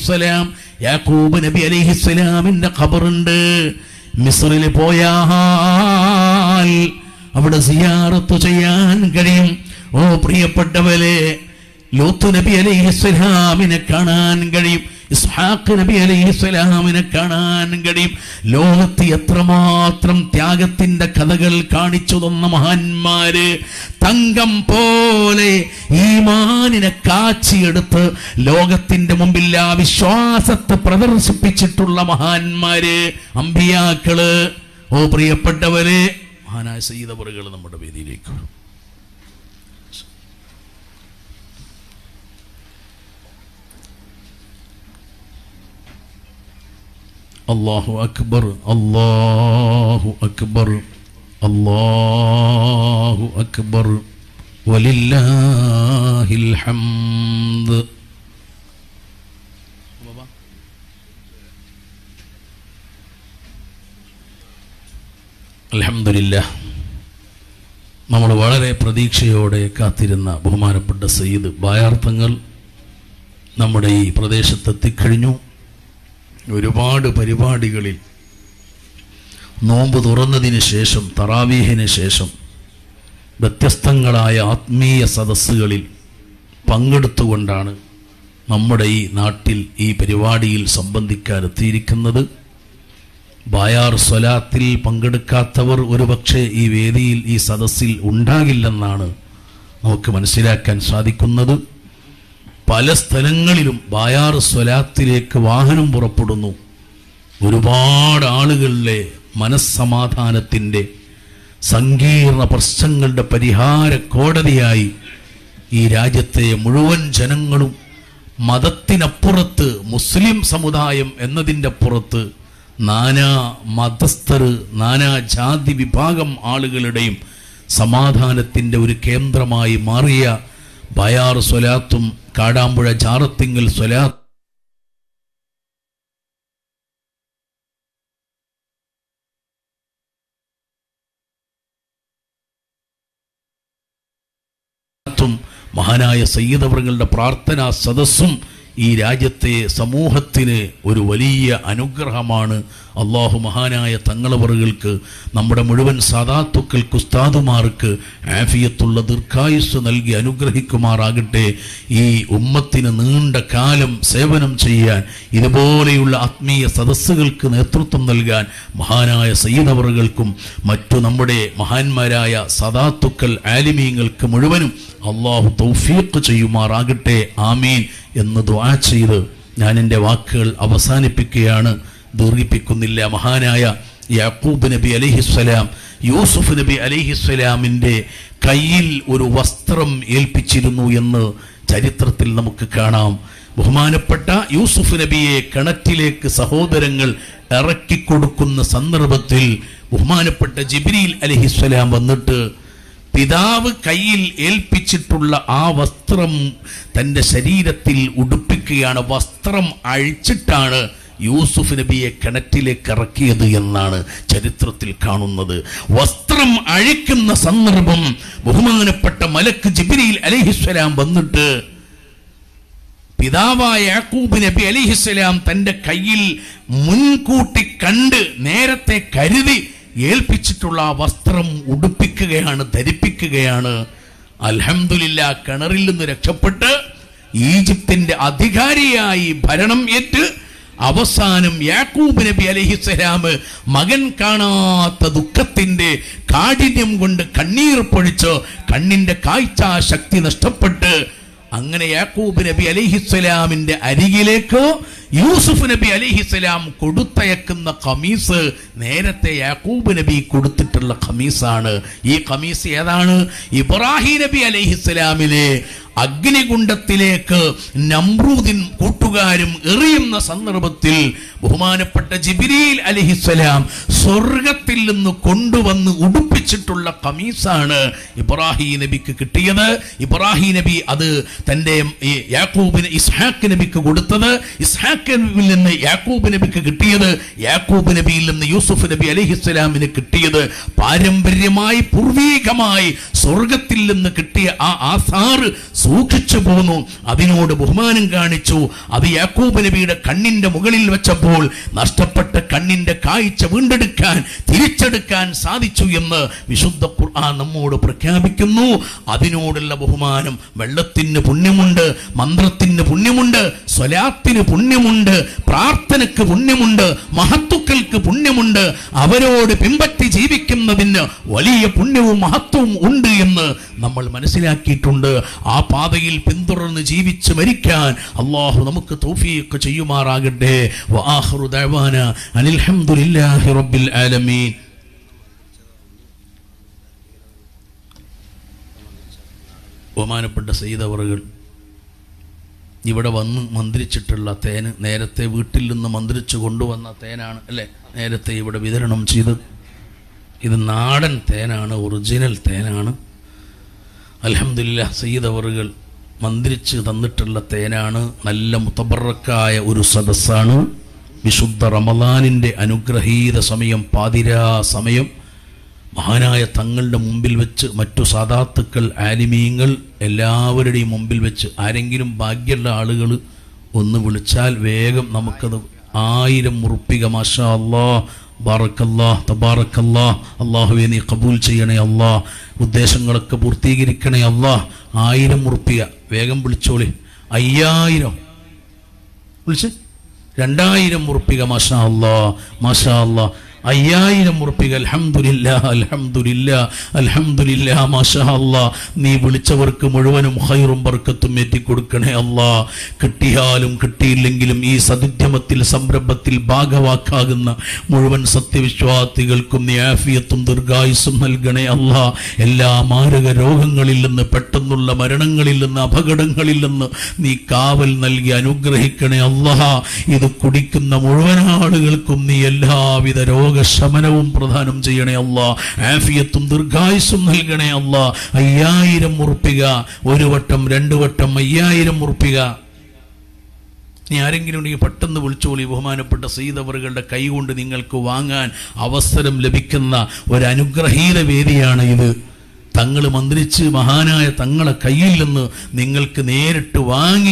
A: അലൈഹിസ്സലാമിന്റെ ഖബറുണ്ട്. മിസ്റിൽ പോയാൽ അവിടെ സിയാറത്ത് ചെയ്യാൻ കഴിയും. ഓ പ്രിയപ്പെട്ടവരെ, ലൂത്ത് നബി അലൈഹിസ്സലാമിനെ കാണാൻ കഴിയും. ഇസ്ഹാഖ് നബി അലൈഹിസ്സലാമിനെ കാണാൻ കഴിയും. ലോകത്ത് എത്രമാത്രം ത്യാഗത്തിന്റെ കഥകൾ കാണിച്ചു തന്ന മഹാന്മാര്, തങ്കം പോലെ ഈമാനിനെ കാച്ചിയെടുത്ത് ലോകത്തിന്റെ മുമ്പിൽ ആ വിശ്വാസത്തെ പ്രദർശിപ്പിച്ചിട്ടുള്ള മഹാന്മാര്, അമ്പിയാക്കള്. ഓ പ്രിയപ്പെട്ടവരെ, മഹാനായ സയ്യിദ് അവറുകൾ നമ്മുടെ വേദിയിലേക്ക് വരും. അല്ലാഹു അക്ബർ, അല്ലാഹു അക്ബർ, അല്ലാഹു അക്ബർ, വലില്ലാഹിൽ ഹംദ്. അൽഹംദുലില്ലാഹ്, നമ്മൾ വളരെ പ്രതീക്ഷയോടെ കാത്തിരുന്ന ബഹുമാനപ്പെട്ട സയ്യിദ് ബായാർ തങ്ങൾ നമ്മുടെ ഈ പ്രദേശത്തെത്തിക്കഴിഞ്ഞു. ഒരുപാട് പരിപാടികളിൽ നോമ്പ് തുറന്നതിന് ശേഷം, തറാവീഹിന് ശേഷം വ്യത്യസ്തങ്ങളായ ആത്മീയ സദസ്സുകളിൽ പങ്കെടുത്തുകൊണ്ടാണ് നമ്മുടെ ഈ നാട്ടിൽ ഈ പരിപാടിയിൽ സംബന്ധിക്കാനെത്തിയിരിക്കുന്നത്. ബായാർ സ്വലാത്തിൽ പങ്കെടുക്കാത്തവർ ഒരുപക്ഷെ ഈ വേദിയിൽ, ഈ സദസ്സിൽ ഉണ്ടാകില്ലെന്നാണ് നമുക്ക് മനസ്സിലാക്കാൻ സാധിക്കുന്നത്. പല സ്ഥലങ്ങളിലും ബായാർ സ്വലാത്തിലേക്ക് വാഹനം പുറപ്പെടുന്നു. ഒരുപാട് ആളുകളുടെ മനസ്സമാധാനത്തിൻ്റെ സങ്കീർണ പ്രശ്നങ്ങളുടെ പരിഹാര കോടതിയായി ഈ രാജ്യത്തെ മുഴുവൻ ജനങ്ങളും മതത്തിനപ്പുറത്ത്, മുസ്ലിം സമുദായം എന്നതിൻ്റെ പുറത്ത് നാനാ മതസ്ഥർ, നാനാ ജാതി വിഭാഗം ആളുകളുടെയും സമാധാനത്തിൻ്റെ ഒരു കേന്ദ്രമായി മാറിയ ബായാർ സ്വലാത്തും കാടാമ്പുഴ ജാറത്തിങ്ങൽ സ്വലാത്തും മഹാനായ സയ്യിദ് അവറുകളുടെ പ്രാർത്ഥനാ സദസ്സും ഈ രാജ്യത്തെ സമൂഹത്തിന് ഒരു വലിയ അനുഗ്രഹമാണ്. അള്ളാഹു മഹാനായ തങ്ങളവറുകൾക്ക്, നമ്മുടെ മുഴുവൻ സാദാത്തുക്കൾക്ക്, ഉസ്താദുമാർക്ക് ആഫിയത്തുള്ള ദീർഘായുസ് നൽകി അനുഗ്രഹിക്കുമാറാകട്ടെ. ഈ ഉമ്മത്തിന് നീണ്ട കാലം സേവനം ചെയ്യാൻ, ഇതുപോലെയുള്ള ആത്മീയ സദസ്സുകൾക്ക് നേതൃത്വം നൽകാൻ മഹാനായ സയ്യിദ് അവറുകൾക്കും മറ്റു നമ്മുടെ മഹാന്മാരായ സാദാത്തുക്കൾ, ആലിമീങ്ങൾക്ക് മുഴുവനും അള്ളാഹു തൗഫീഖ് ചെയ്യുമാറാകട്ടെ. ആമീൻ എന്ന് ദുആ ചെയ്ത് ഞാൻ എൻ്റെ വാക്കുകൾ അവസാനിപ്പിക്കുകയാണ്, ദീർഘിപ്പിക്കുന്നില്ല. മഹാനായ യാക്കൂബ് നബി അലൈഹിസ്സലാം യൂസുഫ് നബി അലൈഹിസ്സലാമിൻ്റെ കയ്യിൽ ഒരു വസ്ത്രം ഏൽപ്പിച്ചിരുന്നു എന്ന് ചരിത്രത്തിൽ നമുക്ക് കാണാം. ബഹുമാനപ്പെട്ട യൂസുഫ് നബിയെ കിണറ്റിലേക്ക് സഹോദരങ്ങൾ ഇറക്കിക്കൊടുക്കുന്ന സന്ദർഭത്തിൽ ബഹുമാനപ്പെട്ട ജിബ്രീൽ അലൈഹിസ്സലാം വന്നിട്ട് പിതാവ് കയ്യിൽ ഏൽപ്പിച്ചിട്ടുള്ള ആ വസ്ത്രം തൻ്റെ ശരീരത്തിൽ ഉടുപ്പിക്കുകയാണ്. വസ്ത്രം അഴിച്ചിട്ടാണ് യൂസുഫ് നബിയെ കിണറ്റിലേക്ക് ഇറക്കിയത് എന്നാണ് ചരിത്രത്തിൽ കാണുന്നത്. വസ്ത്രം അഴിക്കുന്ന സന്ദർഭം ബഹുമാനപ്പെട്ട മലക്ക് ജിബ്രീൽ അലൈഹിസ്സലാം വന്നിട്ട് പിതാവായ യാക്കൂബ് നബി അലൈഹിസ്സലാം തൻ്റെ കയ്യിൽ മുൻകൂട്ടി കണ്ട് നേരത്തെ കരുതി ഏൽപ്പിച്ചിട്ടുള്ള ആ വസ്ത്രം ഉടുപ്പിക്കുകയാണ്, ധരിപ്പിക്കുകയാണ്. അൽഹംദുലില്ലാ, കിണറിൽ നിന്ന് രക്ഷപ്പെട്ട് ഈജിപ്തിന്റെ അധികാരിയായി ഭരണം ഏറ്റ് അവസാനം യാക്കൂബ് നബി അലൈഹിസ്സലാം മകൻ കാണാത്ത ദുഃഖത്തിന്റെ കാഠിന്യം കൊണ്ട് കണ്ണീർ പൊഴിച്ച് കണ്ണിന്റെ കാഴ്ച ശക്തി നഷ്ടപ്പെട്ട് അങ്ങനെ യാക്കൂബ് നബി അലൈഹിസ്സലാമിന്റെ അരികിലേക്ക് യൂസുഫ് നബി അലൈഹിസ്സലാം കൊടുത്തയക്കുന്ന ഖമീസ് നേരത്തെ യാക്കൂബ് നബി കൊടുത്തിട്ടുള്ള ഖമീസാണ്. ഈ ഖമീസ് ഏതാണ്? ഇബ്രാഹിം നബി അലൈഹിസ്സലാമിനെ അഗ്നികുണ്ഡത്തിലേക്ക് നമ്രൂദിൻ കൂട്ടുകാരും എറിയുന്ന സന്ദർഭത്തിൽ ബഹുമാനപ്പെട്ട ജിബ്രീൽ അലൈഹിസ്സലാം സ്വർഗത്തിൽ നിന്ന് കൊണ്ടുവന്ന് ഉടുപ്പിച്ചിട്ടുള്ള ഖമീസാണ് ഇബ്രാഹിം നബിക്ക് കിട്ടിയത്. ഇബ്രാഹിം നബി അത് തൻ്റെ യാക്കൂബിന് ഇസ്ഹാഖ് നബിക്ക് കൊടുത്തത്, ഇസ്ഹാഖിൽ നിന്ന് യാക്കൂബ് നബിക്ക് കിട്ടിയത്, യാക്കൂബ് നബിയിൽ നിന്ന് യൂസുഫ് നബി അലൈഹിസ്സലാമിന് കിട്ടിയത്. പാരമ്പര്യമായി പൂർവീകമായി സ്വർഗത്തിൽ നിന്ന് കിട്ടിയ ആ ആസാറ് സൂക്ഷിച്ചു പോന്നു. അതിനോട് ബഹുമാനം കാണിച്ചു. അത് യാക്കൂബ് നബിയുടെ കണ്ണിന്റെ മുകളിൽ വെച്ചപ്പോൾ നഷ്ടപ്പെട്ട കണ്ണിന്റെ കാഴ്ച വീണ്ടെടുക്കാൻ, തിരിച്ചെടുക്കാൻ സാധിച്ചു എന്ന് വിശുദ്ധ ഖുർആൻ നമ്മോട് പ്രഖ്യാപിക്കുന്നു. അതിനോടുള്ള ബഹുമാനം. വെള്ളത്തിന് പുണ്യമുണ്ട്, മന്ത്രത്തിന് പുണ്യമുണ്ട്, സ്വലാത്തിന് പുണ്യമുണ്ട്. പുണ്യമുണ്ട്, പ്രാർത്ഥനയ്ക്ക് പുണ്യമുണ്ട്, മഹത്തുക്കൾക്ക് പുണ്യമുണ്ട്. അവരോട് പിൻപറ്റി ജീവിക്കുന്നതിന് വലിയ പുണ്യവും മഹത്വവും ഉണ്ട് എന്ന് നമ്മൾ മനസ്സിലാക്കിയിട്ടുണ്ട്. ആ പാതയിൽ പിന്തുടർന്ന് ജീവിച്ച് മരിക്കാൻ അല്ലാഹു നമുക്ക് തൗഫീഖ് ചെയ്യുമാറാകട്ടെ. വആഖിറു ദഅവാനാ അനിൽ ഹംദുലില്ലാഹി റബ്ബിൽ ആലമീൻ. ബഹുമാനപ്പെട്ട സയ്യിദ് അവറുകൾ ഇവിടെ വന്ന് മന്ത്രിച്ചിട്ടുള്ള തേന് നേരത്തെ വീട്ടിൽ നിന്ന് മന്ത്രിച്ചു കൊണ്ടുവന്ന തേനാണ് അല്ലേ നേരത്തെ ഇവിടെ വിതരണം ചെയ്തത്. ഇത് നാടൻ തേനാണ്, ഒറിജിനൽ തേനാണ്. അൽഹംദുലില്ലാഹ് സയ്യിദ് അവറുകൾ മന്ത്രിച്ച് തന്നിട്ടുള്ള തേനാണ്. നല്ല മുതബറക്കായ ഒരു സദസ്സാണ്. വിശുദ്ധ റമളാനിൻ്റെ അനുഗ്രഹീത സമയം, പാതിരാ സമയം, മഹാനായ തങ്ങളുടെ മുമ്പിൽ വെച്ച് മറ്റു സാദാത്തുക്കൾ, ആലിമീങ്ങൾ എല്ലാവരുടെയും മുമ്പിൽ വെച്ച് ആരെങ്കിലും ഭാഗ്യമുള്ള ആളുകൾ ഒന്ന് വിളിച്ചാൽ വേഗം നമുക്കത് 1000 ഉറുപ്പിക മാഷാ അല്ലാഹ് ബാറക്കല്ലാഹ് തബാറക്കല്ലാഹ് അല്ലാഹുവേ നീ കബൂൽ ചെയ്യണേ അല്ലാഹ്, ഉദ്ദേശങ്ങളൊക്കെ പൂർത്തീകരിക്കണേ അല്ലാഹ്. 1000 ഉറുപ്പിക വേഗം വിളിച്ചോളി. 5000 വിളിച്ച് 2000 ഉറുപ്പിക മാഷാ അല്ലാഹ് മാഷാ അല്ലാഹ്. 5000 ഉറുപ്പിക. അൽഹംദുലില്ലാഹ് അൽഹംദുലില്ലാഹ് അൽഹംദുലില്ലാഹ് മാഷാ അല്ലാഹ്. നീ വിളിച്ചവർക്ക് മുഴുവനും ഖൈറും ബർക്കത്തും ഏറ്റിക്കൊടുക്കണേ അല്ലാഹ്. കിട്ടിയാലും കിട്ടിയില്ലെങ്കിലും ഈ സദുദ്യമത്തിൽ സംരംഭത്തിൽ ഭാഗവാക്കാകുന്ന മുഴുവൻ സത്യവിശ്വാസികൾക്കും നീ ആഫിയത്തും ദീർഘായുസ്സും നൽകണേ അല്ലാഹ്. എല്ലാ മാരക രോഗങ്ങളിൽ നിന്ന്, പെട്ടെന്നുള്ള മരണങ്ങളിൽ നിന്ന്, അപകടങ്ങളിൽ നിന്ന് നീ കാവൽ നൽകി അനുഗ്രഹിക്കണേ അല്ലാഹ്. ഇത് കുടിക്കുന്ന മുഴുവൻ ആളുകൾക്കും നീ എല്ലാവിധ രോഗശമനവും പ്രദാനം ചെയ്യണേ അല്ലാഹ്. ആഫിയത്തും ദീർഘായുസ്സും നൽകണേ അല്ലാഹ്. 5000 ഉറുപ്പിക, ഒരു വട്ടം 2 വട്ടം 5000 ഉറുപ്പിക. നീ ആരെങ്കിലും ഉണ്ടെങ്കിൽ പെട്ടെന്ന് വിളിച്ചോളി. ബഹുമാനപ്പെട്ട സയ്യിദ് അവറുകളുടെ കൈ കൊണ്ട് നിങ്ങൾക്ക് വാങ്ങാൻ അവസരം ലഭിക്കുന്ന ഒരു അനുഗ്രഹീത വേദിയാണ് ഇത്. തങ്ങൾ മന്ത്രിച്ച് മഹാനായ തങ്ങളെ കയ്യിൽ നിന്ന് നിങ്ങൾക്ക് നേരിട്ട് വാങ്ങി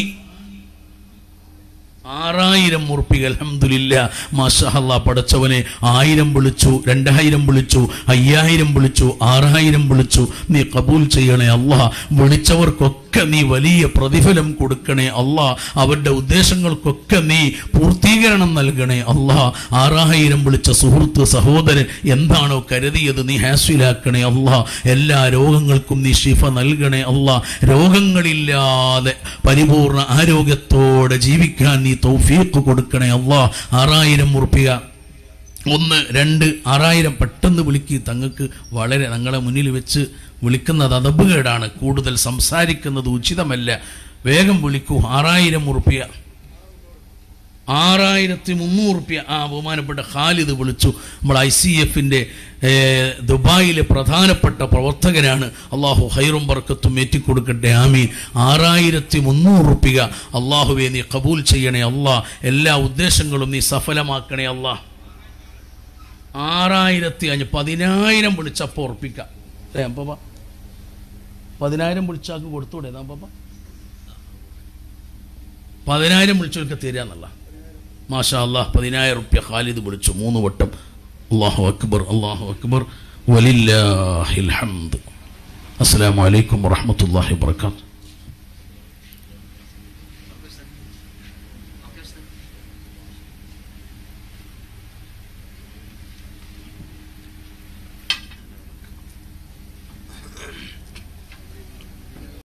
A: 6000 ഉറുപ്പിക. അൽഹംദുലില്ലാഹ് മാഷാ അല്ലാഹ്. പടച്ചവനെ 1000 വിളിച്ചു, 2000 വിളിച്ചു, 5000 വിളിച്ചു, 6000 വിളിച്ചു. നീ കബൂൽ ചെയ്യണേ അല്ലാഹ്. വിളിച്ചവർക്കൊക്കെ നീ വലിയ പ്രതിഫലം കൊടുക്കണേ അല്ലാഹ്. അവരുടെ ഉദ്ദേശങ്ങൾക്കൊക്കെ നീ പൂർത്തീകരണം നൽകണേ അല്ലാഹ്. 6000 വിളിച്ച സുഹൃത്ത് സഹോദരൻ എന്താണോ കരുതിയത് നീ ഹാസിലാക്കണേ അല്ലാഹ്. എല്ലാ രോഗങ്ങൾക്കും നീ ശിഫ നൽകണേ അല്ലാഹ്. രോഗങ്ങളില്ലാതെ പരിപൂർണ ആരോഗ്യത്തോടെ ജീവിക്കാൻ നീ തൗഫീഖ് കൊടുക്കണേ അല്ലാഹ്. 6000 ഉറുപ്പിക. 1 2 6000 പെട്ടെന്ന് വിളിക്കുക. തങ്ങൾക്ക് വളരെ ഞങ്ങളെ മുന്നിൽ വെച്ച് വിളിക്കുന്നത് അദബുകേടാണ്, കൂടുതൽ സംസാരിക്കുന്നത് ഉചിതമല്ല. വേഗം വിളിക്കൂ. 6000 ഉറുപ്പിക. 6300 ഉറുപ്പിക. ബഹുമാനപ്പെട്ട ഖാലിദ് വിളിച്ചു. നമ്മൾ ICFൻ്റെ ദുബായിലെ പ്രധാനപ്പെട്ട പ്രവർത്തകനാണ്. അള്ളാഹു ഖൈറും ബർക്കത്തും ഏറ്റിക്കൊടുക്കട്ടെ. ആമീൻ. 6300 ഉറുപ്പിക. അള്ളാഹുവേ നീ കബൂൽ ചെയ്യണേ അല്ലാഹ്. എല്ലാ ഉദ്ദേശങ്ങളും നീ സഫലമാക്കണേ അല്ലാഹ്. 6500. 10000 വിളിച്ചപ്പോൾ ഉറപ്പിക്കാം. 10000 വിളിച്ചാക്ക് കൊടുത്തൂടെ? 10000 വിളിച്ചവർക്ക് തരാന്നല്ല. മാഷാ അല്ലാഹ്. 10000 ഉറുപ്പിക ഖാലിദ് വിളിച്ചു 3 വട്ടം. അല്ലാഹു അക്ബർ അല്ലാഹു അക്ബർ വലില്ലാഹിൽ ഹംദ്. അസ്സലാമു അലൈക്കും വറഹ്മത്തുള്ളാഹി വബറകാതുഹു.